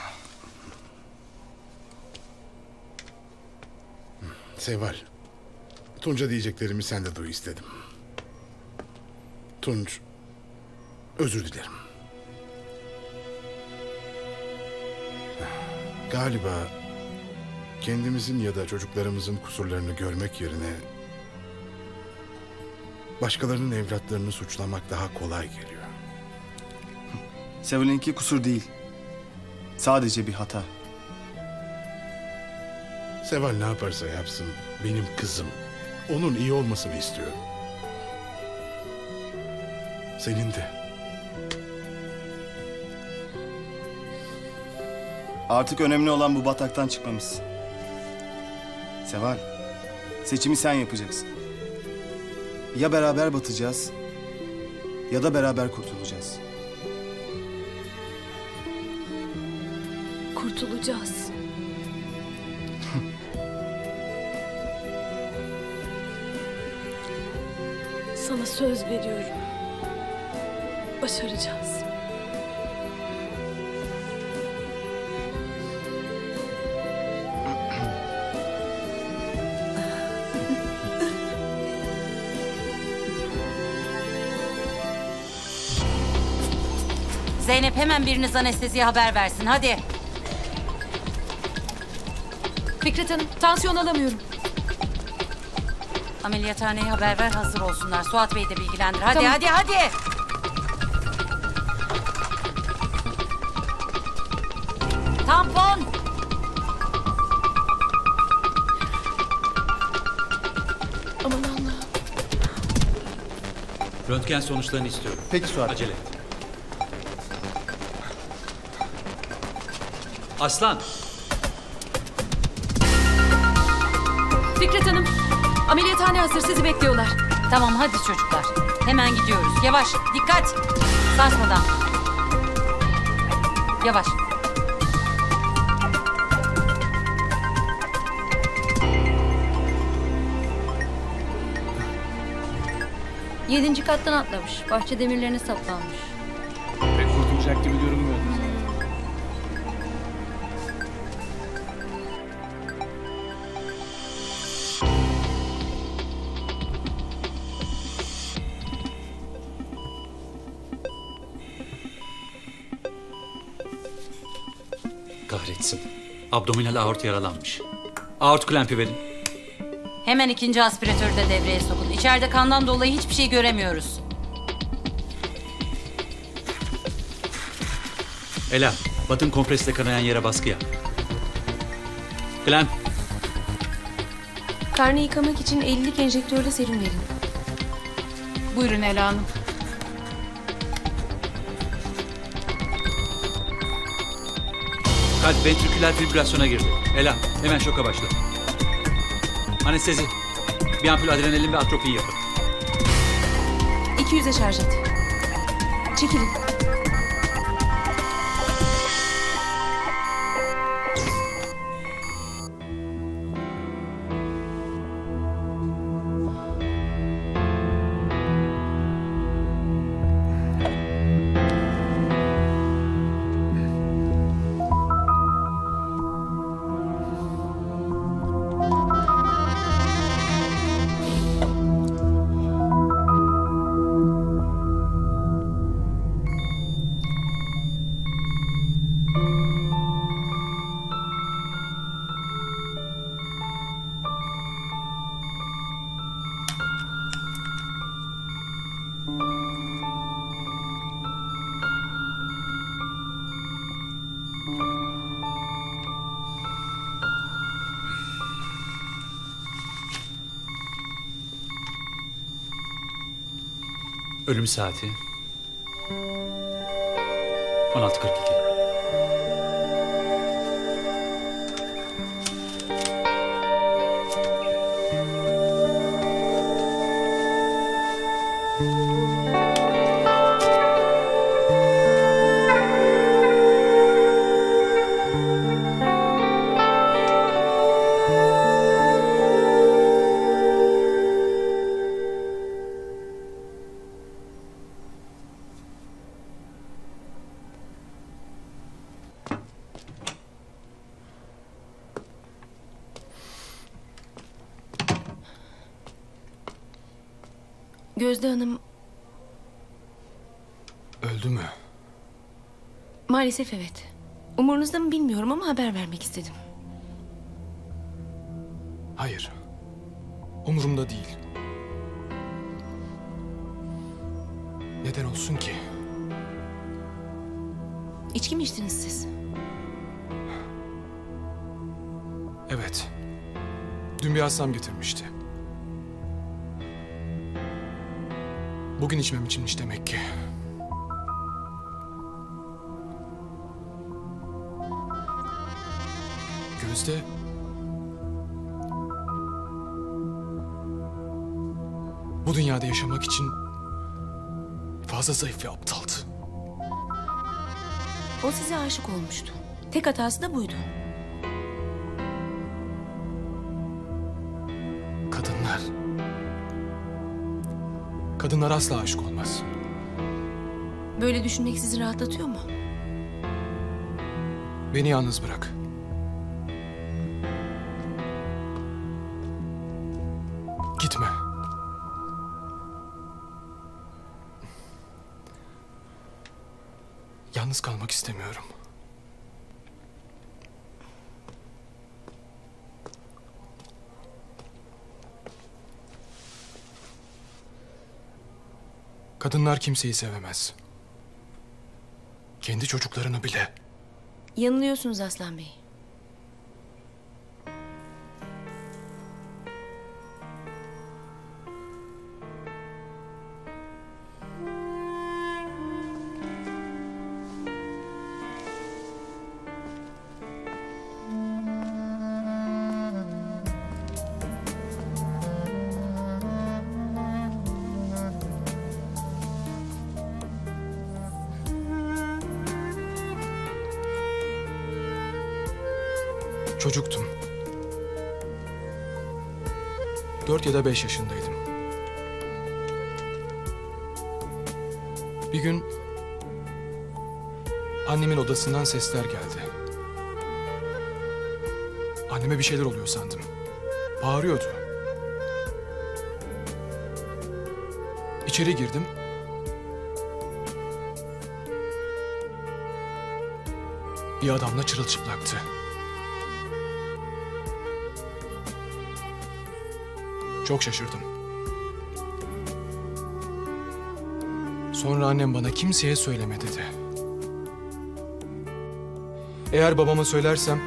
Seval, Tunç'a diyeceklerimi sen de duy istedim. Tunç, özür dilerim. Galiba kendimizin ya da çocuklarımızın kusurlarını görmek yerine başkalarının evlatlarını suçlamak daha kolay geliyor. Seval'inki kusur değil. Sadece bir hata. Seval ne yaparsa yapsın benim kızım. Onun iyi olmasını istiyor. Senin de. Artık önemli olan bu bataktan çıkmamız. Seval, seçimi sen yapacaksın. Ya beraber batacağız ya da beraber kurtulacağız. Kurtulacağız. Sana söz veriyorum. Başaracağız. Zeynep hemen biriniz anesteziye haber versin hadi. Fikret Hanım, tansiyon alamıyorum. Ameliyathaneye haber ver hazır olsunlar. Suat Bey'i de bilgilendir. Hadi Tamam. hadi hadi. Tampon. Aman Allah. Röntgen sonuçlarını istiyorum. Peki Suat. Acele et. Aslan. Fikret Hanım, ameliyathane hazır, sizi bekliyorlar. Tamam hadi çocuklar. Hemen gidiyoruz. Yavaş dikkat. Sarsmadan. Yavaş. Yedinci kattan atlamış. Bahçe demirlerine saplanmış. Pek kurtulacak gibi görünmüyor Kahretsin. Abdominal aort yaralanmış. Aort klempi verin. Hemen ikinci aspiratörü de devreye sokun. İçeride kandan dolayı hiçbir şey göremiyoruz. Ela, batın kompresle kanayan yere baskı yap. Glenn, Karnı yıkamak için ellilik enjektörle serum verin. Buyurun Ela Hanım. kalp ventriküler fibrilasyona girdi. Ela, hemen şoka başla. Anestezi. Bir ampul adrenalin ve atropin yapın. iki yüze şarj et. Çekilin. Ölüm saati on altı kırk iki. Gözde Hanım Öldü mü? maalesef evet. Umurunuzda mı bilmiyorum ama haber vermek istedim. Hayır. Umurumda değil. Neden olsun ki? İçki mi içtiniz siz? Evet. Dün bir hastam getirmişti. Bugün içmem içinmiş demek ki. Gözde... Bu dünyada yaşamak için fazla zayıf ve aptaldı. O size aşık olmuştu. Tek hatası da buydu. Kadınlar... Kadınlar asla aşık olmaz. Böyle düşünmek sizi rahatlatıyor mu? Beni yalnız bırak. Gitme. Yalnız kalmak istemiyorum. Kadınlar kimseyi sevemez. Kendi çocuklarını bile. Yanılıyorsunuz Aslan Bey. Çocuktum. Dört ya da beş yaşındaydım. Bir gün annemin odasından sesler geldi. Anneme bir şeyler oluyor sandım. Bağırıyordu. İçeri girdim. bir adamla çırılçıplaktı. Çok şaşırdım. Sonra annem bana kimseye söyleme dedi. Eğer babama söylersem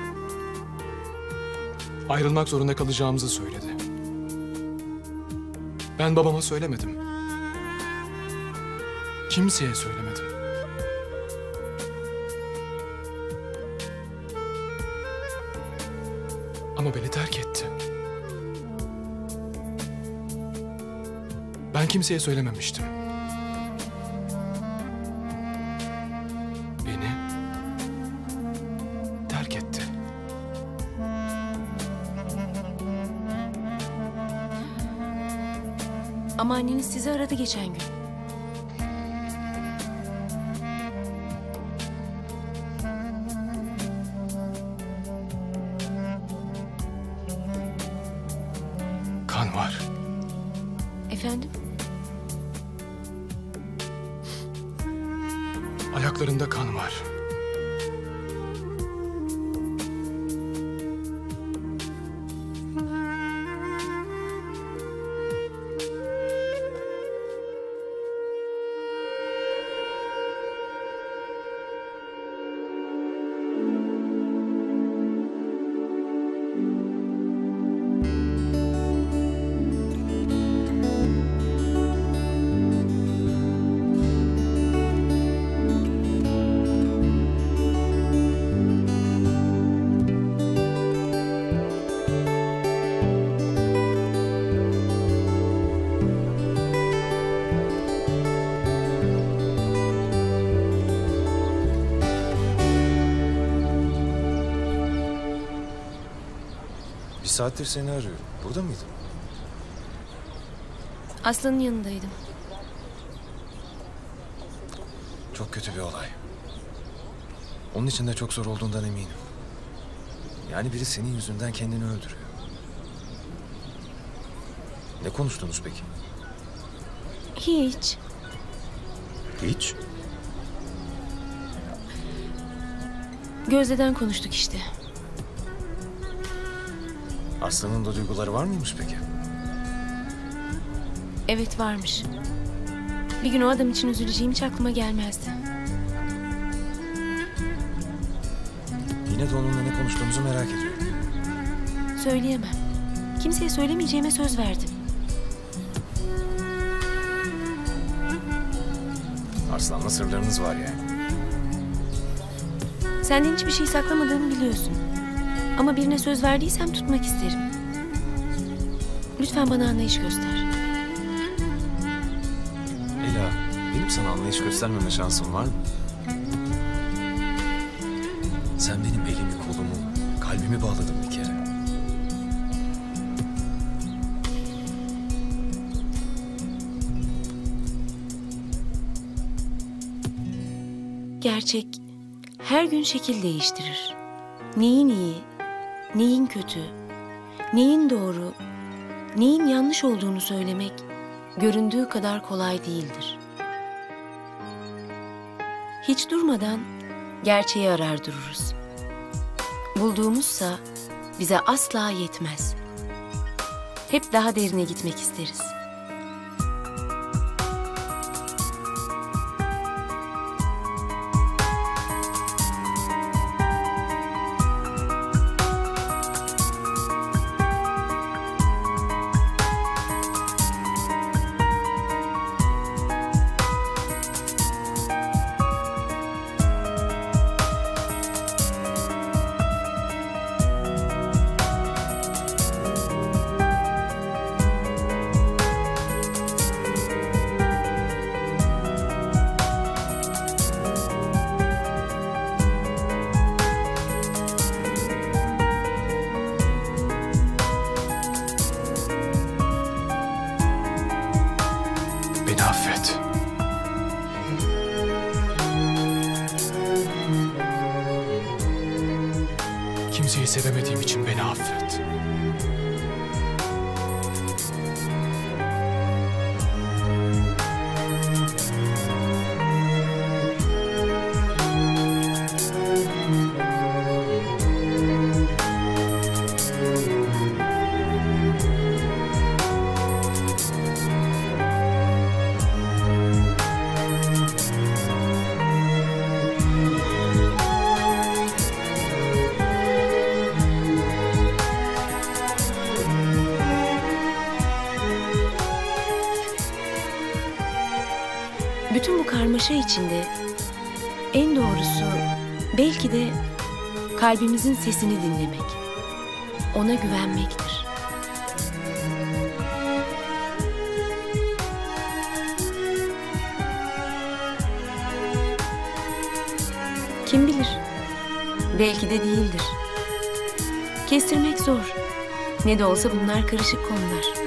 ayrılmak zorunda kalacağımızı söyledi. Ben babama söylemedim. Kimseye söylemedim. Ama beni terk etti. Ben kimseye söylememiştim. Beni terk etti. Ama anneniz sizi aradı geçen gün. Kan var. Efendim? Ayaklarında kan var. Bir saattir seni arıyorum. Burada mıydın? Aslı'nın yanındaydım. Çok kötü bir olay. Onun için de çok zor olduğundan eminim. Yani biri senin yüzünden kendini öldürüyor. Ne konuştunuz peki? Hiç. Hiç. Gözde'den konuştuk işte. Aslı'nın da duyguları var mıymış peki? Evet varmış. Bir gün o adam için üzüleceğim hiç aklıma gelmezdi. Yine de onunla ne konuştuğumuzu merak ediyorum. Söyleyemem. Kimseye söylemeyeceğime söz verdim. Arslan'la sırlarınız var yani. Senden hiçbir şey saklamadığımı biliyorsun. Ama birine söz verdiysem tutmak isterim. Lütfen bana anlayış göster. Ela, benim sana anlayış göstermeme şansım var mı? Sen benim elimi, kolumu, kalbimi bağladın bir kere. Gerçek her gün şekil değiştirir. Neyin iyi, neyin kötü, neyin doğru, neyin yanlış olduğunu söylemek göründüğü kadar kolay değildir. Hiç durmadan gerçeği arar dururuz. Bulduğumuzsa bize asla yetmez. Hep daha derine gitmek isteriz. Beni affet. Kimseyi sevemediğim için beni affet. Bütün bu karmaşa içinde en doğrusu belki de kalbimizin sesini dinlemek, ona güvenmektir. Kim bilir? Belki de değildir. Kestirmek zor. Ne de olsa bunlar karışık konular.